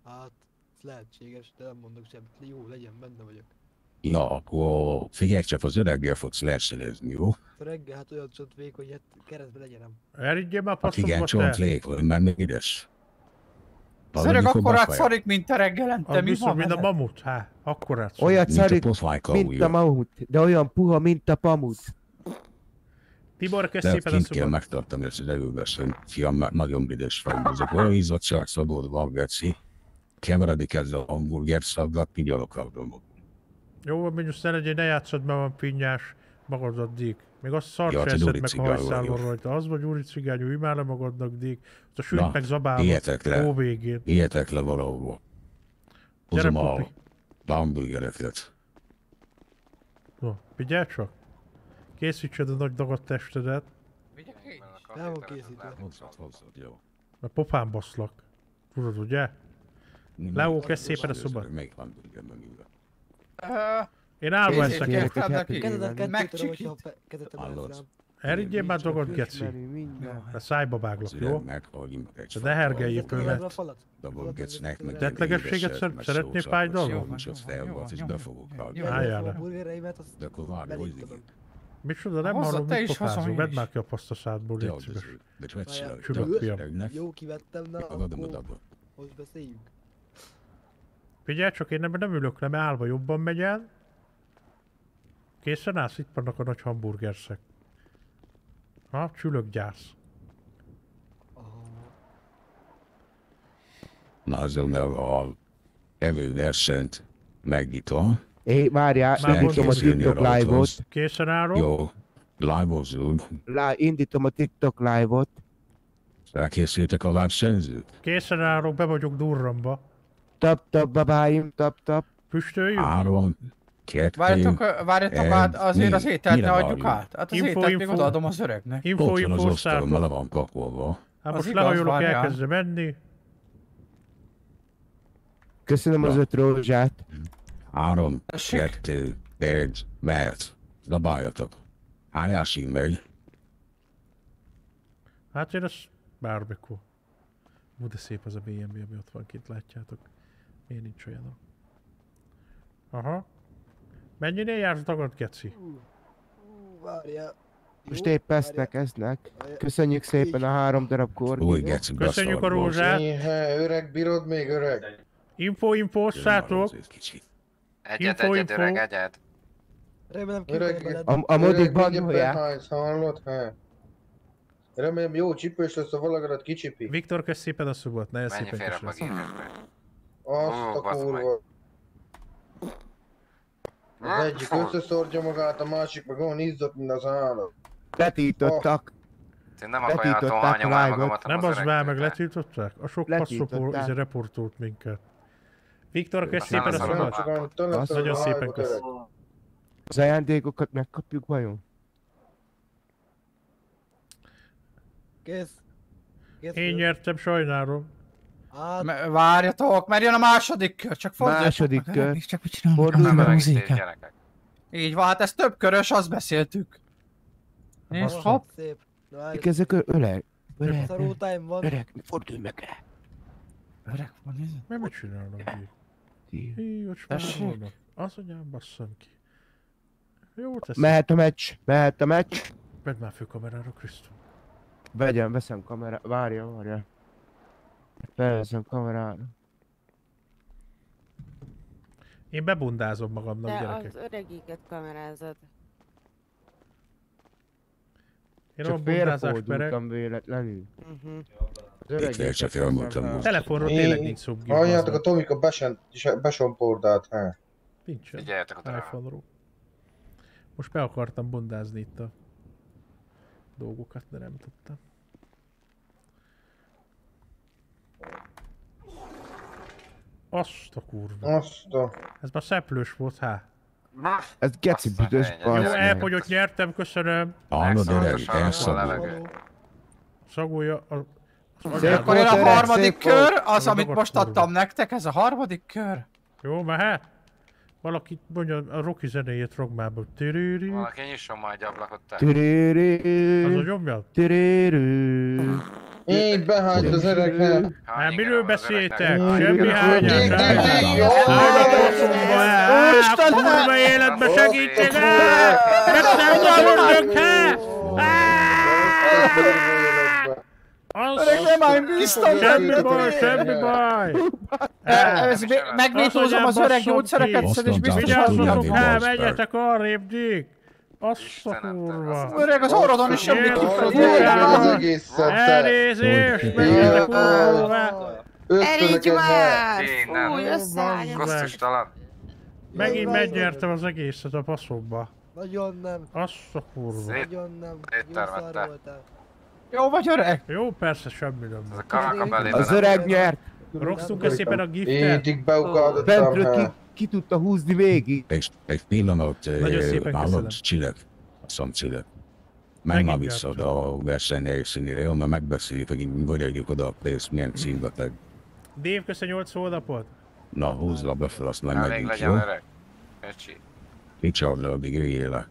Hát, ez lehetséges, de nem mondok semmit. Jó, legyen, benne vagyok. Ja, akkor figyelj csak, az öreggel fogsz leszerezni, jó? A reggel hát olyan csontvék, hogy hát keresztbe legyenem. Elhiggyél már Hát igen, passzomba te. csontlék, már még édes. Az öreg akkorát szarik, mint a reggelente, Az mi biztos, van mint a vele? mamut, akkorát szarik. Olyat Mint a szarik, pofájka mint újra. a mamut, de olyan puha, mint a pamut. Tibor, kezd De szépen a kint kell szobat. megtartani ezt az erőveszélyt. Fiam, már nagyon büdös vagy. Ezek olyan izzadság szabad van, Geci. Keveredik ezzel a hamburger szaggat, így alakadom. Jó, mondjuk szerencsé, ne játszod, mert van pinnyás magad addig. Még azt szart Ja, se te eszed Duri meg, ha cigány hajszál van vagyok. rajta. Az vagy úri cigányú, ülj már le magadnak, dík. Azt a süt Na, meg zabálod. Ijetek le. Ó végén. Ijetek le valahova. Gyere, Hozom a pupi. hamburgereket. No, figyelj csak. Készítsed a nagy dagadt testedet, El van készítve. Hozzad, jó. mert popán baszlak. Tudod, ugye? Leó, kezd szépen a szobat. Melyik hamburgerben ülve? Én állva eszek. Kértem neki. Kezedet kettőtől, Megcsikít. hogyha kezetem Hallod? lesz rám. Elhiggyél már dagad, geci. Mert szájba váglak, jó? Meghalljuk egy De ne hergelj Vezettem le a főmet. falat. Dabog Gecnek meg Tetlegességet szeretnél fájdalmat? Most azt felvat, és be fogok vágni. Álljál A le. burgereimet, azt De akkor várj, hogy beléptem. Micsoda, nem Hozzad hallom, te mit is, hozzam pofázol. én Vedd is. már ki a paszt a szádból, de légy az szíves. de csinálj. Csülök, fiam. Jó, kivettem, na, Megadom a akkor dabot. most beszéljünk. Figyelj csak, én nem ülök le, mert állva jobban megy el. Készen állsz? Itt vannak a nagy hamburgerszek. Ha, csülökgyász. Na, azzal meg a evőversenyt megnyitom. Várjál, Már indítom a elkészülni TikTok a rajthoz. live-ot. Készen állok? Jó, live-ozunk. Indítom a TikTok live-ot. Elkészültek a lábszerzőt? Készen állok, be vagyok durramba. Tap, babáim, tap. Füstöljük? 3, 2, Várjatok át, azért az ételt ne adjuk át. Hát az Info, ételt még info. odaadom az öregnek. Info, Ott van az info, asztalon, szálltok. le van pakolva. Hát Az most igaz, lehajolok, várjál. elkezdem menni. Köszönöm az 5 rózsát. 3, Tessék. 2, 1, mehet. Zabáljatok. Hányásig megy? Hát én ezt bármikor. Hú, de szép az a BMW, ami ott van kint, látjátok. Miért nincs olyan? Aha. Mennyinél jársz dagad, geci? Várjál. Most épp esznek, esznek. Köszönjük szépen a 3 darab Új korgit. geci, Köszönjük a rózsát. Öreg, bírod még öreg? Info, osszátok. Egyet, Info, egyet, info. öreg, egyet. Remélem Öreg, kifeled. A modik öreg, bandolják. behajsz, hallod? Hát. Remélem jó csipős lesz, a valagarat kicsipi. Viktor, kösz szépen a szubot, nagyon Mennyi szépen félre a köszönöm. gépekbe? Azt a bassza meg. kurva. Az egyik összeszordja magát, a másik meg olyan izzott, mint az állat. Letítottak. Én nem akarjátom Letiltották a hányom el live-ot. magamat, Nem hanem az vár, meg öregtől. letiltották? A sok passzopó Letiltották. reportolt minket. Viktor, kösz Aztán szépen a leszarom. szubot. Csak olyan tele Azt nagyon a szépen live-ot, kösz. öreg. Az ajándékokat megkapjuk vajon? Kész. Kész. Én nyertem, sajnálom. Hát, Várjatok, mert jön a második kör, csak forduljatok Második meg, kör. öregnek, csak mit csinálnak? Fordulj Nem meg. öregítés, gyerekek. Így van, hát ez több körös, azt beszéltük. Nézd, hopp. szép. Na, várj. Ezek öreg. Szaró time van. Öreg, fordulj meg. Öreg van, nézd. Mert mit csinálnak így? Hí, hogy Tessék. már vannak. Az anyám, basszam ki. Jó tesz. Mehet a meccs. Vedd már fő kamerára, Krisztus. Veszem kamerát. Várja. Felveszem kamerára. Én bebundázom magamnak, De gyerekek. az öregiket kamerázod. Én a Csak bundázás pereg. félrefordultam véletlenül. Az Itt lehet, csak elmondtam most. Telefonról tényleg nincs szó. Halljátok, a Tomika besompordált, hát. Nincsen. Figyeljetek a drága. iPhone-ról. Most be akartam bundázni itt a dolgokat, de nem tudtam. Azt a kurva. Azt a... Ez már szeplős volt, há. Ez geci büdös Azt a Jó, Jó, basz. elfogyott, nyertem, köszönöm. Hallod, öreg, Megszállt a elszabad. levegő. Szagolja a... Szép Akkor jön a volt, öreg, harmadik szép volt. kör, az, A amit dagadt most kurva. adtam nektek, ez a harmadik kör. Jó, mehet? Valaki mondja a Rocky zenéjét Rogmából. Tiriri. Valaki nyisson majd egy ablakot, te. Az a Türirű. nyomja? Türirű. Így behányt az öregnek. Hát miről beszéltek? Semmi hányás. A kurva életbe segítség! Megszállom Öreg, nem állj, biztos! Semmi baj! Megvétózom az öreg gyógyszereket, és biztos Vigyázzatok el, menjetek arrébb, Dick! Azt a kurva! Öreg, az orrodon is semmit kifröldül! Elnézést! Menjetek kurva! Elígy már! Én Fúj, összeállj! Kosztustalan. Megint megnyertem az egészet a faszomba. Nagyon nem. Azt a kurva. Nagyon nem. Széttermette. Jó vagy öreg? Jó, persze, semmi nem. Ez a kanaka belében. Az öreg nyert. Rosszunk szépen a giftet. Így beugáltattam. Bentről ki tudta húzni végig. Egy pillanat, Nagyon szépen hallod, köszönöm. Csillek, a szomszédek. Menj már vissza oda a verseny helyszínére, onnan megbeszéljük, hogy vagyunk oda a pénzt, milyen címbetek. Dave, köszön 8 hónapot. Na, húzza be fel, azt meg Elég megyünk, legyen jó? öreg. Öcsi. Richard, addig jöjjél le.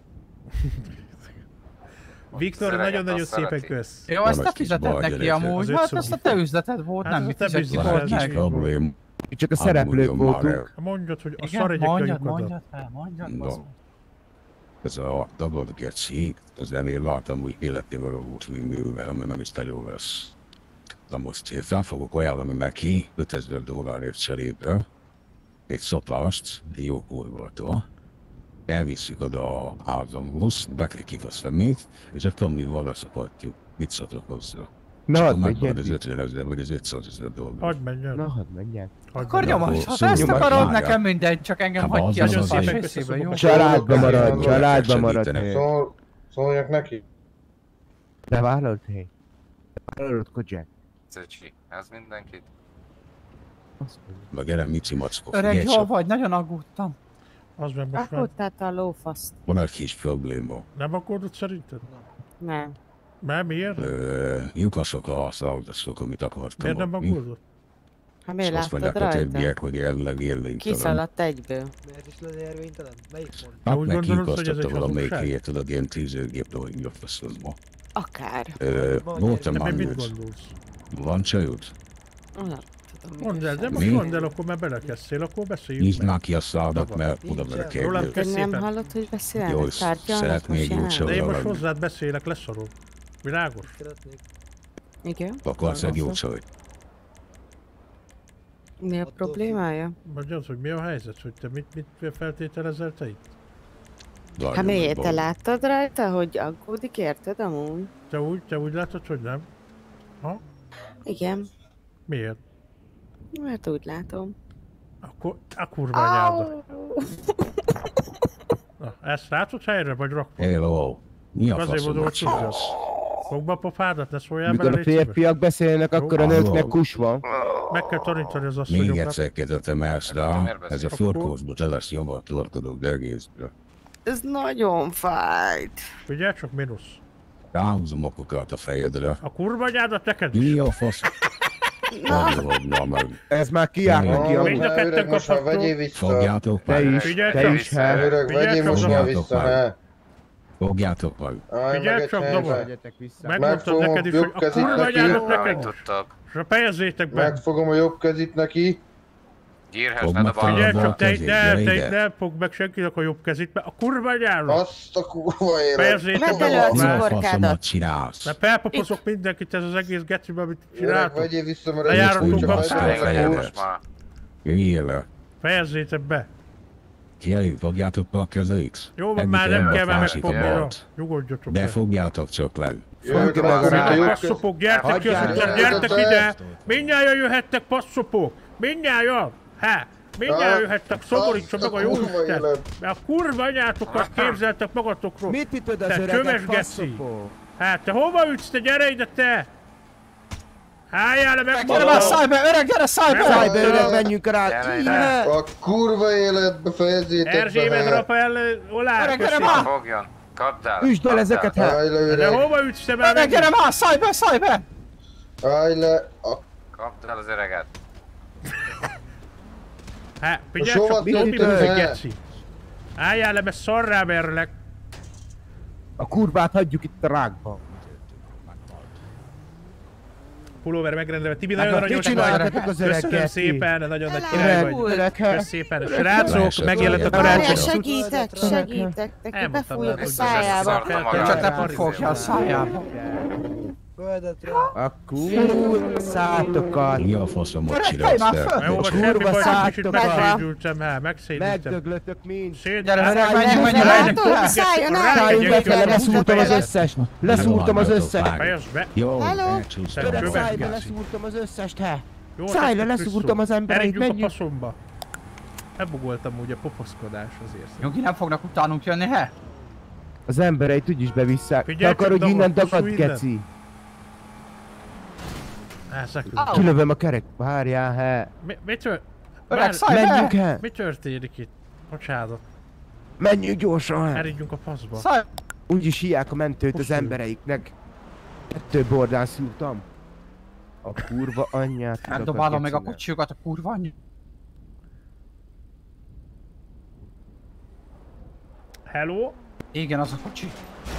Viktor, nagyon-nagyon szépen kösz. Jó, ezt te fizeted neki amúgy, hát ezt a te üzleted volt, Hát nem ez mi a te fizetjük bizniszed. volt Kis meg. problém. Csak a szereplők voltunk. Mondjad, hogy a Igen, szaregyek mondjad, vagyunk oda. mondjad, No. bazd meg. Ez a Dagadgeci, az én láttam, hogy életével volt művel, ami nem is teljó lesz. Na most én fel fogok ajánlani neki $5000 cserébe egy szopást, egy jó kurvatól. Elviszük oda a házamhoz, beklikik a szemét, és a Tomival leszapatjuk. Mit szoktak hozzá? Na, hadd megvan menjen. az 50 000 vagy az $500,000. Hagyj menjen. Na, hadd menjen. Akkor menjen. nyomas, ha te Szóval ezt meg akarod, várjál. nekem mindegy, csak engem Hát hagyj ki az a az szopás azért. részébe, jó? Családba marad, családba marad. Segítenek. Szóljak neki. De vállalod, hé? Vállalod, Kojak? Öcsi. Ez mindenkit. Meg erre Mici Mackó. Öreg, Figyelj jól csak, vagy, nagyon aggódtam. Az meg most már Akkor a lófaszt. van egy kis probléma. nem aggódott szerinted? Nem. Mert miért? Lyukaszok a szállítaszok, amit akartam Miért nem adni. aggódott? Ha És miért azt láttad mondják a rajta? többiek, hogy jelenleg érvénytelen. Kiszaladt egyből. Miért is lenne érvénytelen? Melyik mond? Hát úgy meg gondolod, hogy ez kiukasztotta egy valamelyik hazugság? helyet, tudod, ilyen tűzőgép dolgok faszodva. Akár. Voltam De már mit nőt. gondolsz? Van csajod? Nem tudom, Mondd el, de most Mi? mondd el, akkor már belekezdtél, akkor beszéljünk Nyisd meg. már ki a szádat, mert oda Rólam verekedjük. kösz Te nem szépen. hallod, hogy beszélnek? Jó, Tárgyalnak szeretnék most úgy jelenleg? De én most Rólam. hozzád beszélek, leszarod. Világos? Szeretnék. Igen? Akarsz egy jó csaj? Mi a problémája? Mondjad, hogy mi a helyzet, hogy te mit feltételezel te itt? Hát miért? Te láttad rajta, hogy aggódik, érted amúgy? Te úgy látod, hogy nem? Ha? Igen, Miért? mert úgy látom. Akkor a kurva anyádat. Na, ezt látod helyre, vagy rakva? Hello. Mi a Azért faszomat mondom, hogy tudjad. csinálsz? Fogd be a pofádat, ne szóljál Mikor bele, a légy szíves. férfiak beszélnek, akkor a Jó. nőknek kus van. Meg kell tanítani az Még asszonyokat. egyszer kérdezem ezt rá, ez a furkózból te lesz javatlorkodok egészből. Ez nagyon fájt. Figyelj csak, mínusz. Ráhúzom okokat a fejedre. A kurva anyádat neked is. Mi a fasz? Fogja meg. Ez már kiáll neki Ó, amúgy. Mind a ketten öreg, most már kapható. vegyél vissza. Fogjátok Te meg. is, Figyelj te csak. is, hát. Öreg, Figyelj vegyél csak, most már Fogjátok vissza, meg. ne. Fogjátok meg. Állj meg Figyelj egy csak, helyre. Doboz. Vegyetek vissza. Megmondtam Megfogom neked is, hogy a jobb kezit kurva neki. anyádat neked is. Tudtak. És fejezzétek be. Megfogom a jobb kezit neki. Gyírhez Fogd ne meg dobálod. Figyelj Bal csak, te kezét, ne, gyere te ide. ne fogd meg senkinek a jobb kezét, mert a kurva anyádat. Azt a kurva élet. Fejezzétek Vedd elő a be. Mi a cukorkádat. faszomat csinálsz? Mert felpapozok mindenkit ez az egész gecibe, amit Öreg, csináltok. vegyél vissza, mert Lejáratunk úgy csak basszát. vegyél Elég legyen vissza. most már. Jöjjél le. Fejezzétek be. Kielég, fogjátok be a kezeit. Jó, van, Egyik már nem ember kell már másik megfogni. embert. Nyugodjatok De meg. fogjátok csak le. Jövök Fogja már, meg a amit a jobb kez- Passzopok, gyertek ki az Hagyjál, utcán, gyertek gyertek be. ide! Mindnyájan jöhettek, passzopok! Mindnyájan! Hát! Mindnyájan jöhettek, szomorítsa meg a jó kurva Isten! élet. Mert a kurva anyátokat képzeltek magatokról! Mit ütöd az Te öreget, csöves geci! passzopó? Hát te hova ütsz, te gyere ide te! Álljál le, Gyere már, megmondom! szállj be, öreg, gyere, szállj be! Szállj be, öreg, menjünk rá! Gyere Íme! ide. A kurva életbe fejezzétek Erzsébet be. Rafael Olár, Öreg, gyere köszi! már! Fogjon. Kapd el. Üsd el kapd ezeket, hát! Állj le, De öreg. hova ütsz te már Öreg, megint? gyere már, szállj be! Állj le. Kapd el az öreget. Hát, figyelj Sova csak, Tomi ütöd vagy be. geci! Álljál le, mert szarrá verlek! A kurvát hagyjuk itt a rákba. pulóver megrendelve. Tibi, Hát, nagyon mit nagyon csináltatok az Köszönöm öreggel, szépen, nagyon nagy király vagy. Öreg, Köszönöm szépen. Srácok, megjelent a Várjál, karácsony. segítek, neki Elmondtam befújok neked, a hogy szájába. Csak te fogja a szájába. A kurvászátokat. Mi a faszomot Öregkelj csinálsz már te? föl! Jó, most kurva semmi baj, kicsit szátokat. megszédültem, megszédültem. Megdöglötök mind. Gyere, öreg, menjünk, Látod? Szálljon át! Szálljunk befele, leszúrtam az összest. Leszúrtam az összest. Fejezd be! Jó, Hello? elcsúsztam. Öreg, Követ, szállj be, geci. leszúrtam az összest, he. Jó, Szállj le, tessék, leszúrtam Krisztó. az embereit, Eredjünk a menjünk. faszomba. Elbugoltam úgy a pofoszkodás azért. Jogi, nem fognak utánunk jönni, he? Az embereit úgyis bevisszák. Te Figyelj, akarod, csak hogy innen dagad, dagad, hosszú innen. geci. Elszakult. Kilövöm a kerek. Várjál, he. Mi tört? Öreg, szállj Menjünk, be! he. Mi történik itt? Bocsánat. Menjünk gyorsan, he. Eredjünk a faszba. Szállj! Úgyis hiák a mentőt az Hosszú. embereiknek. 2 bordán szúrtam. A kurva anyját. Megdobálom meg a kocsiukat, a kurva anyja. Hello? Igen, az a kocsi.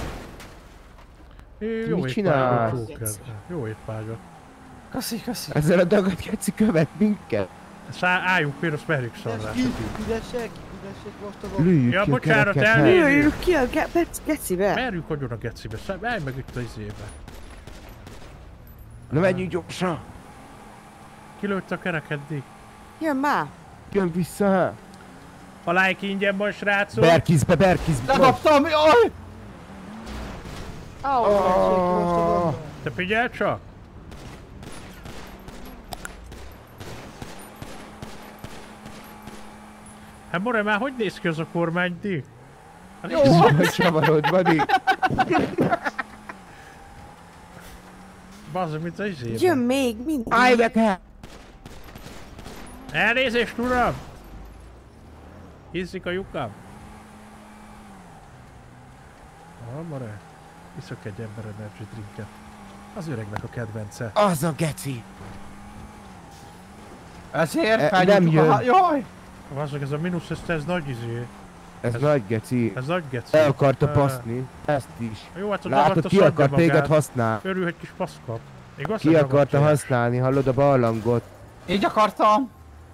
Jó Mit étvágyat, csinálsz? Joker. Jó étvágyat. Köszi, köszi. Ezzel a dagad geci követ minket. Álljunk, például merjük szarrá. Fidesek, vastagon. Lőjük Ja, ki a bocsánat, kereket, he. elnézést. Lőjük ki a gecibe. Merjük agyon a gecibe, állj meg itt a izébe. Na menjünk gyorsan. Kilőtt a kerek eddig. Jön már. Jön vissza, he. A like ingyen van, srácok. Berkizbe, berkizbe. Ledobtam, jaj! Oh. Te figyelj csak! Hát More, már hogy néz ki az a kormánydíj? Jó, hogy csavarod, Badi. Bazd, mint az izében. Jön még mindig. Állj be, te! Elnézést, uram! Hiszik a lyukam? More, iszok egy ember energy drinket. Az öregnek a kedvence. Az a geci. Ezért nem megyünk jön. Jaj! Vazzak, ez a mínusz, ez nagy izé. Ez nagy geci. Ez nagy geci. El akarta baszni. Ezt is. Jó, hát a Látod, dagadta ki szadja akart téged magát. használni. Örül, hogy kis paszkap. Igaz? Ki akarta használni, hallod a barlangot? Így akartam.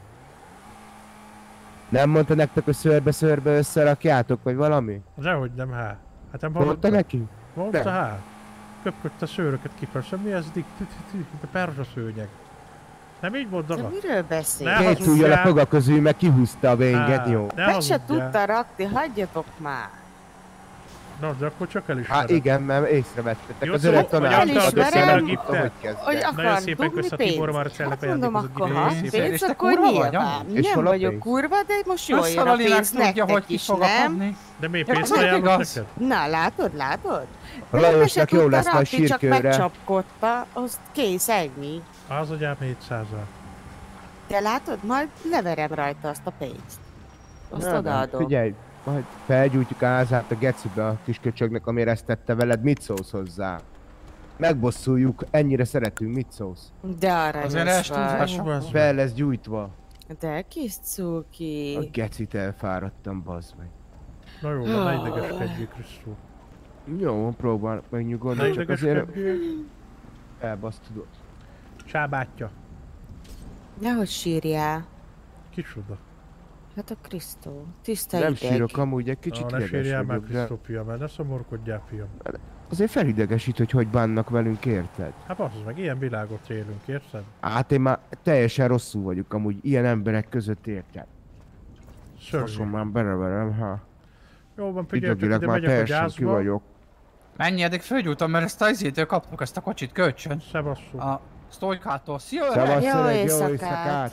Nem mondta nektek, hogy szörbe-szörbe összerakjátok, vagy valami? Dehogy nem, hát. Hát nem Mondta neki? Mondta, Nem. hát. Köpködte a szőröket kipersze. Mi ez? A perzsa szőnyeg. Nem így volt De dagat? miről beszél? Ne Két ujjal a hazudjál. foga közül meg kihúzta a vénget, Á, jó? ne Be se hazudjál. tudta rakni, hagyjatok már. Na, de akkor csak elismered. Hát igen, mert észrevettetek. Jó, Az szóval, öreg tanár hogy adott elismerem, el, nem a tudta, giptet. hogy kezdje. Hogy Nagyon akar szépen dugni kösz a Tibor már pénzt. celeb Azt mondom, akkor ha szépen. pénz, És te akkor kurva vagy, nyilván. És Nem hol a vagyok pénz? kurva, de most jól jön a Összeralinek pénz tudja, hogy nektek ki is, fog nem? adni. De mi Ja, pénzt az ajánlott igaz. neked? Na, látod? A De be se Lajosnak jó tudta lesz majd rakni, csak sírkőre. megcsapkodta, az kész, ennyi. Az agyám 700-al. Te látod, majd leverem rajta azt a pénzt. Azt Nem, odaadom. Figyelj, majd felgyújtjuk a házát a gecibe a kis köcsögnek, amire ezt tette veled, mit szólsz hozzá? Megbosszuljuk, ennyire szeretünk, mit szólsz? De aranyos Azért elstúzás vagy. van. Fel lesz gyújtva. De kis cuki. A gecit elfáradtam, bazd meg. Na jó, ne idegeskedjél, Krisztó. Jó, próbálok Ne megnyugodni, csak azért idegeskedjél. elbasztudod. Csábátja. Nehogy sírjál. Kicsoda. Hát a Krisztó. Tiszta Nem ideg. sírok, amúgy egy kicsit Ne ideges sírjál már, vagyok, de Krisztó, fiam, mert ne szomorkodjál, fiam. azért felidegesít, hogy bánnak velünk, érted? Hát az meg, ilyen világot élünk, érted? Hát én már teljesen rosszul vagyok amúgy, ilyen emberek között, érted? Faszom Szörnyű. már beleverem, ha. Jó van, figyeljetek, Idegileg ide már megyek a teljesen ki gyászba. vagyok. Mennyi, eddig fölgyújtom, mert ezt az izétől kaptuk, ezt a kocsit kölcsön. Szevasszú. A Sztojkától. Szia, öreg! Szevasz, Jó öreg, jó éjszakát. éjszakát!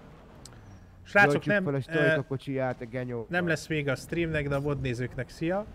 Srácok, Gyojtsuk nem, fel a Stojka kocsiját, a genyó. nem lesz vége a streamnek, de a vodnézőknek szia.